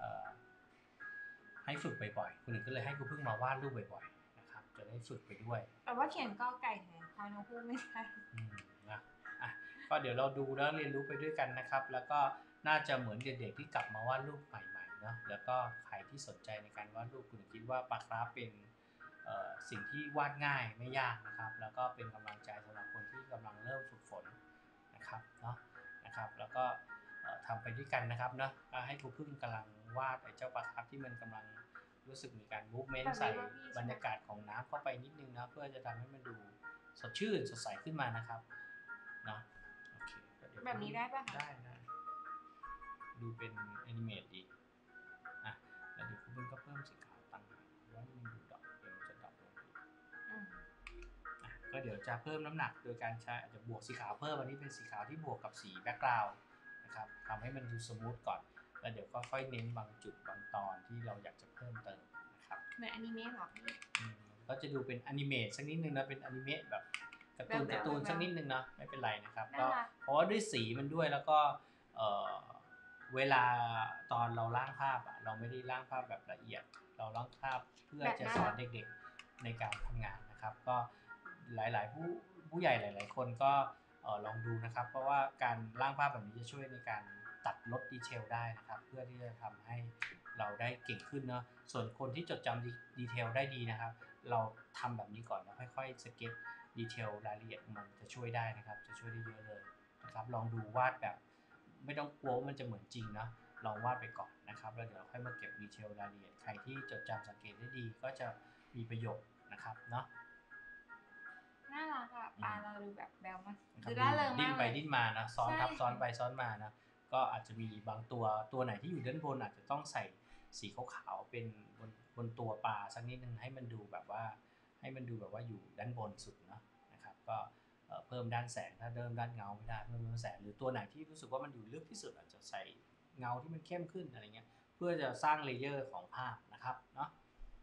ให้ฝึกบ่อยๆคนอื่นก็เลยให้ครูพึ่งมาวาดรูปบ่อยๆนะครับจะได้ฝึกไปด้วยแต่ว่าเขียนก็ไก่แทนพอนกพูดไม่ได้นะอ่ะก็เดี๋ยวเราดูแล้วเรียนรู้ไปด้วยกันนะครับแล้วก็น่าจะเหมือนเด็กๆที่กลับมาวาดรูปใหม่ๆเนาะแล้วก็ใครที่สนใจในการวาดรูปคุณคิดว่าปากกาเป็นสิ่งที่วาดง่ายไม่ยากนะครับแล้วก็เป็นกำลังใจสำหรับคนที่กำลังเริ่มฝึกฝนนะครับเนาะนะครับแล้วก็ทำไปด้วยกันนะครับเนาะให้ครูพึ่งกำลังวาดไอ้เจ้าปลาคาร์ฟที่มันกำลังรู้สึกมีการมูฟเมนต์ใส่บรรยากาศของน้ำเข้าไปนิดนึงนะเพื่อจะทำให้มันดูสดชื่นสดใสขึ้นมานะครับเนาะโอเคแบบนี้ได้ป่ะคะได้ได้ดูเป็นแอนิเมตดีอ่ะแล้วเดี๋ยวครูพึ่งก็เพิ่มสีขาวต่างหากว่ามันดูดอกเดี๋ยวจะดอกลงอีกอ่ะก็เดี๋ยวจะเพิ่มน้ำหนักโดยการใช้อาจจะบวกสีขาวเพิ่มอันนี้เป็นสีขาวที่บวกกับสีแบ็คกราวด์นะครับทำให้มันดูสมูทก่อนแล้วเดี๋ยวก็ค่อยเน้นบางจุดบางตอนที่เราอยากจะเพิ่มเติมนะครับเหมือนอนิเมะหรอพี่ก็จะดูเป็นอนิเมะสักนิดนึงนะเป็นอนิเมะแบบการ์ตูนการ์ตูนสักนิดนึงเนาะไม่เป็นไรนะครับก็เพราะว่าด้วยสีมันด้วยแล้วก็เวลาตอนเราร่างภาพเราไม่ได้ร่างภาพแบบละเอียดเราร่างภาพเพื่อจะสอนเด็กๆในการทำงานนะครับก็หลายๆผู้ผู้ใหญ่หลายๆคนก็ลองดูนะครับเพราะว่าการร่างภาพแบบนี้จะช่วยในการตัดลดดีเทลได้นะครับเพื่อที่จะทำให้เราได้เก่งขึ้นเนาะส่วนคนที่จดจำดีเทลได้ดีนะครับเราทำแบบนี้ก่อนแล้วค่อยๆสเก็ตดีเทลรายละเอียดมันจะช่วยได้นะครับจะช่วยได้เยอะเลยนะครับลองดูวาดแบบไม่ต้องกลัวมันจะเหมือนจริงนะลองวาดไปก่อนนะครับแล้วเดี๋ยวค่อยมาเก็บดีเทลรายละเอียดใครที่จดจำสังเกตได้ดีก็จะมีประโยชน์นะครับเนาะน่ารักอะปลาเราดูแบบแบลมากคือร่าเริงมากเลยดิ้นไปดิ้นมานะซ้อนทับซ้อนไปซ้อนมานะก็อาจจะมีบางตัวตัวไหนที่อยู่ด้านบนอาจจะต้องใส่สีขาวๆเป็นบนบนตัวปลาสักนิดนึงให้มันดูแบบว่าให้มันดูแบบว่าอยู่ด้านบนสุดนะนะครับก็เพิ่มด้านแสงถ้าเริ่มด้านเงาไม่ได้เพิ่มด้านแสงหรือตัวไหนที่รู้สึกว่ามันอยู่ลึกที่สุดอาจจะใส่เงาที่มันเข้มขึ้นอะไรเงี้ยเพื่อจะสร้างเลเยอร์ของภาพนะครับเนาะ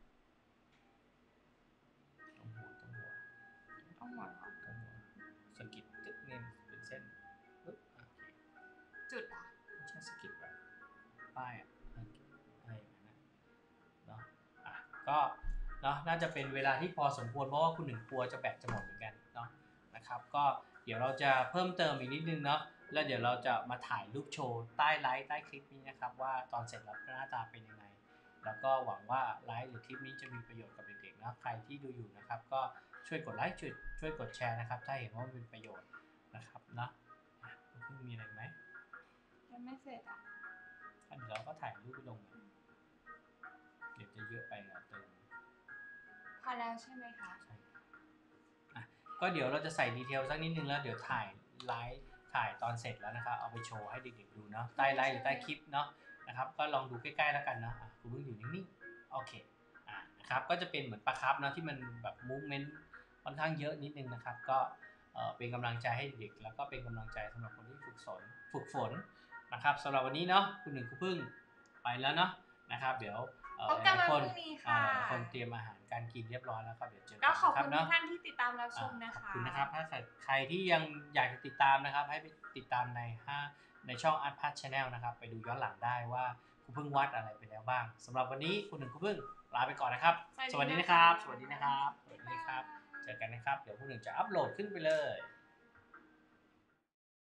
ต้องหัวต้องหัวต้องหัวต้องหัวสกิดตึ๊กเนี่ยเป็นเส้นปึ๊บโอเคจุดอ่ะไม่ใช่สกิดแบบป้ายอ่ะอะไรอย่างนั้นนะเนาะอ่ะก็เนาะน่าจะเป็นเวลาที่พอสมควรเพราะว่าคุณหนึ่งกลัวจะแบตจะหมดเหมือนกันเนาะนะครับก็เดี๋ยวเราจะเพิ่มเติมอีกนิดนึงเนาะแล้วเดี๋ยวเราจะมาถ่ายรูปโชว์ใต้ไลฟ์ใต้คลิปนี้นะครับว่าตอนเสร็จแล้วหน้าตาเป็นยังไงแล้วก็หวังว่าไลฟ์หรือคลิปนี้จะมีประโยชน์กับเด็กๆนะใครที่ดูอยู่นะครับก็ช่วยกดไลค์ช่วยช่วยกดแชร์นะครับถ้าเห็นว่ามันเป็นประโยชน์นะครับนะคุณมีอะไรไหมยังไม่เสร็จอ่ะเดี๋ยวเราก็ถ่ายรูปไปลงเดี๋ยวจะเยอะไปนะเติมพอแล้วใช่ไหมคะใช่อ่ะก็เดี๋ยวเราจะใส่ดีเทลสักนิดนึงแล้วเดี๋ยวถ่ายไลฟ์ถ่ายตอนเสร็จแล้วนะครับเอาไปโชว์ให้เด็กๆดูเนาะใต้ไลฟ์หรือใต้คลิปเนาะนะครับก็ลองดูใกล้ๆแล้วกันนะคุณเพิ่งอยู่นิ่งๆโอเคอ่านะครับก็จะเป็นเหมือนปลาคาร์ฟนะที่มันแบบมูฟเมนต์ค่อนข้างเยอะนิดนึงนะครับก็เป็นกำลังใจให้เด็กแล้วก็เป็นกำลังใจสำหรับคนที่ฝึกฝนฝึกฝนนะครับสำหรับวันนี้เนาะคุณหนึ่งคุณพึ่งไปแล้วเนาะนะครับเดี๋ยวพบกันวันพรุ่งนี้ค่ะคนเตรียมอาหารการกินเรียบร้อยแล้วครับเดี๋ยวเจอกันก็ขอบคุณทุกท่านที่ติดตามรับชมนะคะขอบคุณนะครับถ้าใครที่ยังอยากจะติดตามนะครับให้ไปติดตามในห้าในช่อง Art Path Channel นะครับไปดูย้อนหลังได้ว่าคุณพึ่งวาดอะไรไปแล้วบ้างสำหรับวันนี้คุณหนึ่งคุณพึ่งลาไปก่อนนะครับสวัสดีนะครับสวัสดีนะครับสวัสดีครับเจอกันนะครับเดี๋ยวคุณหนึ่งจะอัปโหลดขึ้นไปเลย